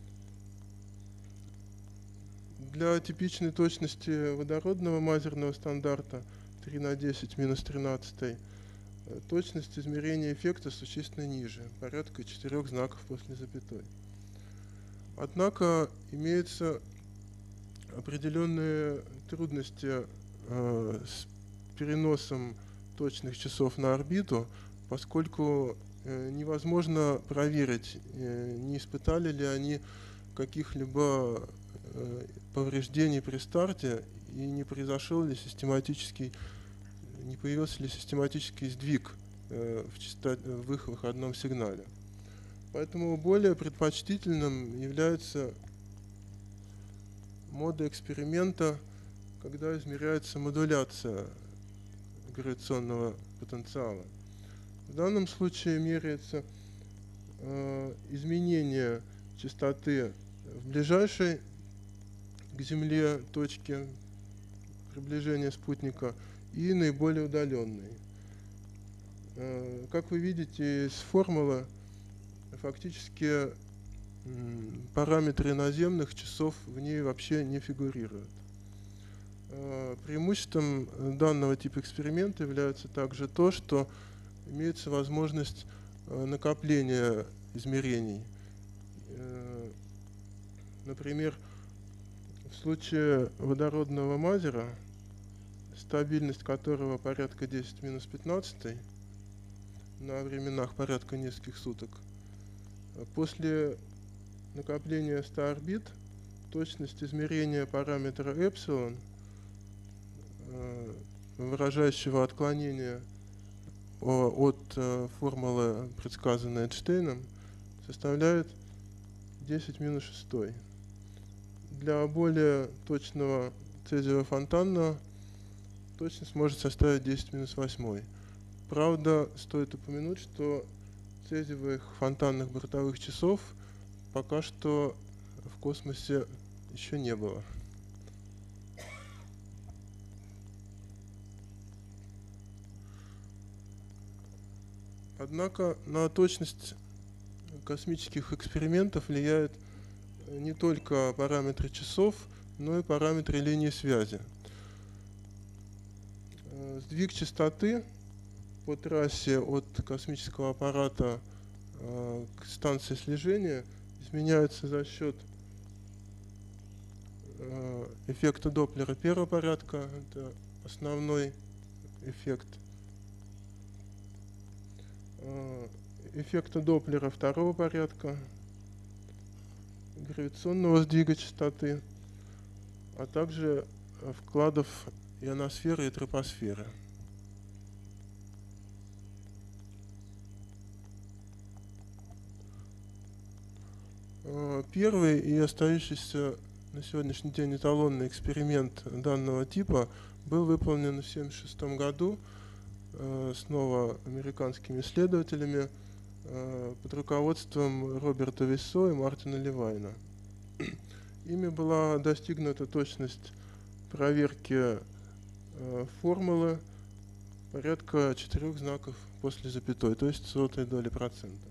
S16: Для типичной точности водородного мазерного стандарта 3 на 10 минус 13 точность измерения эффекта существенно ниже, порядка 4 знаков после запятой. Однако имеются определенные трудности с переносом точных часов на орбиту, поскольку невозможно проверить, не испытали ли они каких-либо повреждений при старте и не произошел ли не появился ли систематический сдвиг в их выходном сигнале. Поэтому более предпочтительным является мода эксперимента, когда измеряется модуляция гравитационного потенциала. В данном случае меряется изменение частоты в ближайшей к Земле точке приближения спутника и наиболее удаленной. Как вы видите из формулы, фактически параметры наземных часов в ней вообще не фигурируют. Преимуществом данного типа эксперимента является также то, что имеется возможность накопления измерений. Например, в случае водородного мазера, стабильность которого порядка 10 минус 15 на временах порядка нескольких суток, после накопления 100 орбит точность измерения параметра эпсилон, выражающего отклонение от формулы, предсказанной Эйнштейном, составляет 10 минус 6. Для более точного цезиевого фонтана точность может составить 10 минус 8. Правда, стоит упомянуть, что цезиевых фонтанных бортовых часов пока что в космосе еще не было. Однако на точность космических экспериментов влияют не только параметры часов, но и параметры линии связи. Сдвиг частоты по трассе от космического аппарата к станции слежения изменяется за счет эффекта Доплера первого порядка, это основной эффект, эффекта Доплера второго порядка, гравитационного сдвига частоты, а также вкладов ионосферы и тропосферы. Первый и остающийся на сегодняшний день эталонный эксперимент данного типа был выполнен в 1976 году снова американскими исследователями под руководством Роберта Виссо и Мартина Левайна. Ими была достигнута точность проверки формулы порядка 4 знаков после запятой, то есть 100 доли процента.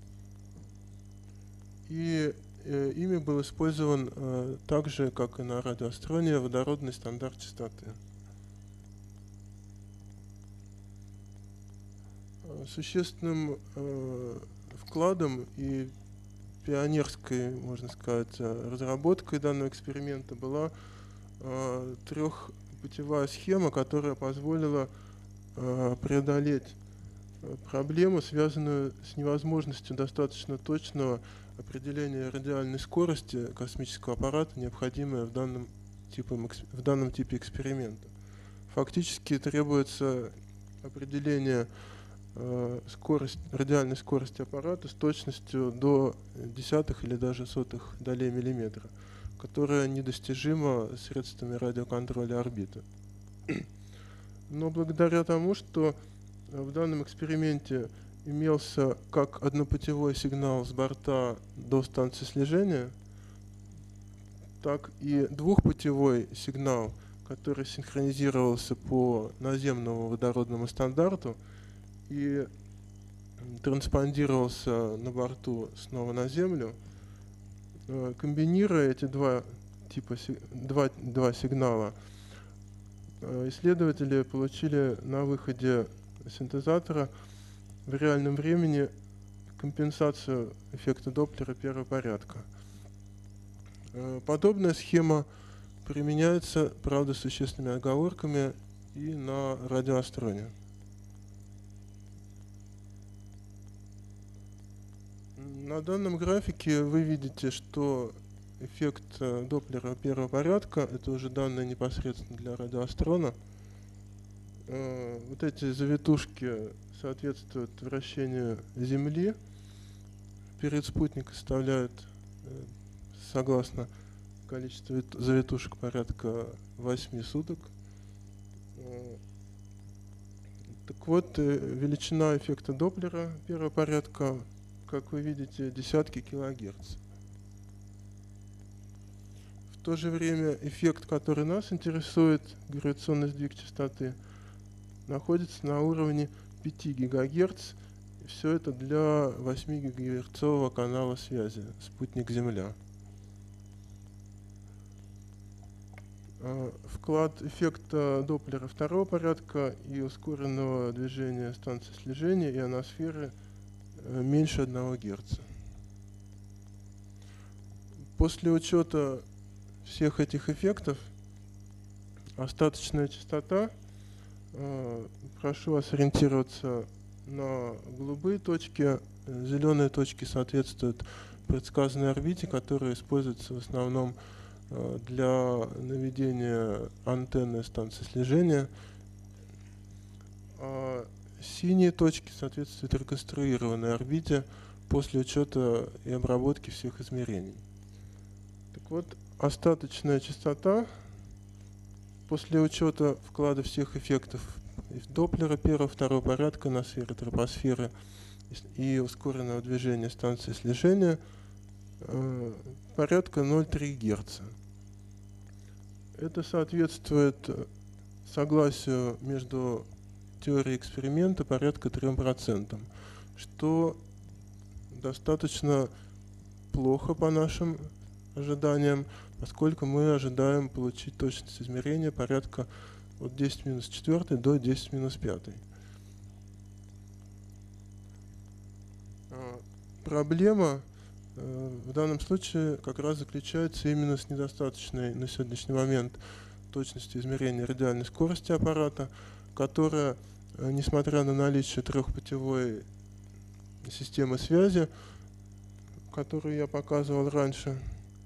S16: И ими был использован так же, как и на радиоастроне, водородный стандарт частоты. Существенным вкладом и пионерской, можно сказать, разработкой данного эксперимента была трехпутевая схема, которая позволила преодолеть проблему, связанную с невозможностью достаточно точного определения радиальной скорости космического аппарата, необходимое в данном типе эксперимента. фактически требуется определение радиальной скорости аппарата с точностью до десятых или даже сотых долей миллиметра, которая недостижима средствами радиоконтроля орбиты. Но благодаря тому, что в данном эксперименте имелся как однопутевой сигнал с борта до станции слежения, так и двухпутевой сигнал, который синхронизировался по наземному водородному стандарту и транспондировался на борту снова на Землю, комбинируя эти два сигнала, исследователи получили на выходе синтезатора в реальном времени компенсацию эффекта Доплера первого порядка. Подобная схема применяется, правда, с существенными оговорками и на радиоастроне. На данном графике вы видите, что эффект Доплера первого порядка, это уже данные непосредственно для радиоастрона. Вот эти завитушки соответствуют вращению Земли. Перед спутником составляют, согласно количеству завитушек, порядка 8 суток. Так вот, величина эффекта Доплера первого порядка, как вы видите, десятки килогерц. В то же время эффект, который нас интересует, гравитационный сдвиг частоты, находится на уровне 5 ГГц. Все это для 8 гигагерцового канала связи спутник-Земля. Вклад эффекта Доплера второго порядка и ускоренного движения станции слежения и ионосферы меньше 1 Гц. После учета всех этих эффектов остаточная частота, прошу вас ориентироваться на голубые точки, зеленые точки соответствуют предсказанной орбите, которая используется в основном для наведения антенны станции слежения, а синие точки соответствуют реконструированной орбите после учета и обработки всех измерений. Так вот, остаточная частота после учета вклада всех эффектов Доплера первого, второго порядка, ионосферы, тропосферы и ускоренного движения станции слежения порядка 0,3 Гц. Это соответствует согласию между теорией эксперимента порядка 3%, что достаточно плохо по нашим ожиданиям, поскольку мы ожидаем получить точность измерения порядка от 10⁻⁴ до 10⁻⁵. Проблема в данном случае как раз заключается именно с недостаточной на сегодняшний момент точностью измерения радиальной скорости аппарата, которая, несмотря на наличие трехпутевой системы связи, которую я показывал раньше,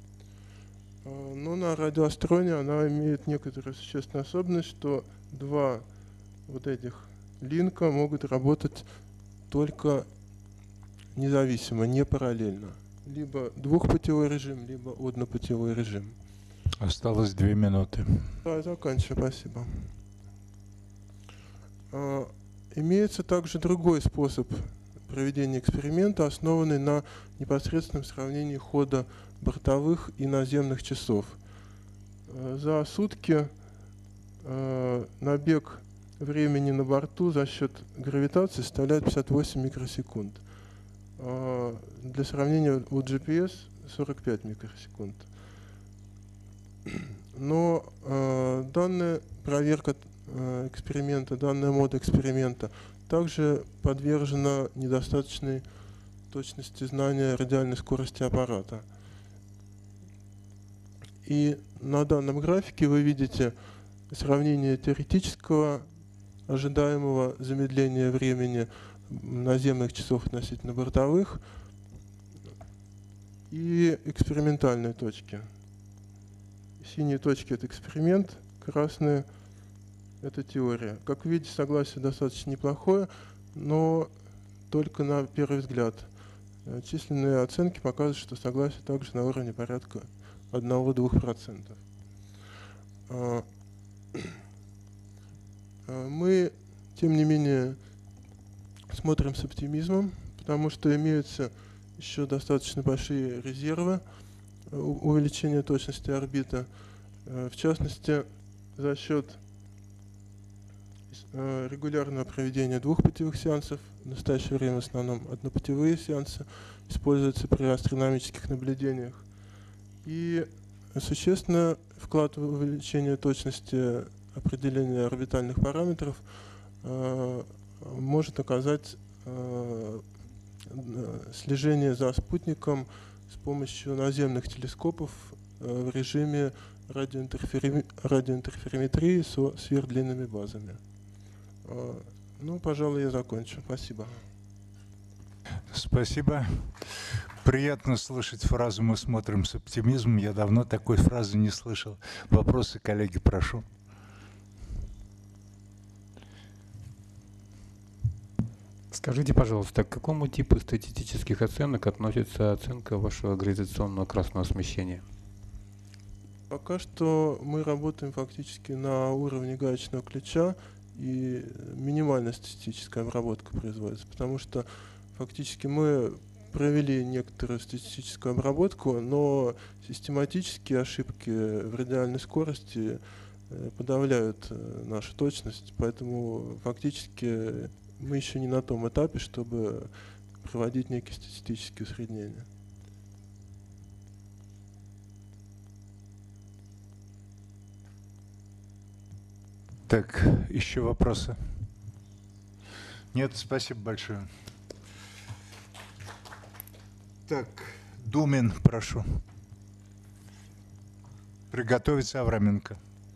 S16: но на радиоастроне она имеет некоторую существенную особенность, что два вот этих линка могут работать только независимо, не параллельно. Либо двухпутевой режим, либо однопутевой режим.
S13: Осталось 2 минуты.
S16: Да, заканчиваю, спасибо. Имеется также другой способ проведения эксперимента, основанный на непосредственном сравнении хода бортовых и наземных часов. За сутки набег времени на борту за счет гравитации составляет 58 микросекунд. Для сравнения, у GPS 45 микросекунд. Но данная проверка эксперимента, данная мода эксперимента также подвержена недостаточной точности знания радиальной скорости аппарата. И на данном графике вы видите сравнение теоретического ожидаемого замедления времени наземных часов относительно бортовых и экспериментальной точки. Синие точки — это эксперимент, красные эта теория. Как вы видите, согласие достаточно неплохое, но только на первый взгляд. Численные оценки показывают, что согласие также на уровне порядка 1-2%. Мы, тем не менее, смотрим с оптимизмом, потому что имеются еще достаточно большие резервы увеличения точности орбиты. В частности, за счет регулярного проведения 2 путевых сеансов, в настоящее время в основном однопутевые сеансы используются при астрономических наблюдениях. И существенно вклад в увеличение точности определения орбитальных параметров может оказать слежение за спутником с помощью наземных телескопов в режиме радиоинтерферометрии со сверхдлинными базами. Ну, пожалуй, я закончу. Спасибо.
S13: Спасибо. Приятно слышать фразу «мы смотрим с оптимизмом». Я давно такой фразы не слышал. Вопросы, коллеги, прошу.
S4: Скажите, пожалуйста, к какому типу статистических оценок относится оценка вашего гравитационного красного смещения?
S16: Пока что мы работаем фактически на уровне гаечного ключа, и минимальная статистическая обработка производится, потому что фактически мы провели некоторую статистическую обработку, но систематические ошибки в радиальной скорости подавляют нашу точность, поэтому фактически мы еще не на том этапе, чтобы проводить некие статистические усреднения.
S13: Так, еще вопросы? Нет, спасибо большое. Так, Думин, прошу. Приготовиться Авраменко.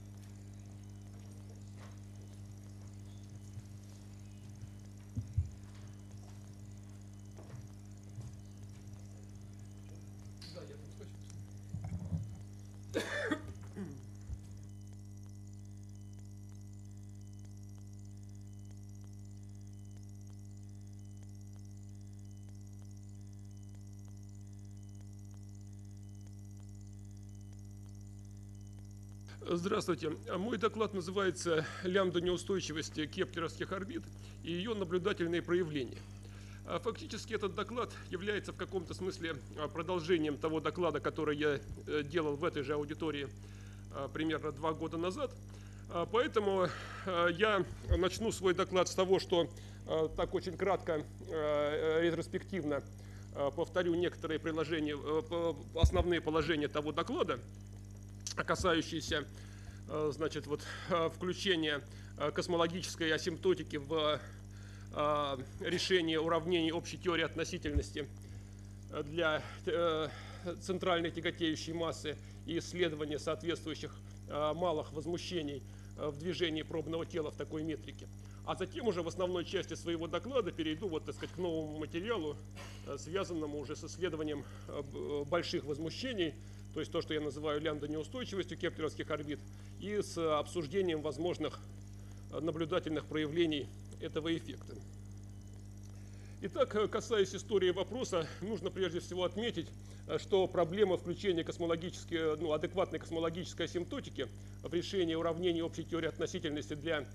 S15: Здравствуйте. Мой доклад называется «Лямбда неустойчивости кеплеровских орбит и ее наблюдательные проявления». Фактически этот доклад является в каком-то смысле продолжением того доклада, который я делал в этой же аудитории примерно 2 года назад. Поэтому я начну свой доклад с того, что так очень кратко, ретроспективно повторю некоторые основные положения того доклада, касающиеся, значит, вот, включения космологической асимптотики в решение уравнений общей теории относительности для центральной тяготеющей массы и исследования соответствующих малых возмущений в движении пробного тела в такой метрике. А затем уже в основной части своего доклада перейду, вот, так сказать, к новому материалу, связанному уже с исследованием больших возмущений, то есть то, что я называю лямбда-неустойчивостью кеплеровских орбит, и с обсуждением возможных наблюдательных проявлений этого эффекта. Итак, касаясь истории вопроса, нужно прежде всего отметить, что проблема включения адекватной космологической асимптотики в решение уравнений общей теории относительности для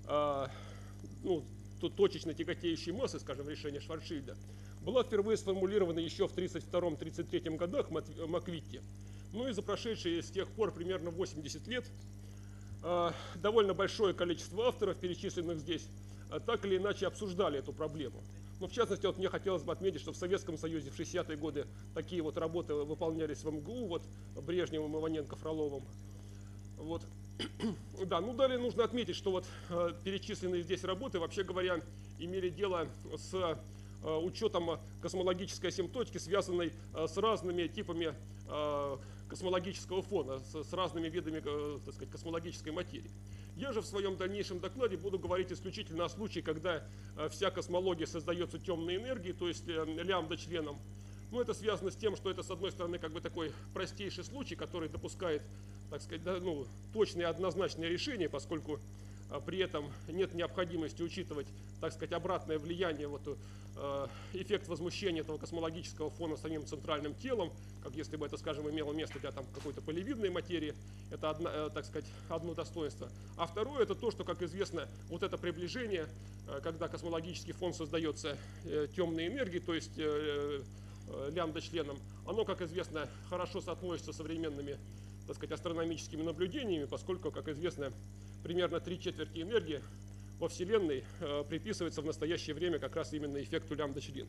S15: точечно тяготеющей массы, скажем, решения Шварцшильда, была впервые сформулирована еще в 1932-1933 годах Маквитти. Ну и за прошедшие с тех пор примерно 80 лет довольно большое количество авторов, перечисленных здесь, так или иначе обсуждали эту проблему. Но в частности, вот мне хотелось бы отметить, что в Советском Союзе в 60-е годы такие вот работы выполнялись в МГУ, вот Брежневым, Иваненко, Фроловым. Вот. Да, ну далее нужно отметить, что вот перечисленные здесь работы, вообще говоря, имели дело с учетом космологической асимптотики, связанной с разными типами космологического фона, с разными видами, так сказать, космологической материи. Я же в своем дальнейшем докладе буду говорить исключительно о случае, когда вся космология создается темной энергией, то есть лямбда-членом. Но это связано с тем, что это, с одной стороны, как бы такой простейший случай, который допускает, так сказать, точное и однозначное решение, поскольку при этом нет необходимости учитывать, так сказать, обратное влияние, эффект возмущения этого космологического фона самим центральным телом, как если бы это, скажем, имело место для какой-то полевидной материи, это, так сказать, одно достоинство. А второе — это то, что, как известно, вот это приближение, когда космологический фон создается темной энергией, то есть лямбда-членом, оно, как известно, хорошо соотносится с современными, так сказать, астрономическими наблюдениями, поскольку, как известно, примерно 3/4 энергии во Вселенной приписывается в настоящее время как раз именно эффекту лямбда-члена.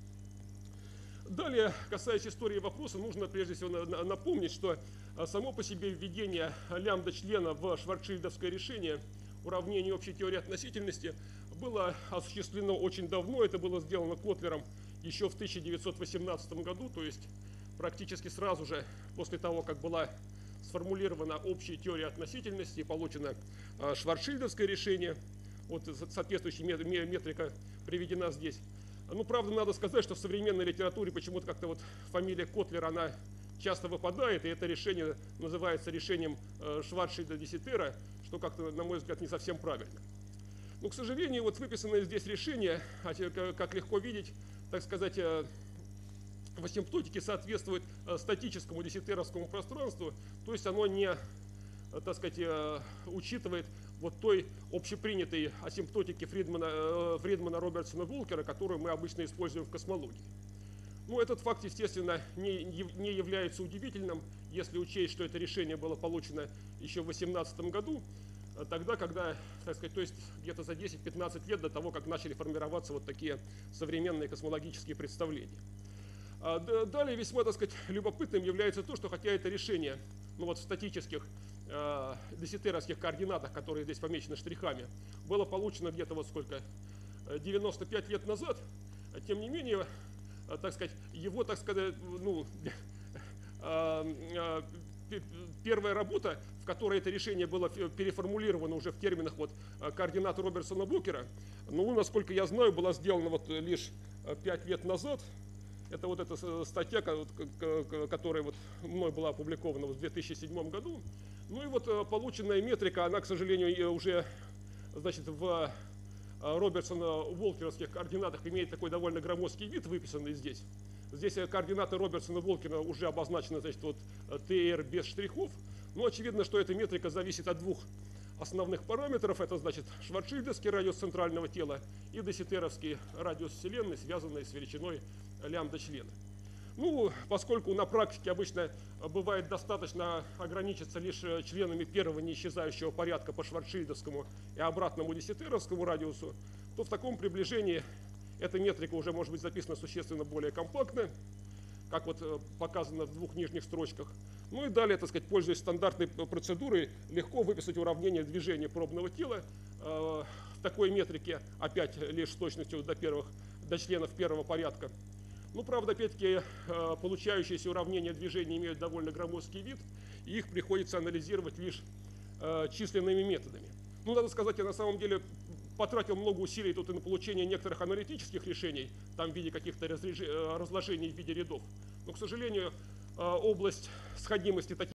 S15: Далее, касаясь истории вопроса, нужно прежде всего напомнить, что само по себе введение лямбда-члена в шварцшильдовское решение уравнений общей теории относительности было осуществлено очень давно. Это было сделано Котлером еще в 1918 году, то есть практически сразу же после того, как была сформулирована общая теория относительности и получено шварцшильдовское решение. Вот соответствующая метрика приведена здесь. Ну, правда, надо сказать, что в современной литературе почему-то как-то вот фамилия Котлер, она часто выпадает, и это решение называется решением Шварцшильда-Деситера, что как-то, на мой взгляд, не совсем правильно. Но, к сожалению, вот выписанное здесь решение, как легко видеть, так сказать, в асимптотике соответствует статическому деситеровскому пространству, то есть оно не, так сказать, учитывает вот той общепринятой асимптотики Фридмана, Робертсона, Волкера, которую мы обычно используем в космологии. Ну, этот факт, естественно, не является удивительным, если учесть, что это решение было получено еще в 2018 году, тогда, когда, так сказать, то есть где-то за 10-15 лет до того, как начали формироваться вот такие современные космологические представления. Далее весьма, так сказать, любопытным является то, что хотя это решение, ну вот в статических деситеровских координатах, которые здесь помечены штрихами, было получено где-то вот сколько, 95 лет назад, тем не менее, так сказать, его, так сказать, ну, первая работа, в которой это решение было переформулировано уже в терминах вот координат Робертсона-Букера, ну, насколько я знаю, была сделана вот лишь 5 лет назад. Это вот эта статья, которая вот мной была опубликована в 2007 году. Ну и вот полученная метрика, она, к сожалению, уже, значит, в Робертсона-Волкеровских координатах имеет такой довольно громоздкий вид, выписанный здесь. Здесь координаты Робертсона-Волкера уже обозначены, значит, вот ТР без штрихов. Но очевидно, что эта метрика зависит от двух основных параметров. Это, значит, шварцшильдовский радиус центрального тела и деситеровский радиус Вселенной, связанный с величиной лямбда-члена. Ну, поскольку на практике обычно бывает достаточно ограничиться лишь членами первого неисчезающего порядка по шварцшильдовскому и обратному деситеровскому радиусу, то в таком приближении эта метрика уже может быть записана существенно более компактно, как вот показано в двух нижних строчках. Ну и далее, так сказать, пользуясь стандартной процедурой, легко выписать уравнение движения пробного тела в такой метрике, опять лишь с точностью до членов первого порядка. Ну, правда, опять-таки, получающиеся уравнения движения имеют довольно громоздкий вид, и их приходится анализировать лишь численными методами. Ну, надо сказать, я на самом деле потратил много усилий тут и на получение некоторых аналитических решений, там в виде каких-то разложений в виде рядов. Но, к сожалению, область сходимости таких